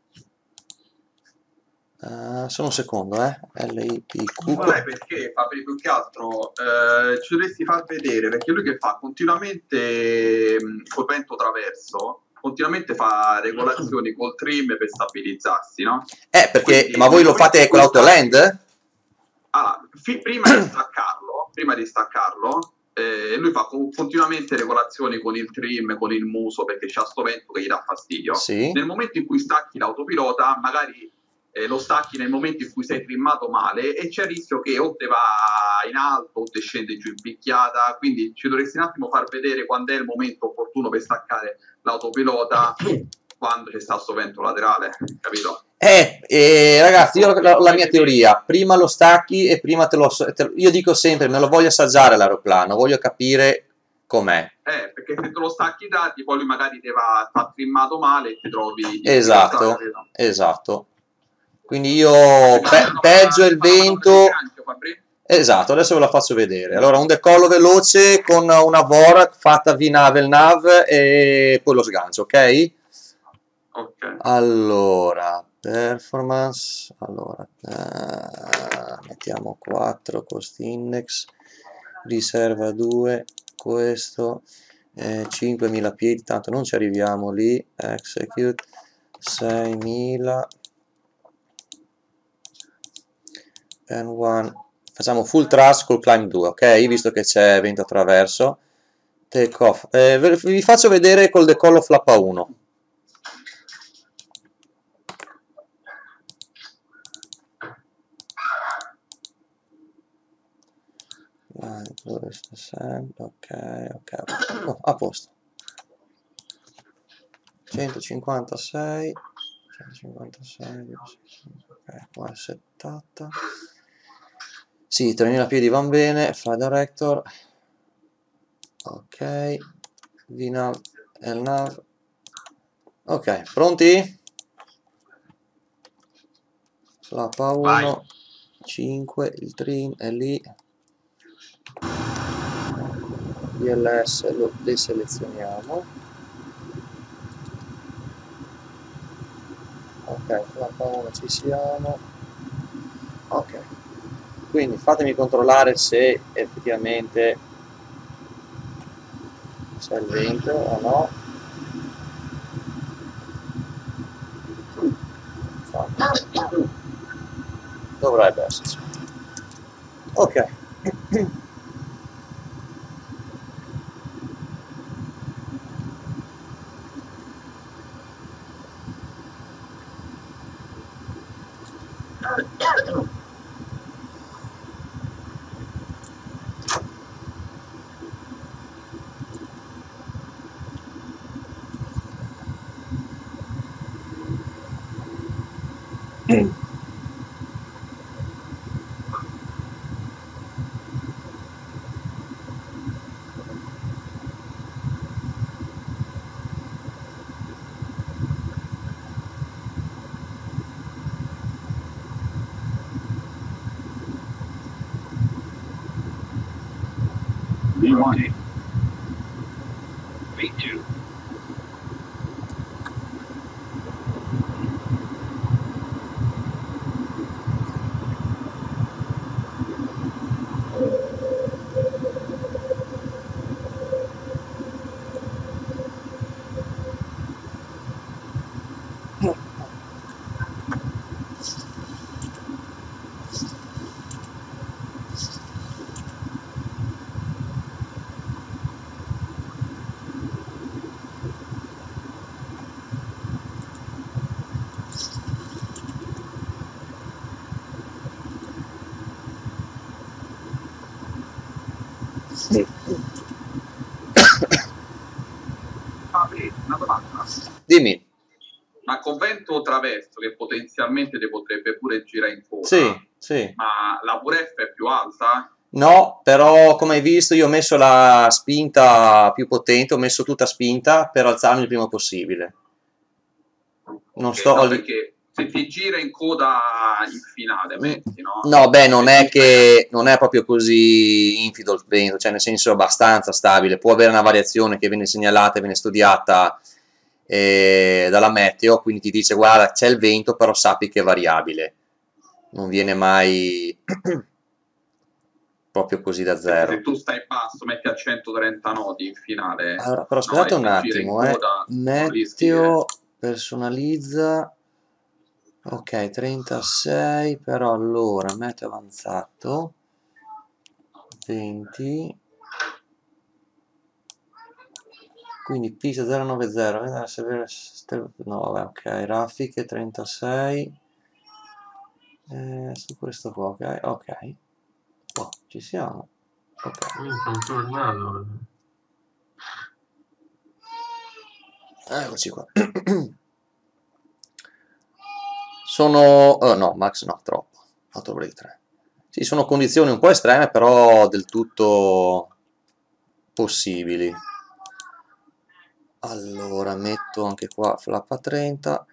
Uh, solo un secondo, eh. L I P Q. Sai perché, Fabri, più che altro eh, ci dovresti far vedere, perché lui che fa continuamente mh, col vento traverso, continuamente fa regolazioni col trim per stabilizzarsi, no? Eh, perché, Quindi, ma voi lo fate con l'autoland? Allora, prima di staccarlo, prima di staccarlo, eh, lui fa continuamente regolazioni con il trim, con il muso, perché c'ha sto vento che gli dà fastidio. Sì. Nel momento in cui stacchi l'autopilota, magari eh, lo stacchi nel momento in cui sei trimmato male e c'è il rischio che o te va in alto o te scende giù in picchiata, quindi ci dovresti un attimo far vedere quando è il momento opportuno per staccare l'autopilota, quando c'è sta sto vento laterale, capito? Eh, eh, ragazzi, io ho la, la mia teoria, prima lo stacchi e prima te lo... Te, io dico sempre, me lo voglio assaggiare l'aeroplano, voglio capire com'è. Eh, perché se te lo stacchi i dati, poi lui magari ti va, sta trimmato male e ti trovi... Esatto, esatto. Quindi io pe peggio il vento... Esatto, adesso ve la faccio vedere. Allora, un decollo veloce con una V O R fatta V NAV il NAV e poi lo sgancio, ok? Ok. Allora, performance, allora, eh, mettiamo quattro, cost index, riserva due, questo, eh, cinquemila piedi, tanto non ci arriviamo lì, execute, seimila, and one, facciamo full thrust col climb due, ok, visto che c'è vento attraverso, take off, eh, vi faccio vedere col decollo flappa uno. Ok, ok, oh, a posto. centocinquantasei, centocinquantasei, ok, qua è settanta. Sì, tremila piedi van bene, fly director. Ok, V NAV, L NAV, Ok, pronti? Flap A uno, Vai. cinque, il trim è lì. D L S lo deselezioniamo. Ok, flap A uno ci siamo. Ok, quindi fatemi controllare se effettivamente c'è il vento o no. Infatti, dovrebbe esserci. Ok. V one. V two. Una domanda. Dimmi. Ma con vento traverso che potenzialmente ti potrebbe pure girare in coda, Sì, sì. ma la V F è più alta? No, però come hai visto io ho messo la spinta più potente, ho messo tutta spinta per alzarmi il prima possibile. Non Okay, sto no, lì. perché se ti gira in coda in finale, metti, no? No, beh, non è che non è proprio così infido il vento, cioè nel senso abbastanza stabile, può avere una variazione che viene segnalata e viene studiata eh, dalla meteo, quindi ti dice guarda c'è il vento, però sappi che è variabile, non viene mai proprio così da zero. Se tu stai basso, metti a centotrenta nodi in finale, Allora, però no, aspettate e un ti gira in attimo, eh. coda, non rischi che... Meteo personalizza, ok, trentasei, però allora meteo avanzato, venti, quindi pista zero nove zero, no vabbè, ok, raffiche trentasei, eh, su questo qua, ok, ok, oh, ci siamo, ok. Sono tornato. Eccoci qua. Sono... Oh, no, max no, troppo. quattro break tre. Sì, sono condizioni un po' estreme, però del tutto possibili. Allora, metto anche qua flap a trenta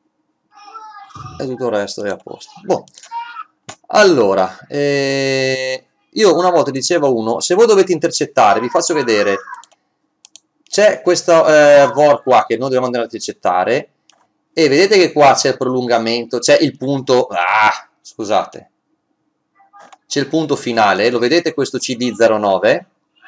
e tutto il resto è a posto. Boh. Allora, eh, io una volta dicevo uno, se voi dovete intercettare, vi faccio vedere, c'è questo eh, vor qua che noi dobbiamo andare a intercettare, e vedete che qua c'è il prolungamento, c'è il punto, ah, scusate, c'è il punto finale, lo vedete questo C D zero nove?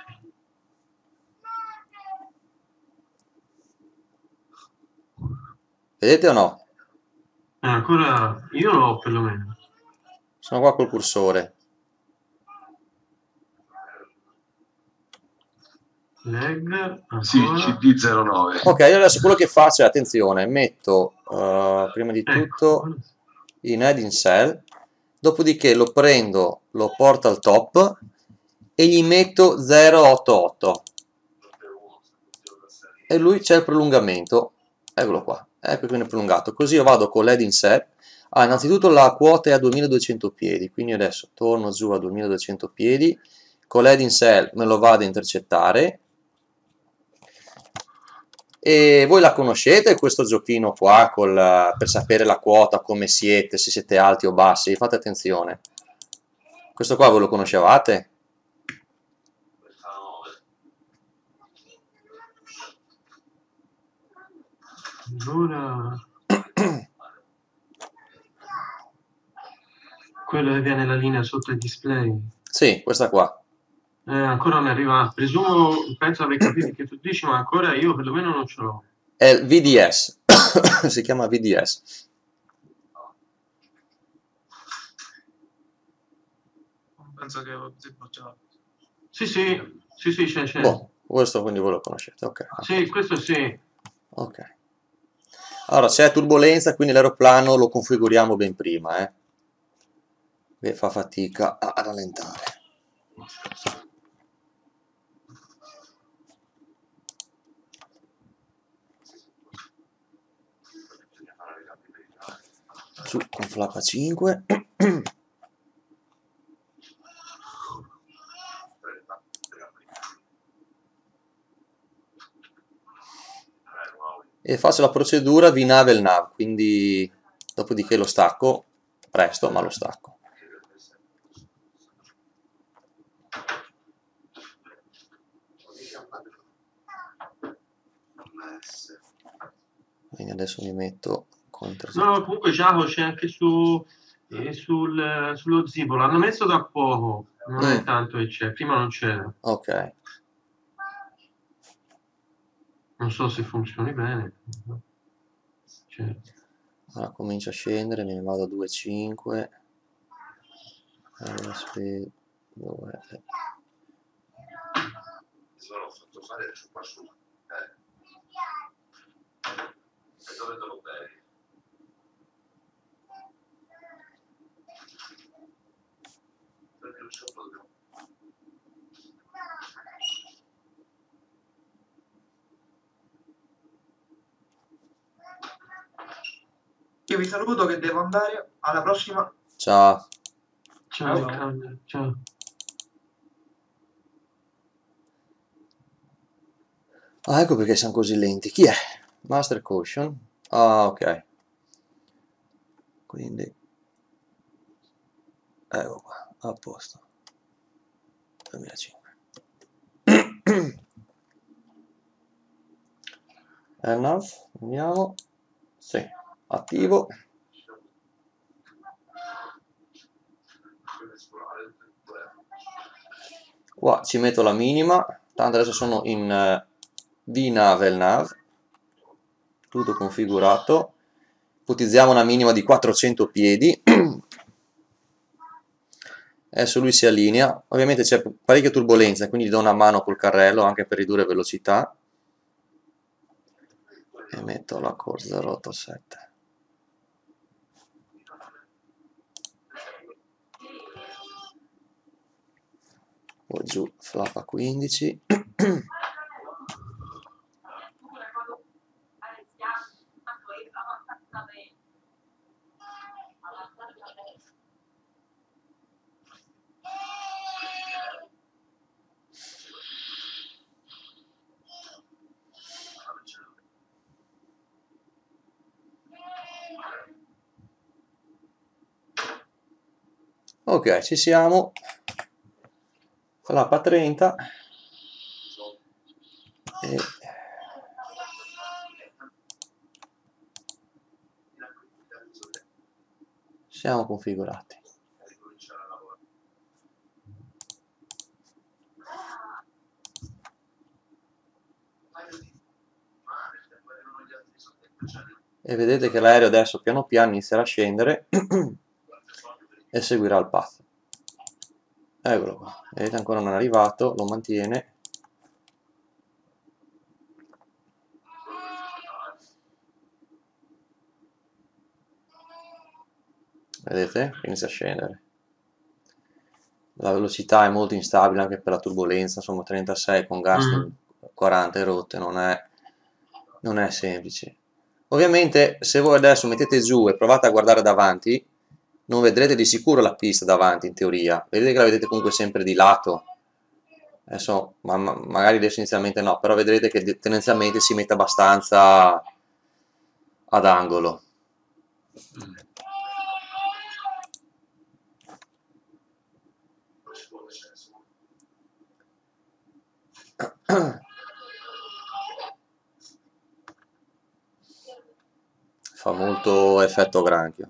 Vedete o no? Eh, ancora io l'ho perlomeno. Sono qua col cursore. Leg, Sì, C D zero nove. Ok, io adesso quello che faccio è, attenzione, metto uh, prima di tutto ecco. in heading cell, dopodiché lo prendo, lo porto al top e gli metto zero otto otto e lui c'è il prolungamento, eccolo qua, ecco che viene prolungato, così io vado con l'heading cell. Ah, innanzitutto la quota è a duemiladuecento piedi, quindi adesso torno giù a duemiladuecento piedi, con l'heading cell me lo vado a intercettare, E voi la conoscete questo giochino qua col, per sapere la quota, come siete, se siete alti o bassi? Fate attenzione. Questo qua voi lo conoscevate? Allora... quello che viene la linea sotto il display. Sì, questa qua. Eh, ancora non è arrivato. Presumo, penso aver capito che tu dici, ma ancora io perlomeno non ce l'ho. È il V D S. Si chiama V D S. Penso che si già... Sì, sì, sì, sì, c'è, c'è. Boh, questo quindi voi lo conoscete, ok. Sì, questo sì. Ok. Allora, se è turbolenza, quindi l'aeroplano lo configuriamo ben prima, eh. Che fa fatica a rallentare. Su con flap a cinque. E faccio la procedura V NAV e L NAV, quindi dopodiché lo stacco presto, ma lo stacco. Quindi adesso mi metto con no, comunque Giacomo c'è anche su eh, sul, sullo Zipo, l'hanno messo da poco, non mm. è tanto che c'è, prima non c'era. Ok. Non so se funzioni bene. Allora comincio a scendere, me ne vado a due virgola cinque. Allora, speed, dove è? Sono fatto fare su qua su. Eh. E dove te lo bevi? Perché il sopra dobbiamo... Io vi saluto che devo andare, alla prossima. Ciao. Ciao, ciao. Ciao. Ah, ecco perché siamo così lenti. Chi è? Master Caution. Ah, ok. Quindi ecco qua, a posto. duemilacinque. L NAV, vediamo. Sì, attivo. Qua ci metto la minima, tanto adesso sono in uh, V NAV e L NAV, tutto configurato. Ipotizziamo una minima di quattrocento piedi. Adesso lui si allinea, ovviamente c'è parecchia turbolenza, quindi gli do una mano col carrello anche per ridurre velocità. E metto la core zero otto sette. Poi giù flap a quindici. Ok, ci siamo. Flap a trenta. E siamo configurati. E vedete che l'aereo adesso piano piano inizierà a scendere e seguirà il path. Eccolo qua, vedete ancora non è arrivato, lo mantiene. Vedete? Inizia a scendere. La velocità è molto instabile anche per la turbolenza, insomma trentasei con gas mm. quaranta e rotte, non è, non è semplice. Ovviamente se voi adesso mettete giù e provate a guardare davanti, non vedrete di sicuro la pista davanti in teoria, vedete che la vedete comunque sempre di lato, Adesso, ma, ma- magari adesso inizialmente no, però vedrete che de- tendenzialmente si mette abbastanza ad angolo. Fa molto effetto granchio.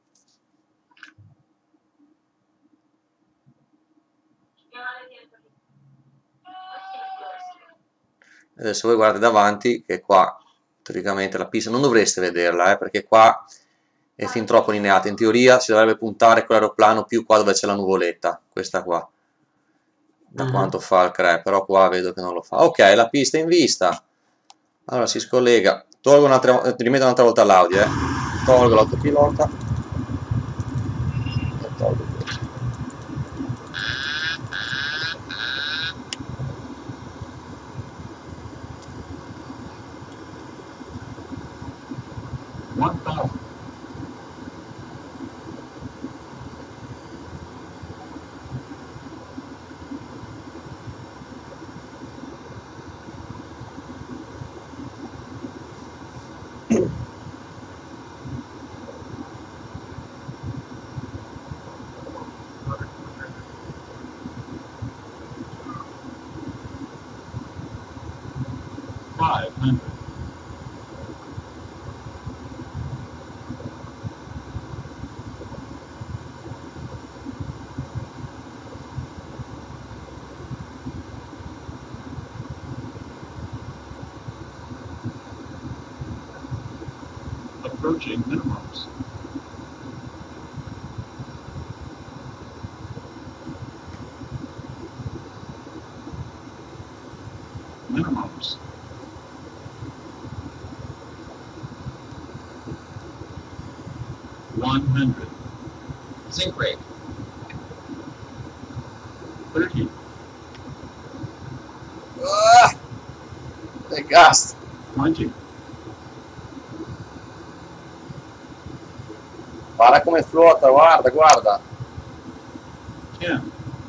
Adesso voi guardate davanti che qua teoricamente la pista non dovreste vederla, eh, perché qua è fin troppo lineata. In teoria si dovrebbe puntare con l'aeroplano più qua dove c'è la nuvoletta, questa qua, da Mhm. quanto fa il C R E, però qua vedo che non lo fa. Ok, la pista è in vista. Allora si scollega, tolgo un'altra, eh, rimetto un'altra volta l'audio, eh. Tolgo l'autopilota e tolgo questo. one thousand. Five hundred. Approaching minimums. Minimums. one hundred. Zinc rate. thirty. Ah, che gas! twenty. Guarda come flotta, guarda, guarda. ten.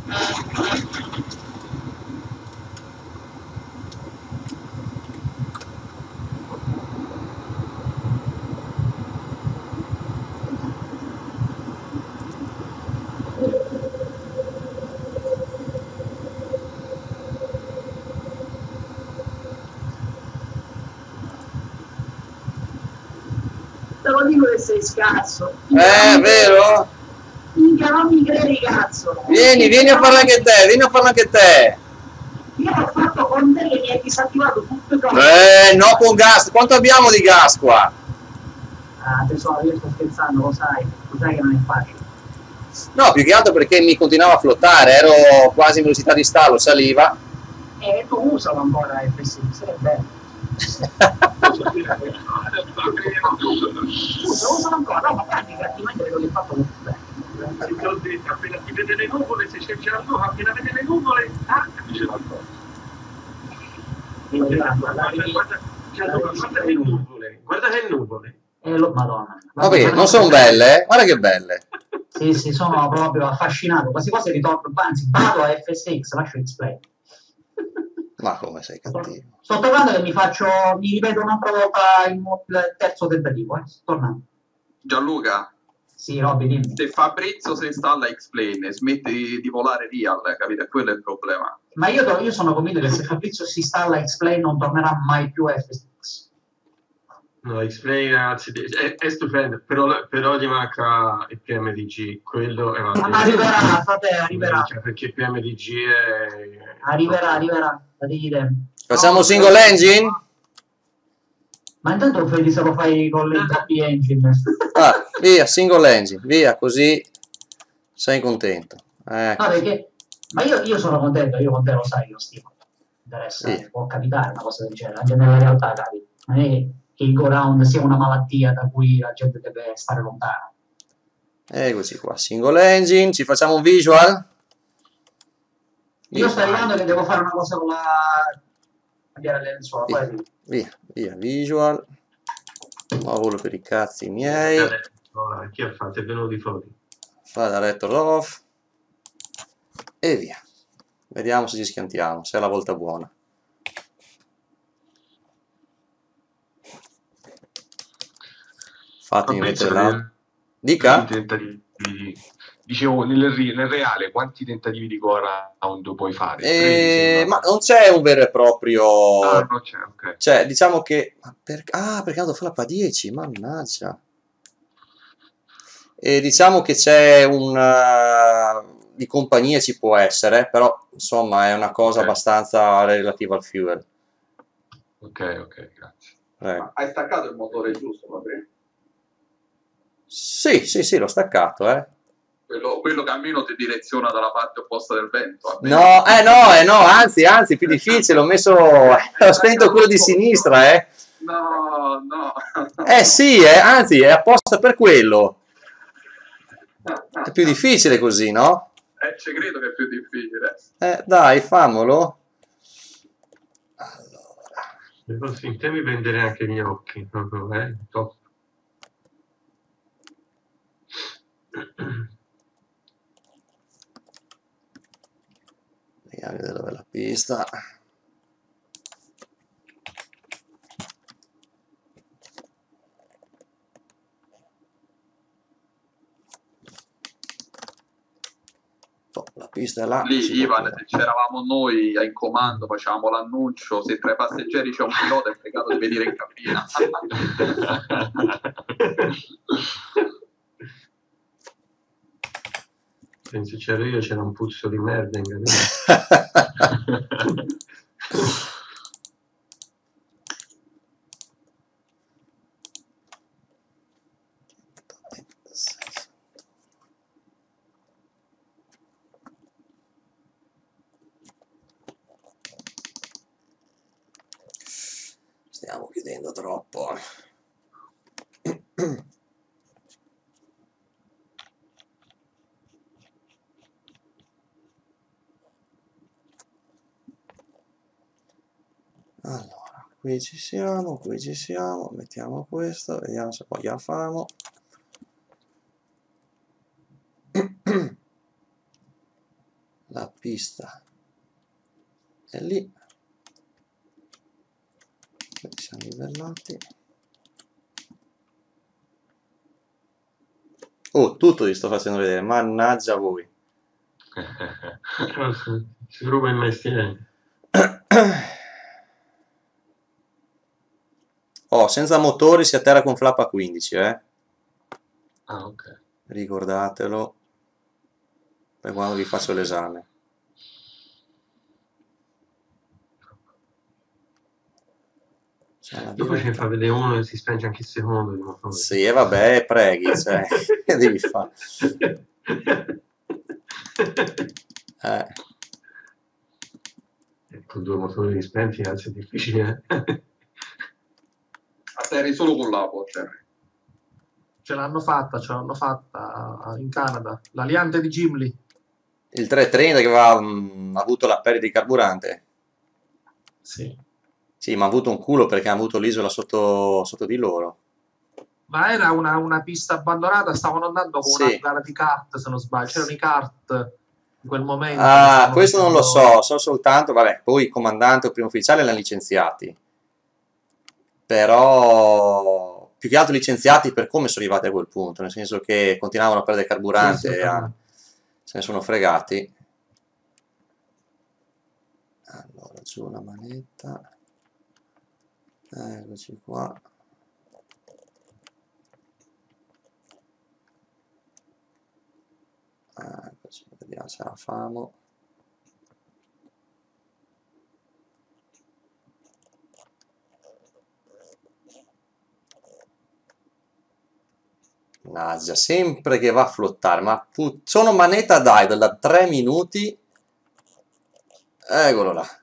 Te lo dico che sei scarso. Eh, vero? Minchia, non mi credi, cazzo. Vieni, vieni a farlo anche te, vieni a farlo anche te. Io l'ho fatto con te che mi hai disattivato tutto il gioco. Eh, no con gas, quanto abbiamo di gas qua? Ah, tesoro, io sto scherzando, lo sai. Lo sai che non è facile. No, più che altro perché mi continuava a flottare, ero quasi in velocità di stallo, saliva. E tu usalo ancora F sei, sarebbe. Usa, usalo ancora, no, ma praticamente vedo che hai fatto molto bene. Perché ho detto, appena ti vede le nuvole, se c'è già l'uomo, appena vede le nuvole, ah, dice la cosa. Guarda che nuvole, guarda che nuvole. Eh, lo, Madonna. Vabbè, non sono belle, eh? Guarda che belle. Sì, sì, sono proprio affascinato. Quasi quasi ritorno, anzi, vado a F sei X, lascio X-Play. Ma come sei cattivo? Sto tornando che mi faccio, mi ripeto un'altra volta il, il terzo tentativo, eh. Sto tornando. Gianluca, Sì, Robby, dimmi. se Fabrizio si installa X-Plane e smette di, di volare Real, capite? Quello è il problema. Ma io, io sono convinto che se Fabrizio si installa X-Plane non tornerà mai più a F sei X. No, X-Plane ragazzi, è, è stupendo, però, però gli manca il P M D G, quello è una... Ma arriverà, frate, arriverà. Perché il P M D G è... Arriverà, arriverà, dategli tempo. Facciamo single engine? Ma intanto vedi se lo fai con le happy engine. Ah, via, single engine, via, così sei contento. Ecco. No, perché... Ma io, io sono contento, io con te lo sai, io stimo. Interessa, Sì. può capitare una cosa del genere, anche nella realtà capita. Non è che il go round sia una malattia da cui la gente deve stare lontana. Eccoci qua, single engine, ci facciamo un visual? Io sto arrivando che devo fare una cosa con la... cambiare le lenzuola, Via, poi... via, via, visual. Lavoro per i cazzi miei. Chi ha fatto? È venuto fuori. Fa da retro off. E via. Vediamo se ci schiantiamo, se è la volta buona. Fatemi mettere la... Dica? Tentativi, dicevo, nel, nel reale, quanti tentativi di go around puoi fare? Eh, ma non c'è un vero e proprio... Ah, non c'è, ok. Cioè, diciamo che... Per... Ah, perché hanno fatto la dieci, mannaggia. E diciamo che c'è un... Uh, di compagnia ci può essere, però, insomma, è una cosa okay. abbastanza relativa al fuel. Ok, ok, grazie. Ma hai staccato il motore giusto, Fabri? Sì, sì, sì, l'ho staccato, eh. Quello, quello che almeno ti direziona dalla parte opposta del vento. No, eh no, eh no, anzi, anzi, più difficile, ho messo, ho spento quello di sinistra, eh. No, no. Eh sì, eh, anzi, è apposta per quello. È più difficile così, no? Eh, ci credo che è più difficile. Eh, dai, famolo. Allora. Sì, te mi prendere anche gli occhi, proprio, eh, top. Vediamo dove è la pista. La pista è là. Lì, Ivan, se c'eravamo noi in comando, facciamo l'annuncio, se tra i passeggeri c'è un pilota è pregato di venire in cabina. Se c'ero io c'era un puzzo di merda in cabina. Stiamo chiudendo troppo. Allora, qui ci siamo, qui ci siamo, mettiamo questo, vediamo se poi la famo. La pista è lì. Siamo livellati. Oh, tutto vi sto facendo vedere, mannaggia voi. Si ruba il mestiere. Oh, senza motori si atterra con flap a quindici, eh. Ah, ok. Ricordatelo per quando vi faccio l'esame. Dopo ce ne fa vedere uno e si spenge anche il secondo. Sì, e vabbè, preghi, cioè, che devi fare? Eh. Con due motori spenti è difficile. Eh? Atterri solo con l'apo, cioè. Ce l'hanno fatta, ce l'hanno fatta in Canada. L'Aliante di Gimli. Il trecentotrenta che aveva mh, avuto la perdita di carburante. Sì. Sì, ma ha avuto un culo perché ha avuto l'isola sotto, sotto di loro. Ma era una, una pista abbandonata, stavano andando con sì. una gara di kart, se non sbaglio. C'erano i kart in quel momento. Ah, questo non lo so, so soltanto, vabbè, poi il comandante o primo ufficiale l'hanno licenziati. Però, più che altro licenziati per come sono arrivati a quel punto, nel senso che continuavano a perdere carburante, sì, sì, a, se ne sono fregati. Allora, giù la manetta. Eccoci qua. Eccoci, vediamo se la famo. Mannaggia, sempre che va a flottare, ma sono manetta d'idle da tre minuti. Eccolo là.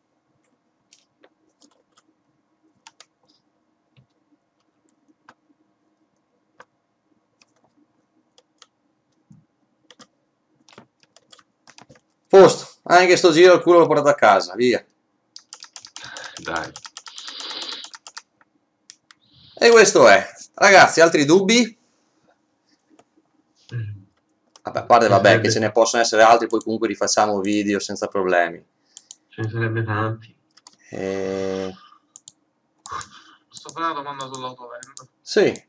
Posto, anche sto giro il culo l'ho portato a casa, via. Dai. E questo è. Ragazzi, altri dubbi? Vabbè, a parte vabbè che ce ne possono essere altri, poi comunque rifacciamo video senza problemi. Ce ne sarebbe tanti. E... Posso fare una domanda sull'autoland? Sì.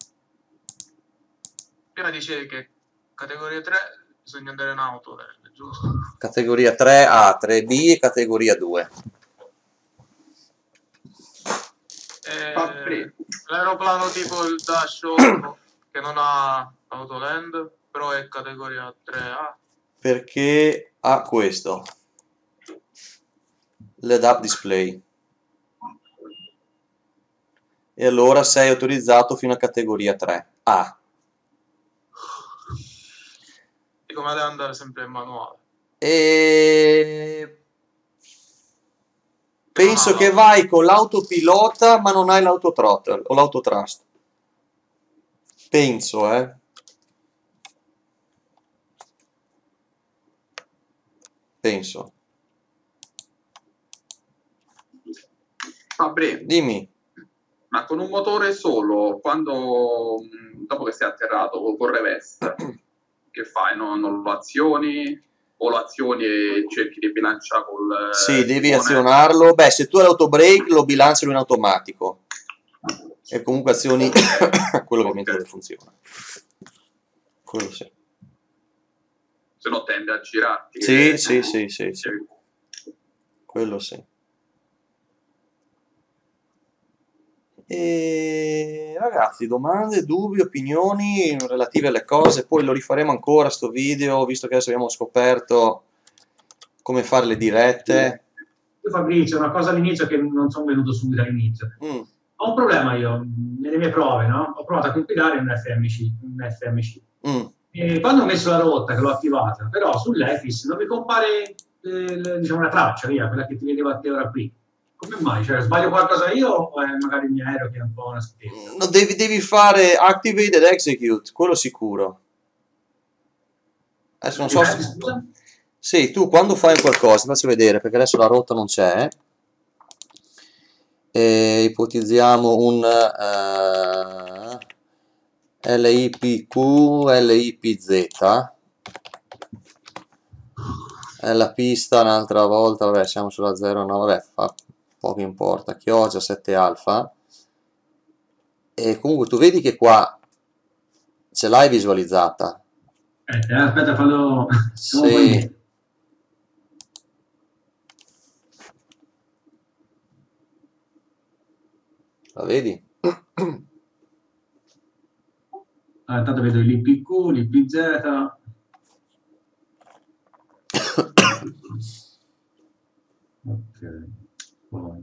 Prima dicevi che categoria tre bisogna andare in autoland, giusto? Categoria tre A, tre B e categoria due. Eh, l'aeroplano tipo il Dash otto che non ha autoland, però è categoria tre A. Perché ha questo. L'H U D display. E allora sei autorizzato fino a categoria tre A. E come deve andare sempre in manuale? E... penso che vai con l'autopilota ma non hai l'autothrottle o l'autotrust. Penso, eh. Penso. Fabri, dimmi. Ma con un motore solo, quando dopo che sei atterrato con reverse, che fai? No? Non lo azioni o lo azioni e cerchi di bilanciare col Sì, devi timone? azionarlo. Beh, se tu hai l'autobrake lo bilanciano in automatico. E comunque azioni quello ovviamente dove funziona. Quello sì. Se no tende a girarti. Sì, eh, sì, sì, sì, sì. Quello sì. E ragazzi, domande, dubbi, opinioni relative alle cose, poi lo rifaremo ancora sto video, visto che adesso abbiamo scoperto come fare le dirette. Io Fabrizio, una cosa all'inizio che non sono venuto subito all'inizio. Mm. Ho un problema io, nelle mie prove, no? Ho provato a compilare un F M C, un F M C. Mm. E quando ho messo la rotta, che l'ho attivata, però sull'E F I S non mi compare eh, diciamo una traccia, via, quella che ti vedeva a te ora qui. Come mai? Cioè, sbaglio qualcosa io o è magari il mio aereo che è un po' una schifezza? No, devi, devi fare activate ed execute, quello sicuro. Adesso non so se... Sì, tu quando fai qualcosa, ti faccio vedere perché adesso la rotta non c'è. E ipotizziamo un uh, L I P Q, L I P Z. È la pista un'altra volta, vabbè, siamo sulla zero nove, vabbè, fa poco importa, Chioggia sette alfa. E comunque tu vedi che qua ce l'hai visualizzata. Eh, aspetta, fallo... Sì. La vedi? Ah, intanto vedo l'I P Q, l'I P Z. Ok. Poi.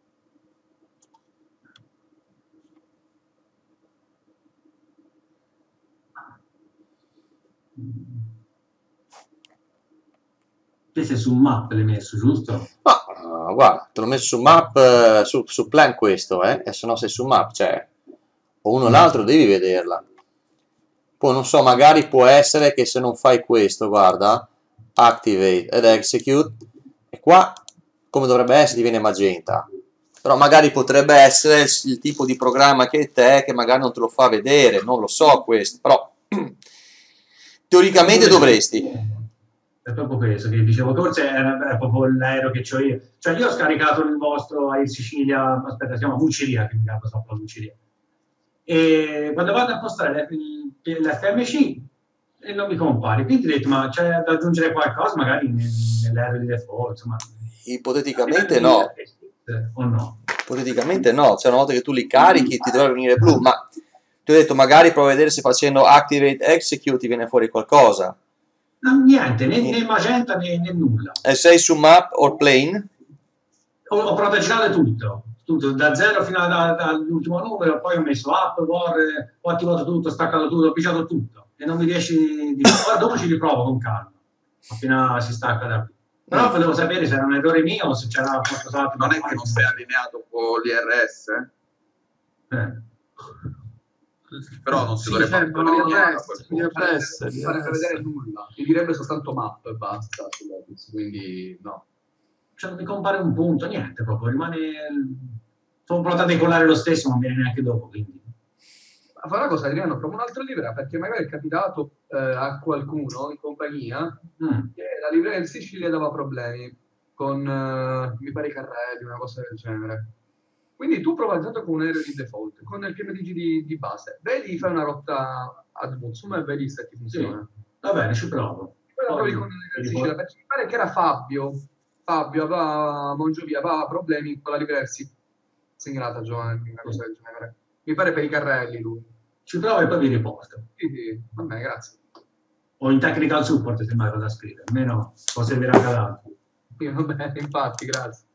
Te sei su map l'hai messo, giusto? Ma uh, guarda, te l'ho messo su map, uh, su, su plan questo, eh, e se no sei su map, cioè, o uno o l'altro devi vederla. Poi non so, magari può essere che se non fai questo, guarda, activate ed execute, e qua, come dovrebbe essere, diviene magenta. Però magari potrebbe essere il, il tipo di programma che è te, che magari non te lo fa vedere, non lo so questo, però teoricamente dovresti. È proprio questo che dicevo, forse è, è proprio l'aereo che ho io. Cioè io ho scaricato il vostro Air Sicilia, aspetta, si chiama Vuceria, che mi chiama la Vuceria. E quando vado a postare l'F M C e non mi compare, quindi ho detto, ma c'è da aggiungere qualcosa magari nell'aereo di default, insomma. Ipoteticamente no. O no? Ipoteticamente no, cioè una volta che tu li carichi ti dovrebbe venire blu, ma ti ho detto magari provo a vedere se facendo activate execute ti viene fuori qualcosa. No, niente, né, né magenta né, né nulla. E sei su map or plane? Ho, ho provato a girare tutto, tutto, da zero fino all'ultimo numero, poi ho messo up, war, ho attivato tutto, ho staccato tutto, ho pigiato tutto e non mi riesci di... Ora dopo ci riprovo con calma, appena si stacca da qui. Però volevo sapere se era un errore mio o se c'era qualcos'altro. Non è che non sei allineato con l'I R S? Eh. Però non si Sì, dovrebbe certo, fare non nulla, non farebbe vedere nulla, ti direbbe soltanto map e basta, quindi no. Cioè non mi compare un punto, niente, proprio rimane... Sono provato a decollare lo stesso, non viene neanche dopo, quindi... fare una cosa, Adriano, provo un'altra livrea, perché magari è capitato eh, a qualcuno in compagnia Mm. che la livrea in Sicilia dava problemi con, eh, mi pare, i carrelli, una cosa del genere. Quindi tu prova intanto con un aereo di default, con il P M D G di, di base, vedi, fai una rotta ad Mutsum e vedi se ti funziona. Va bene, ci provo. Poi la provi Poi- con il Sicilia, perché mi pare che era Fabio, Fabio aveva, Mongiovia aveva problemi con la livrea sì, segnalata Giovanni, una cosa del genere. Mi pare per i carrelli lui. Ci provo e poi vi riporto. Sì, sì, va bene, grazie. O in technical support se mai cosa scrivere, almeno può servire anche ad altri. Sì, va bene, infatti, grazie.